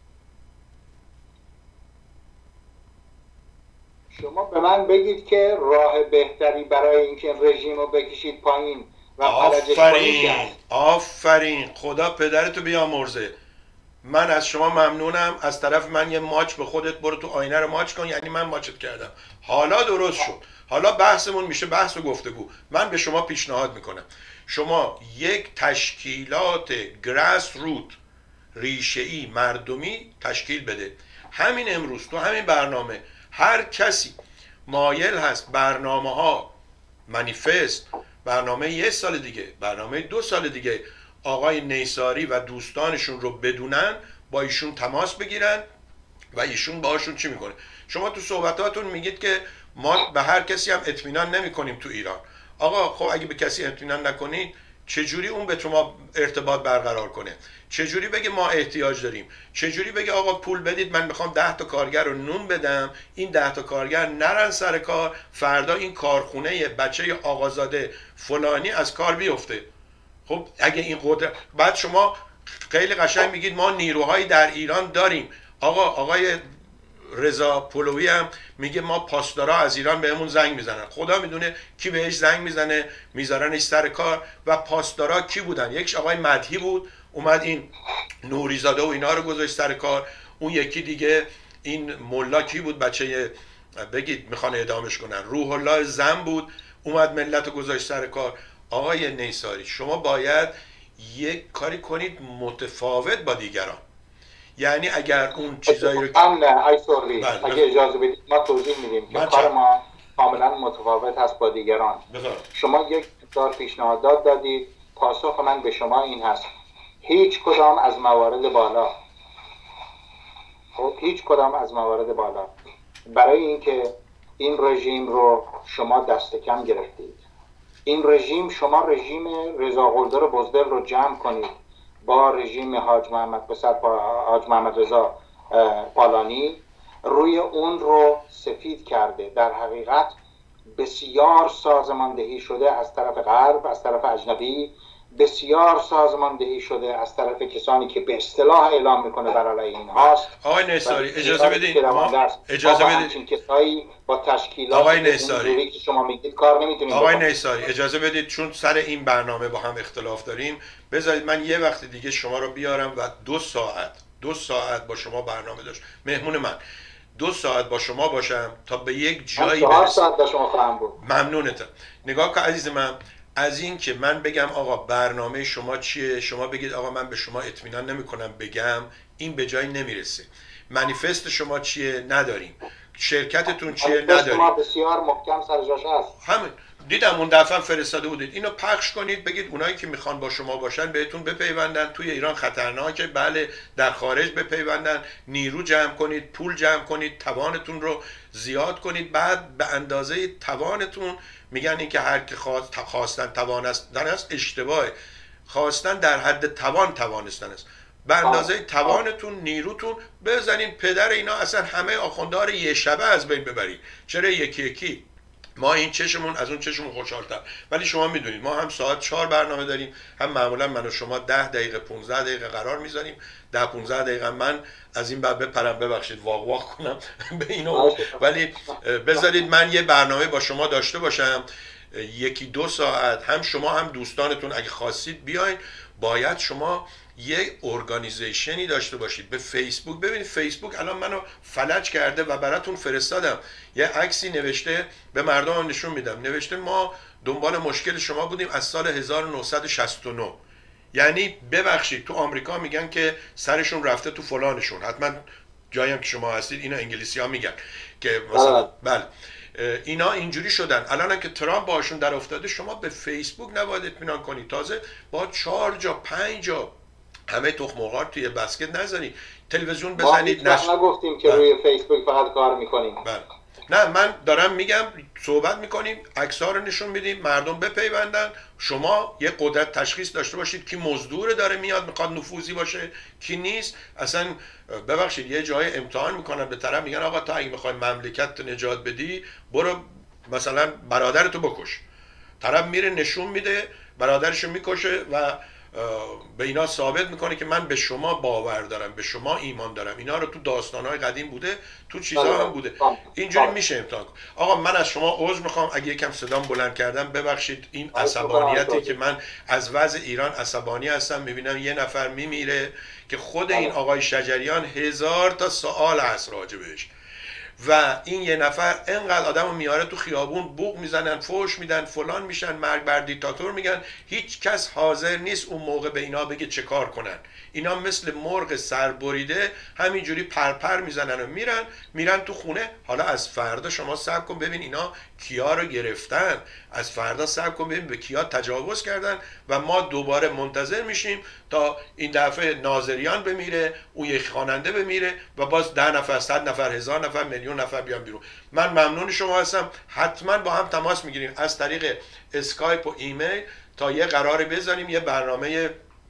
شما به من بگید که راه بهتری برای اینکه رژیم رو بکشید پایین و فلجش آفرین آفرین، خدا پدرتو بیامرزه. من از شما ممنونم. از طرف من یه ماچ به خودت، برو تو آینه رو ماچ کن، یعنی من ماچت کردم. حالا درست شد. حالا بحثمون میشه بحث و گفتگو. من به شما پیشنهاد میکنم شما یک تشکیلات گراس روت ریشه‌ای مردمی تشکیل بده. همین امروز تو همین برنامه هر کسی مایل هست برنامه ها منیفست، برنامه یک سال دیگه، برنامه دو سال دیگه آقای نیساری و دوستانشون رو بدونن، با ایشون تماس بگیرن و ایشون باهاشون چی میکنه. شما تو صحبتاتون میگید که ما به هر کسی هم اطمینان نمیکنیم تو ایران. آقا خب اگه به کسی اطمینان نکنید چجوری اون به شما ارتباط برقرار کنه؟ چجوری بگه ما احتیاج داریم؟ چجوری بگه آقا پول بدید من میخوام ده تا کارگر رو نون بدم، این ده تا کارگر نرن سر کار، فردا این کارخونه بچه آقازاده فلانی از کار بیفته؟ خب اگه این قدرت، بعد شما خیلی قشنگ میگید ما نیروهایی در ایران داریم. آقا آقای رضا پولوی هم میگه ما پاسدارا از ایران بهمون زنگ میزنن. خدا میدونه کی بهش زنگ میزنه، میذارنش سر کار. و پاسدارا کی بودن؟ یکیش آقای مدحی بود، اومد این نوریزاده و اینا رو گذاشت سر کار. اون یکی دیگه این ملا کی بود؟ بچه بگید میخوان اعدامش کنن، روح الله زن بود، اومد ملت رو گذاشت سر کار. آقای نیساری شما باید یک کاری کنید متفاوت با دیگران. یعنی اگر اون چیزایی رو هم نه ایسوری اگه اجازه بدید ما توضیح میدیم که کار ما کاملا متفاوت هست با دیگران. بخواه. شما یک دار پیشنهادات دادید، پاسخ من به شما این هست هیچ کدام از موارد بالا خب هیچ کدام از موارد بالا برای اینکه این رژیم رو شما دست کم گرفتید، این رژیم شما رژیم رضا قلدر بزدل رو جمع کنید با رژیم حاج محمد پسر حاج محمد رضا پالانی، روی اون رو سفید کرده. در حقیقت بسیار سازماندهی شده از طرف غرب، از طرف اجنبی، بسیار سازماندهی شده از طرف کسانی که به اصطلاح اعلام میکنه بر علیه اینهاست. آقای نیساری اجازه بدید اجازه بدید کسایی با تشکیلات آقای نیساری که شما میگید کار نمیتونید. آقای نیساری اجازه بدید چون سر این برنامه با هم اختلاف داریم، بذارید من یه وقت دیگه شما رو بیارم و دو ساعت دو ساعت با شما برنامه داشت، مهمون من دو ساعت با شما باشم تا به یک جایی برسم. ساعت با شما خواهم بود. ممنونتم. نگاه کن عزیز من، از این که من بگم آقا برنامه شما چیه، شما بگید آقا من به شما اطمینان نمی کنم بگم، این به جایی نمیرسه. منیفست شما چیه؟ نداریم. شرکتتون چیه؟ نداریم. ما بسیار محکم سر جاش هست. همین دیدم اون دفعه فرستاده بودید. اینو پخش کنید، بگید اونایی که میخوان با شما باشن بهتون بپیوندن. توی ایران خطرناکه، بله، در خارج بپیوندن. نیرو جمع کنید، پول جمع کنید، توانتون رو زیاد کنید. بعد به اندازه توانتون، میگن این که هر که خواست خواستن توانستن است، اشتباهه. خواستن در حد توان توانستن است. به اندازه توانتون، نیروتون بزنین پدر اینا اصلا همه آخوندار یه شبه از بین ببرید. چرا یکی یکی؟ ما این چشمون از اون چشمون خوشحالتر. ولی شما میدونید ما هم ساعت چهار برنامه داریم، هم معمولا من و شما ده دقیقه پونزده دقیقه قرار میذاریم. ده پونزده دقیقه من از این بعد بپرم، ببخشید واق واق کنم به اینو، ولی بذارید من یه برنامه با شما داشته باشم یکی دو ساعت. هم شما هم دوستانتون اگه خواستید بیاین. باید شما یه ارگانیزیشنی داشته باشید. به فیسبوک ببینید، فیسبوک الان منو فلج کرده و براتون فرستادم یه عکسی نوشته، به مردم هم نشون میدم، نوشته ما دنبال مشکل شما بودیم از سال هزار و نهصد و شصت و نه. یعنی ببخشید تو آمریکا میگن که سرشون رفته تو فلانشون، حتما جایی هم که شما هستید اینا انگلیسی ها میگن که مثلا بله اینا اینجوری شدن. الان که ترامپ باشون در افتاده، شما به فیسبوک نباید اطمینان کنید. تازه با چهار جا پنج جا همه تخم مرغ توی بسکت نزنید، تلویزیون بزنید. ما نگفتیم که بله. روی فیسبوک فقط کار میکنیم. بله. نه من دارم میگم صحبت میکنیم، عکس‌ها رو نشون میدیم، مردم بپیوندن، شما یه قدرت تشخیص داشته باشید کی مزدور داره میاد میخواد نفوذی باشه کی نیست. اصلا ببخشید یه جای امتحان میکنن به طرف میگن آقا تا اگه میخوای مملکت نجات بدی برو مثلا برادرتو بکش. طرف میره نشون میده برادرشو میکشه و به اینا ثابت میکنه که من به شما باور دارم، به شما ایمان دارم. اینا رو تو داستانهای قدیم بوده، تو چیزا هم بوده. اینجوری میشه امتحان کن. آقا من از شما عذر میخوام اگه یکم صدام بلند کردم، ببخشید. این عصبانیتی که من از وضع ایران عصبانی هستم، میبینم یه نفر میمیره که خود این آقای شجریان هزار تا سوال هست راجبش و این یه نفر انقدر آدمو میاره تو خیابون، بوق میزنن، فوش میدن، فلان میشن، مرگ بر دیکتاتور میگن. هیچ کس حاضر نیست اون موقع به اینا بگه چه کار کنن. اینا مثل مرغ سربریده همینجوری پرپر میزنن و میرن میرن تو خونه. حالا از فردا شما صبر کن ببین اینا کیا رو گرفتن، از فردا صبر کن ببین به کیا تجاوز کردن و ما دوباره منتظر میشیم تا این دفعه ناظریان بمیره، اون یک خواننده بمیره و باز ده نفر، صد نفر، هزار نفر، میلیون نفر بیان بیرون. من ممنون شما هستم. حتما با هم تماس میگیریم از طریق اسکایپ و ایمیل تا یه قراری بذاریم، یه برنامه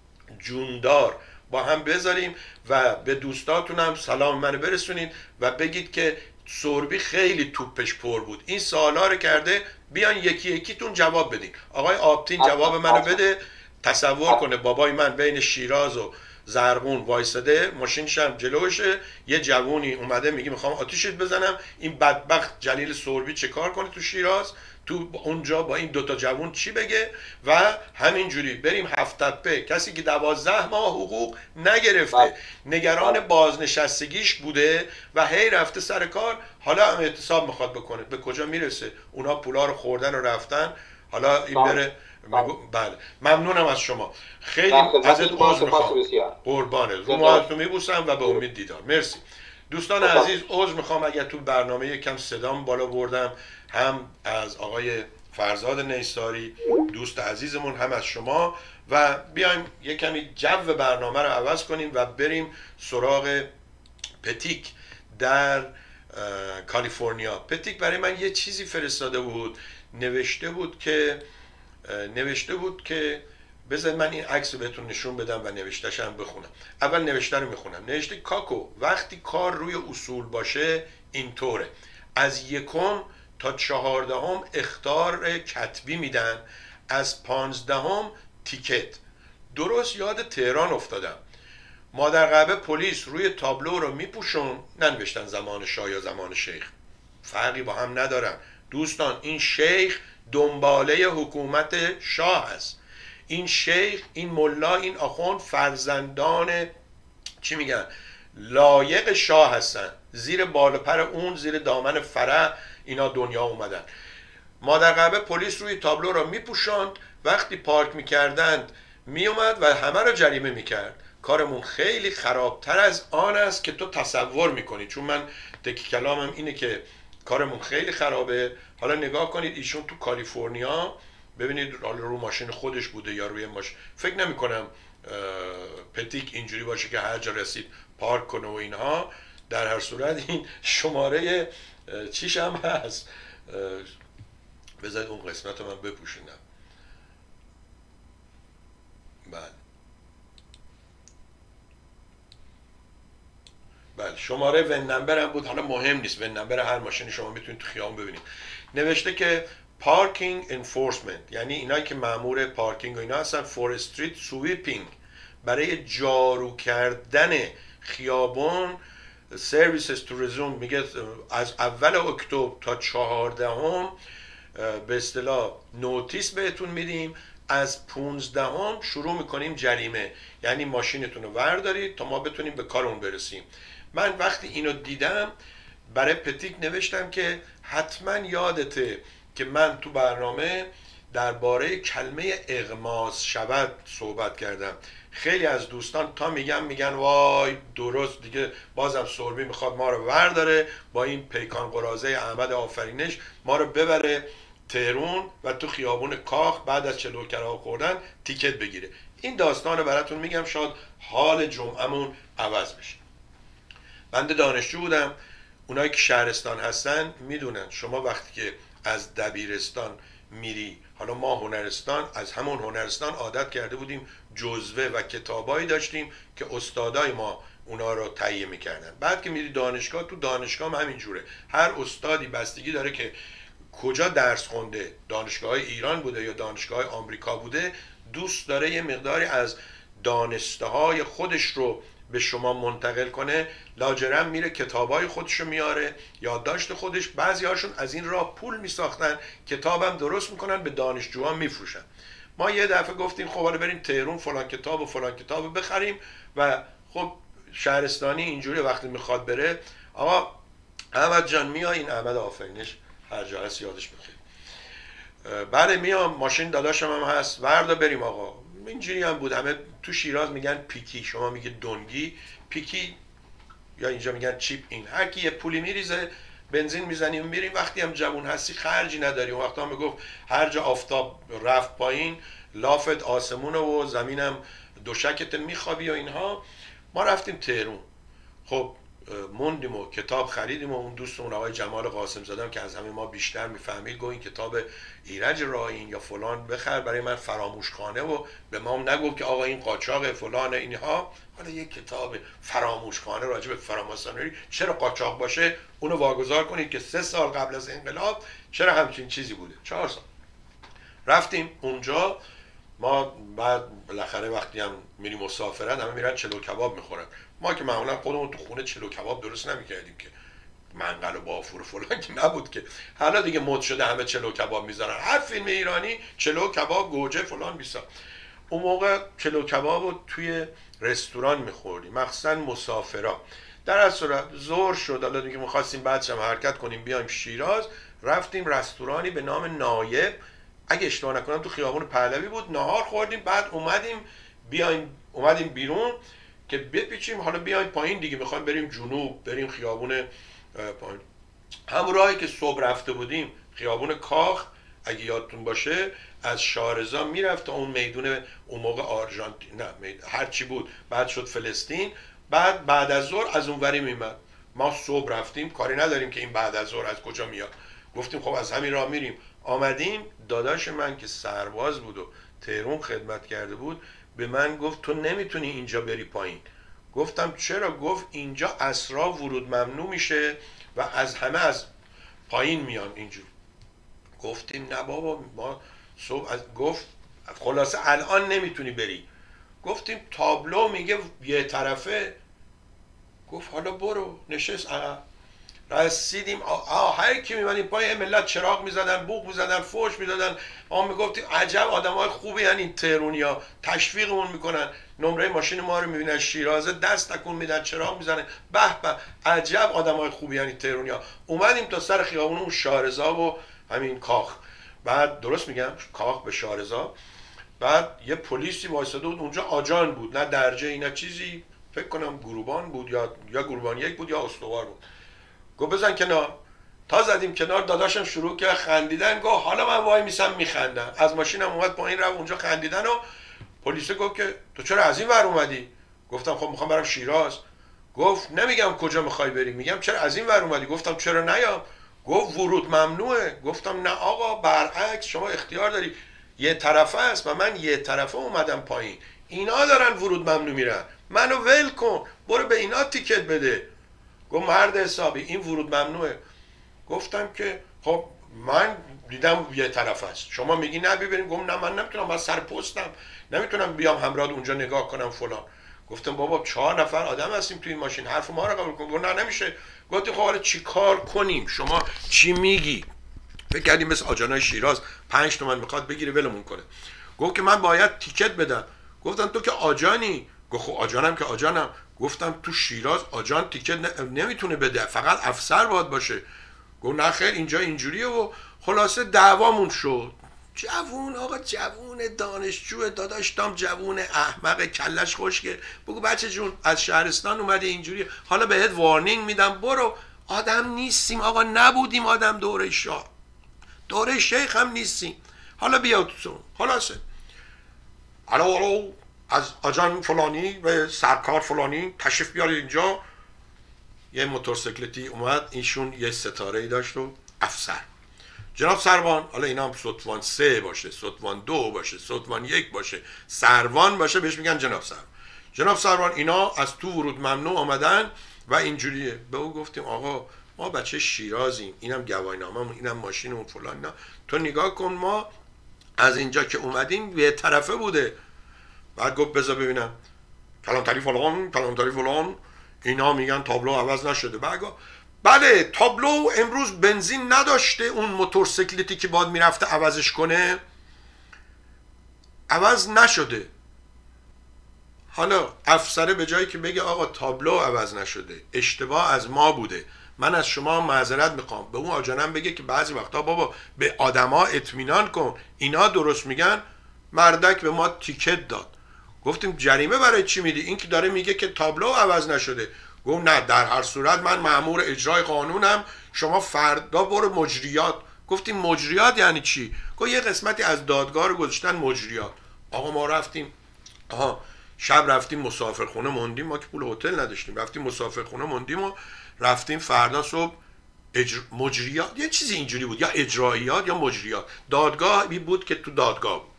جوندار با هم بذاریم و به دوستاتونم سلام منو برسونید و بگید که سوربی خیلی توپش پر بود، این سوالا رو کرده، بیان یکی یکیتون جواب بدین. آقای آبتین جواب منو بده. تصور کنه بابای من بین شیراز و زرغون وایساده، ماشینش هم جلوشه، یه جوونی اومده میگه میخوام آتیشت بزنم. این بدبخت جلیل سوربی چه کار کنه تو شیراز، تو اونجا با این دوتا جوون چی بگه؟ و همینجوری بریم هفت تپه. کسی که دوازده ماه حقوق نگرفته، نگران بازنشستگیش بوده و هی رفته سر کار، حالا هم اعتصاب میخواد بکنه. به کجا میرسه؟ اونا پولا رو خوردن و رفتن، حالا این بره. بله ممنونم از شما، خیلی ازت عذر میخوام. قربانه رو موهاتو میبوسم و به امید دیدار. مرسی دوستان عزیز. عذر میخوام اگر تو برنامه یکم صدام بالا بردم، هم از آقای فرزاد نیستاری دوست عزیزمون، هم از شما. و بیایم یک کمی جو برنامه رو عوض کنیم و بریم سراغ پتیک در کالیفرنیا. پتیک برای من یه چیزی فرستاده بود، نوشته بود که نوشته بود که بذارید من این عکس رو بهتون نشون بدم و نوشته‌ش هم بخونم. اول نوشته رو میخونم. نوشته کاکو وقتی کار روی اصول باشه اینطوره، از یکم تا چهاردهم اخطار کتبی میدن، از پانزدهم تیکت. درست یاد تهران افتادم. مادر قبه پلیس روی تابلو رو میپوشون، ننوشتن زمان شاه یا زمان شیخ، فرقی با هم ندارن دوستان. این شیخ دنباله حکومت شاه است. این شیخ، این ملا، این آخوند فرزندان چی میگن لایق شاه هستن، زیر بال پر اون، زیر دامن فرح اینا دنیا اومدن. مادر قبه پلیس روی تابلو رو میپوشاند، وقتی پارک میکردند میومد و همه رو جریمه میکرد. کارمون خیلی خرابتر از آن است که تو تصور میکنی. چون من تکی کلامم اینه که کارمون خیلی خرابه. حالا نگاه کنید ایشون تو کالیفرنیا، ببینید رو ماشین خودش بوده یا روی ماشین. فکر نمی کنم پتیک اینجوری باشه که هر جا رسید پارک کنه و اینها. در هر صورت این شماره چیش هم هست. بذارید اون قسمت رو من بپوشونم. بله بله شماره ون نمبر هم بود. حالا مهم نیست، ون نمبر هر ماشینی شما میتونید تو خیابون ببینید. نوشته که پارکینگ انفورسمنت، یعنی اینایی که مأمور پارکینگ و اینا هستن، فور استریت سویپینگ، برای جارو کردن خیابون. سرویسز تو رزوم میگه از اول اکتبر تا چهاردهم به اصطلاح نوتیس بهتون میدیم، از پونزدهم شروع میکنیم جریمه، یعنی ماشینتون رو وردارید تا ما بتونیم به کارمون برسیم. من وقتی اینو دیدم برای پتیک نوشتم که حتما یادته که من تو برنامه درباره کلمه اغماس شود صحبت کردم. خیلی از دوستان تا میگن میگن وای درست دیگه بازم سوربی میخواد ما رو ورداره با این پیکان قرازه احمد آفرینش ما رو ببره تهرون و تو خیابون کاخ بعد از چلو کرا خوردن تیکت بگیره. این داستان رو براتون میگم شاید حال جمعمون عوض بشه. بنده دانشجو بودم، اونایی که شهرستان هستن میدونن شما وقتی که از دبیرستان میری، حالا ما هنرستان از همون هنرستان عادت کرده بودیم جزوه و کتابایی داشتیم که استادای ما اونا رو تهیه میکردن. بعد که میری دانشگاه، تو دانشگاه هم همینجوره، هر استادی بستگی داره که کجا درس خونده، دانشگاه ایران بوده یا دانشگاه آمریکا بوده، دوست داره یه مقداری از دانسته های خودش رو به شما منتقل کنه، لاجرم میره کتابای خودش رو میاره، یادداشت خودش. بعضی هاشون از این راه پول میساختن، کتابم درست میکنن به دانشجوها میفروشن. ما یه دفعه گفتیم خب حالا بریم تهران فلان کتاب و فلان کتاب رو بخریم و خب شهرستانی اینجوری وقتی میخواد بره، آقا احمد جان میای، این احمد آفرینش هر جا هست یادش بخیر، بله میام، ماشین داداشم هم هست، وردا بریم آقا. اینجوری هم بود. همه تو شیراز میگن پیکی، شما میگه دنگی، پیکی یا اینجا میگن چیپ این. هر کی یه پولی میریزه بنزین میزنیم میریم. وقتی هم جوون هستی خرجی نداری. اون وقتا میگفت هر جا آفتاب رفت پایین لافت آسمونه و زمینم دوشکت میخوابی و اینها. ما رفتیم تهرون، خب موندیم و کتاب خریدیم و اون دوستمون آقای جمال قاسم زاده که از همه ما بیشتر میفهمید گفت این کتاب ایرج راهین یا فلان بخر برای من فراموشخانه، و به ما هم نگفت که آقا این قاچاق فلان اینها. حالا یک کتاب فراموشخانه راجع به فراماسونری چرا قاچاق باشه اونو واگذار کنید که سه سال قبل از انقلاب چرا همچین چیزی بوده، چهار سال. رفتیم اونجا، ما بعد بالاخره وقتی هم میریم مسافرت همه میرن چلو کباب میخورن. ما که معمولا خودمون تو خونه چلو کباب درست نمیکردیم که، منقل و بافور و فلان که نبود که. حالا دیگه مد شده همه چلو کباب میذارن، هر فیلم ایرانی چلو کباب گوجه فلان بیسا. اون موقع چلو کباب رو توی رستوران میخوردیم، مخصوصا مسافرا. در از صورت ظهر شد، حالا دیگه میخواستیم بعدش هم حرکت کنیم بیایم شیراز، رفتیم رستورانی به نام نایب، اگه اشتباه نکنم تو خیابون پهلوی بود. نهار خوردیم، بعد اومدیم بیایم اومدیم بیرون که بپیچیم حالا بیایم پایین دیگه، میخوایم بریم جنوب، بریم خیابون پایین. همون راهی که صبح رفته بودیم، خیابون کاخ اگه یادتون باشه، از شارزا میرفت تا اون میدون اون موقع آرژانتین، نه میدون هر چی بود، بعد شد فلسطین، بعد بعد از ظهر از اونوری میمد. ما صبح رفتیم، کاری نداریم که این بعد از ظهر از کجا میاد، گفتیم خب از همین راه میریم. آمدیم، داداش من که سرباز بود و تهران خدمت کرده بود به من گفت تو نمیتونی اینجا بری پایین. گفتم چرا؟ گفت اینجا اسرا ورود ممنوع میشه و از همه از پایین میان اینجور. گفتیم نه بابا ما صبح از گفت خلاصه الان نمیتونی بری. گفتیم تابلو میگه یه طرفه. گفت حالا برو. نشست عقب. رسیدیم آه هر کی میمدیم پای ملت چراغ میزدن، بوق میزدن، فوش میدادن. ما میگفتیم عجب آدمای خوبی ان این تهرونیا، تشویقمون میکنن، نمره ماشین ما رو میبینن شیرازه دست تکون میدن، چراغ میزنن، به به عجب آدمای خوبی ان این تهرونیا. اومدیم تا سر خیابون اون شارزا و همین کاخ، بعد درست میگم کاخ به شارزا، بعد یه پلیسی وایساده بود اونجا، آجان بود، نه درجه اینا چیزی، فکر کنم گروبان بود یا یا گروبان یک بود یا استوار بود. گفت بزن کنار. تا زدیم کنار داداشم شروع کرد خندیدن. گفت حالا من وای میسم میخندم. از ماشینم اومد پایین رفت اونجا خندیدن و پلیس گفت که تو چرا از این ور اومدی؟ گفتم خب میخوام برم شیراز. گفت نمیگم کجا میخوای بری، میگم چرا از این ور اومدی. گفتم چرا نیام؟ گفت ورود ممنوعه. گفتم نه آقا برعکس شما اختیار داری، یه طرفه است و من یه طرفه اومدم پایین، اینا دارن ورود ممنوع میرن، منو ول کن، برو به اینا تیکت بده. گفت مرد حسابی این ورود ممنوعه. گفتم که خب من دیدم یه طرف است، شما میگی نه ببینیم. گفتم نه من نمیتونم، من سر پستم نمیتونم بیام همراه اونجا نگاه کنم فلان. گفتم بابا چهار نفر آدم هستیم تو این ماشین، حرف ما رو قبول کن. گفت نه نمیشه. گفتم خب حالا چیکار کنیم، شما چی میگی؟ فکر کردیم مثل آجانای شیراز پنج تومن میخواد بگیره ولمون کنه. گفت که من باید تیکت بدم. گفتم تو که آجانی. گفت خب آجانم که آجانم. گفتم تو شیراز آجان تیکت نمیتونه بده، فقط افسر باید باشه. گفت نه خیر اینجا اینجوریه. و خلاصه دعوامون شد. جوون آقا، جوون دانشجو، داداشتام جوون احمق کلش خشکه. بگو بچه جون از شهرستان اومده اینجوری، حالا بهت وارنینگ میدم برو. آدم نیستیم آقا، نبودیم آدم دوره شاه، دوره شیخ هم نیستیم. حالا بیا تو. خلاصه الو از آجان فلانی و سرکار فلانی تشریف بیارید اینجا. یه موتورسیکلتی اومد، ایشون یه ستاره ای داشت و افسر، جناب سروان، حالا اینا هم ستوان سه باشه، ستوان دو باشه، ستوان یک باشه، سروان باشه، بهش میگن جناب سروان. جناب سروان اینا از تو ورود ممنوع آمدن و اینجوریه. به او گفتیم آقا ما بچه شیرازیم، اینم گواهینامه‌مون، اینم ماشینمون فلان، اینا تو نگاه کن، ما از اینجا که اومدیم یه طرفه بوده. بعد گفت بذار ببینم، کلانتری فلان، کلانتری فلان، اینا میگن تابلو عوض نشده. بعد گفت بله تابلو امروز بنزین نداشته، اون موتورسیکلتی که باید میرفته عوضش کنه عوض نشده. حالا افسره به جایی که بگه آقا تابلو عوض نشده، اشتباه از ما بوده، من از شما معذرت میخوام، به اون آجانم بگه که بعضی وقتا بابا به آدما اطمینان کن، اینا درست میگن. مردک به ما تیکت داد. گفتیم جریمه برای چی میدی؟ این که داره میگه که تابلو عوض نشده. گفت نه، در هر صورت من مأمور اجرای قانونم، شما فردا برو مجریات. گفتیم مجریات یعنی چی؟ گفت یه قسمتی از دادگاه رو گذاشتن مجریات. آقا ما رفتیم، آها شب رفتیم مسافرخونه موندیم، ما که پول هتل نداشتیم، رفتیم مسافرخونه موندیم و رفتیم فردا صبح اجر... مجریات، یه چیزی اینجوری بود، یا اجراییات یا مجریات، دادگاهی بود که تو دادگاه بود.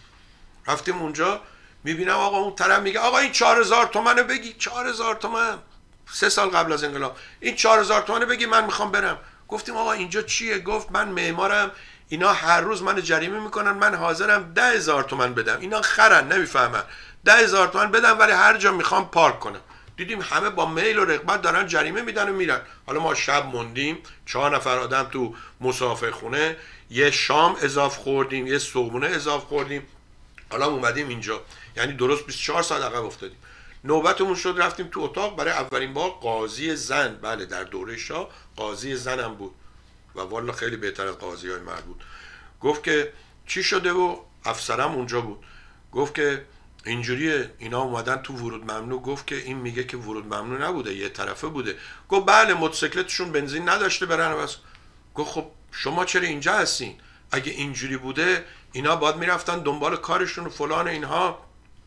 رفتیم اونجا، میبینم آقا اون طرف میگه آقا این چهار هزار تومنه بگی. چهار هزار تومن سه سال قبل از انقلاب، این چهار هزار تومنه بگی من میخوام برم. گفتیم آقا اینجا چیه؟ گفت من معمارم، اینا هر روز من جریمه میکنن، من حاضرم ده هزار تومن بدم، اینا خرن نمیفهمن، ده هزار تومن بدم ولی هر جا میخوام پارک کنم. دیدیم همه با میل و رغبت دارن جریمه میدن و میرن. حالا ما شب موندیم، چهار نفر آدم تو مسافرخونه، یه شام اضاف خوردیم، یه صبحونه اضاف خوردیم، حالا اومدیم اینجا، یعنی درست بیست و چهار ساعت عقب افتادیم. نوبتمون شد رفتیم تو اتاق، برای اولین بار قاضی زن، بله در دوره شاه قاضی زنم بود و والا خیلی بهتر از قاضی های مرد بود. گفت که چی شده و افسرم اونجا بود. گفت که اینجوریه، اینا اومدن تو ورود ممنوع. گفت که این میگه که ورود ممنوع نبوده، یه طرفه بوده. گفت بله موتورسیکلتشون بنزین نداشته برن بس. گفت خب شما چرا اینجا هستین؟ اگه اینجوری بوده اینا باید میرفتن دنبال کارشون و فلان اینها،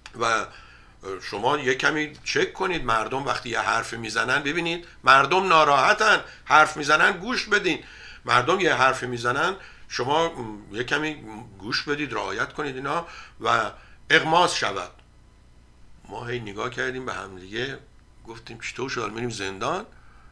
و شما یه کمی چک کنید مردم وقتی یه حرف میزنن، ببینید مردم ناراحتن، حرف میزنن گوش بدین. مردم یه حرف میزنن شما یه کمی گوش بدید، رعایت کنید اینا و اغماض شود. ما هی نگاه کردیم به هم دیگه، گفتیم چطور شد میریم زندان؟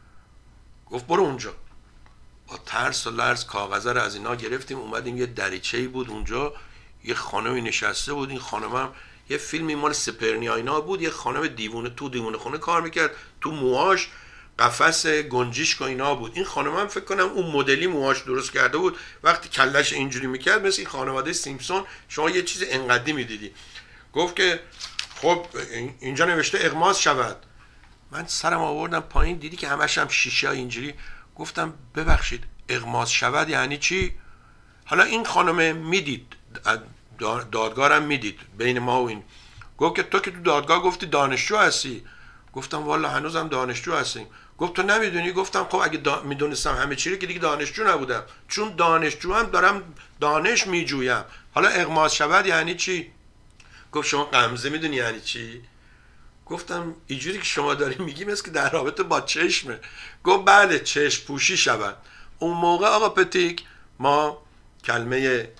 گفت برو اونجا. با ترس و لرز کاغذه رو از اینا گرفتیم، اومدیم یه دریچه‌ای بود اونجا، یه خانمی نشسته بود. این خانمم یه فیلمی مال سپرنی اینا بود، یه خانم دیوونه تو دیوونه خونه کار میکرد، تو موهاش قفس گنجشک و اینا بود. این خانمم فکر کنم اون مدلی موهاش درست کرده بود، وقتی کلش اینجوری میکرد مثل این خانواده سیمپسون شما یه چیز انقدی میدیدی. گفت که خب اینجا نوشته اغماض شود. من سرم آوردم پایین، دیدی که همش هم شیشه اینجوری. گفتم ببخشید اغماض شود یعنی چی؟ حالا این خانم میدید، دادگارم میدید بین ما و این. گفت که تو که تو دادگاه گفتی دانشجو هستی. گفتم والا هنوزم دانشجو هستیم. گفت تو نمیدونی؟ گفتم خب اگه دا... میدونستم همه چی رو که دیگه دانشجو نبودم، چون دانشجو هم دارم دانش میجویم. حالا اغماض شود یعنی چی؟ گفت شما غمزه میدونی یعنی چی؟ گفتم اینجوری که شما داری میگی مثل که در رابطه با چشمه. گفت بله چشم پوشی شود. اون موقع آقا پتیک ما کلمه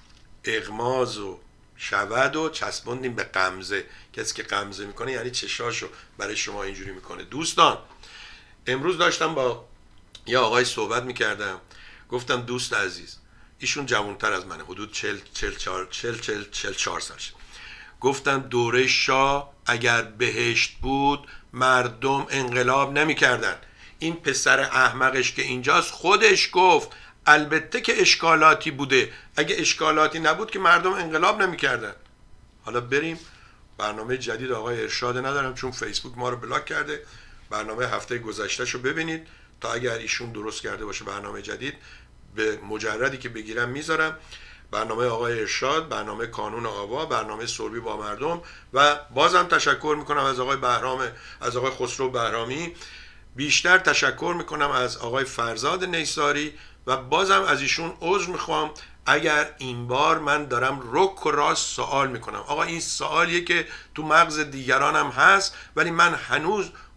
اغماض و شود و چسبوندیم به غمزه. کسی که غمزه میکنه یعنی چشاشو برای شما اینجوری میکنه. دوستان امروز داشتم با یه آقای صحبت میکردم، گفتم دوست عزیز، ایشون جوانتر از منه، حدود چهل چهل چهل چهل چهل چهار سالشه. گفتم دوره شاه اگر بهشت بود مردم انقلاب نمیکردن. این پسر احمقش که اینجاست خودش گفت البته که اشکالاتی بوده، اگه اشکالاتی نبود که مردم انقلاب نمیکردن. حالا بریم برنامه جدید آقای ارشاد ندارم چون فیسبوک ما رو بلاک کرده، برنامه هفته گذشته شو ببینید تا اگر ایشون درست کرده باشه برنامه جدید به مجردی که بگیرم میذارم. برنامه آقای ارشاد، برنامه کانون آوا، برنامه سربی با مردم. و بازم تشکر میکنم از آقای بهرام، از آقای خسرو بهرامی. بیشتر تشکر میکنم از آقای فرزاد نیساری و بازم از ایشون عذر میخوام اگر این بار من دارم رک و راست سوال میکنم. آقا این سوالیه که تو مغز دیگرانم هست ولی من هنوز اون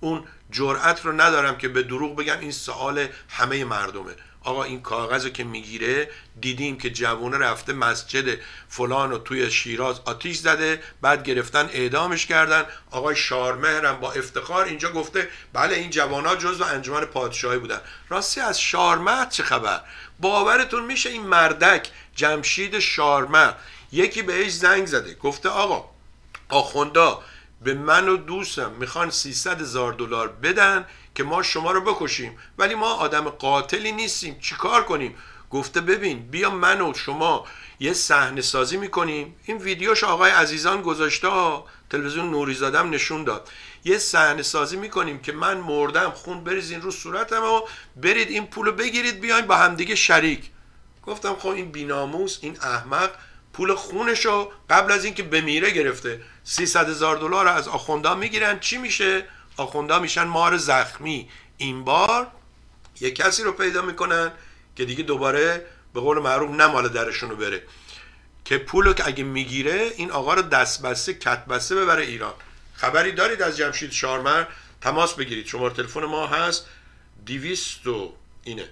جرأت رو ندارم که به دروغ بگم این سوال همه مردمه. آقا این کاغذ رو که میگیره، دیدیم که جوونه رفته مسجد فلان و توی شیراز آتیش زده، بعد گرفتن اعدامش کردن. آقای شارمهرم با افتخار اینجا گفته بله این جوانا جزو انجمن پادشاهی بودن. راستی از شارمهر چه خبر؟ باورتون میشه این مردک جمشید شارمهر یکی بهش زنگ زده گفته آقا آخوندا به من و دوستم میخوان سیصد هزار دلار بدن که ما شما رو بکشیم، ولی ما آدم قاتلی نیستیم، چیکار کنیم؟ گفته ببین بیا من و شما یه صحنه سازی میکنیم. این ویدیوش آقای عزیزان گذاشته ها، تلویزیون نوریزادم نشون داد. یه صحنه سازی میکنیم که من مردم، خون بریزین رو صورتم و برید این پولو بگیرید بیاین با همدیگه شریک. گفتم خب این بیناموس، این احمق پول خونشو قبل از اینکه بمیره گرفته. سیصد هزار دلار از آخوندا میگیرن، چی میشه؟ آخوندا میشن مار زخمی. این بار یه کسی رو پیدا میکنن که دیگه دوباره به قول معروف نمال درشونو بره، که پولو که اگه میگیره این آقا رو دست بسته کت بسته ببره ایران. خبری دارید از جمشید شارمهر؟ تماس بگیرید، شماره تلفن ما هست دویست اینه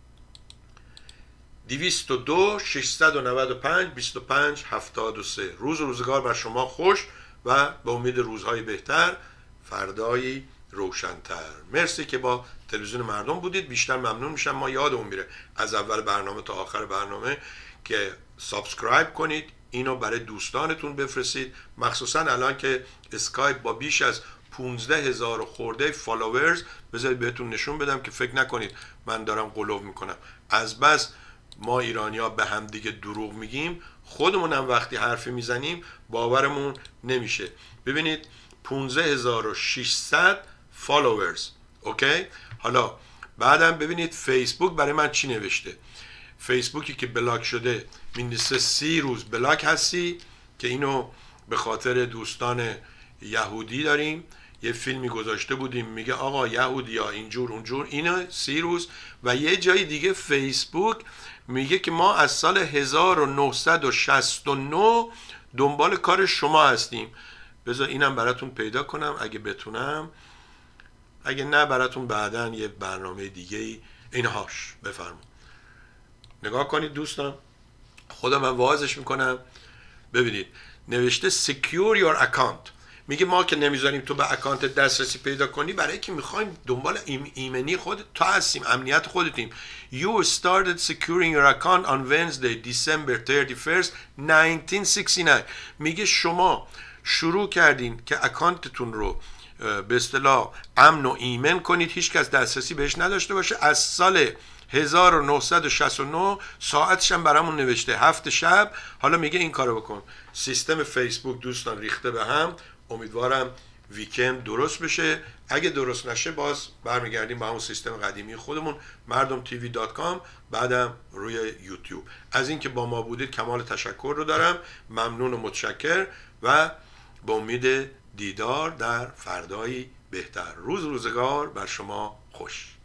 دویست و دو ششصد و نود و پنج بیست و پنج هفتاد و سه. روز و روزگار بر شما خوش و به امید روزهای بهتر، فردایی روشن‌تر. مرسی که با تلویزیون مردم بودید. بیشتر ممنون میشم. ما یادمون میره از اول برنامه تا آخر برنامه که سابسکرایب کنید، اینو برای دوستانتون بفرستید، مخصوصا الان که اسکایپ با بیش از پونزده هزار خورده فالوورز. بذارید بهتون نشون بدم که فکر نکنید من دارم قلوب میکنم. از بس ما ایرانی‌ها به هم دیگه دروغ میگیم، خودمون هم وقتی حرفی میزنیم باورمون نمیشه. ببینید پانزده هزار و ششصد فالوورز. اوکی؟ حالا بعدم ببینید فیسبوک برای من چی نوشته. فیسبوکی که بلاک شده می‌نویسه سی روز بلاک هستی، که اینو به خاطر دوستان یهودی داریم. یه فیلمی گذاشته بودیم میگه آقا یهودی ها اینجور اونجور، اینو سی روز. و یه جای دیگه فیسبوک میگه که ما از سال هزار و نهصد و شصت و نه دنبال کار شما هستیم. بذار اینم براتون پیدا کنم اگه بتونم، اگه نه براتون بعداً یه برنامه دیگه ای اینهاش بفرمایید. نگاه کنید دوستان، خودم من واضحش میکنم. ببینید نوشته secure your account. میگه ما که نمیذاریم تو به اکانت دسترسی پیدا کنی، برای که میخوایم دنبال ایمنی خودت تو هستیم، امنیت خودتیم. You started securing your account on Wednesday, December thirty-first, nineteen sixty-nine. میگه شما شروع کردین که اکانتتون رو به اصطلاح امن و ایمن کنید، هیچ کس دسترسی بهش نداشته باشه. از سال هزار و نهصد و شصت و نه، ساعتش هم برامون نوشته هفت شب. حالا میگه این کارو بکن. سیستم فیسبوک دوستان ریخته به هم. امیدوارم ویکند درست بشه. اگه درست نشه باز برمیگردیم با همون سیستم قدیمی خودمون، مردم تیوی دات کام، بعدم روی یوتیوب. از اینکه با ما بودید کمال تشکر رو دارم. ممنون و متشکر و با امید دیدار در فردایی بهتر. روز روزگار بر شما خوش.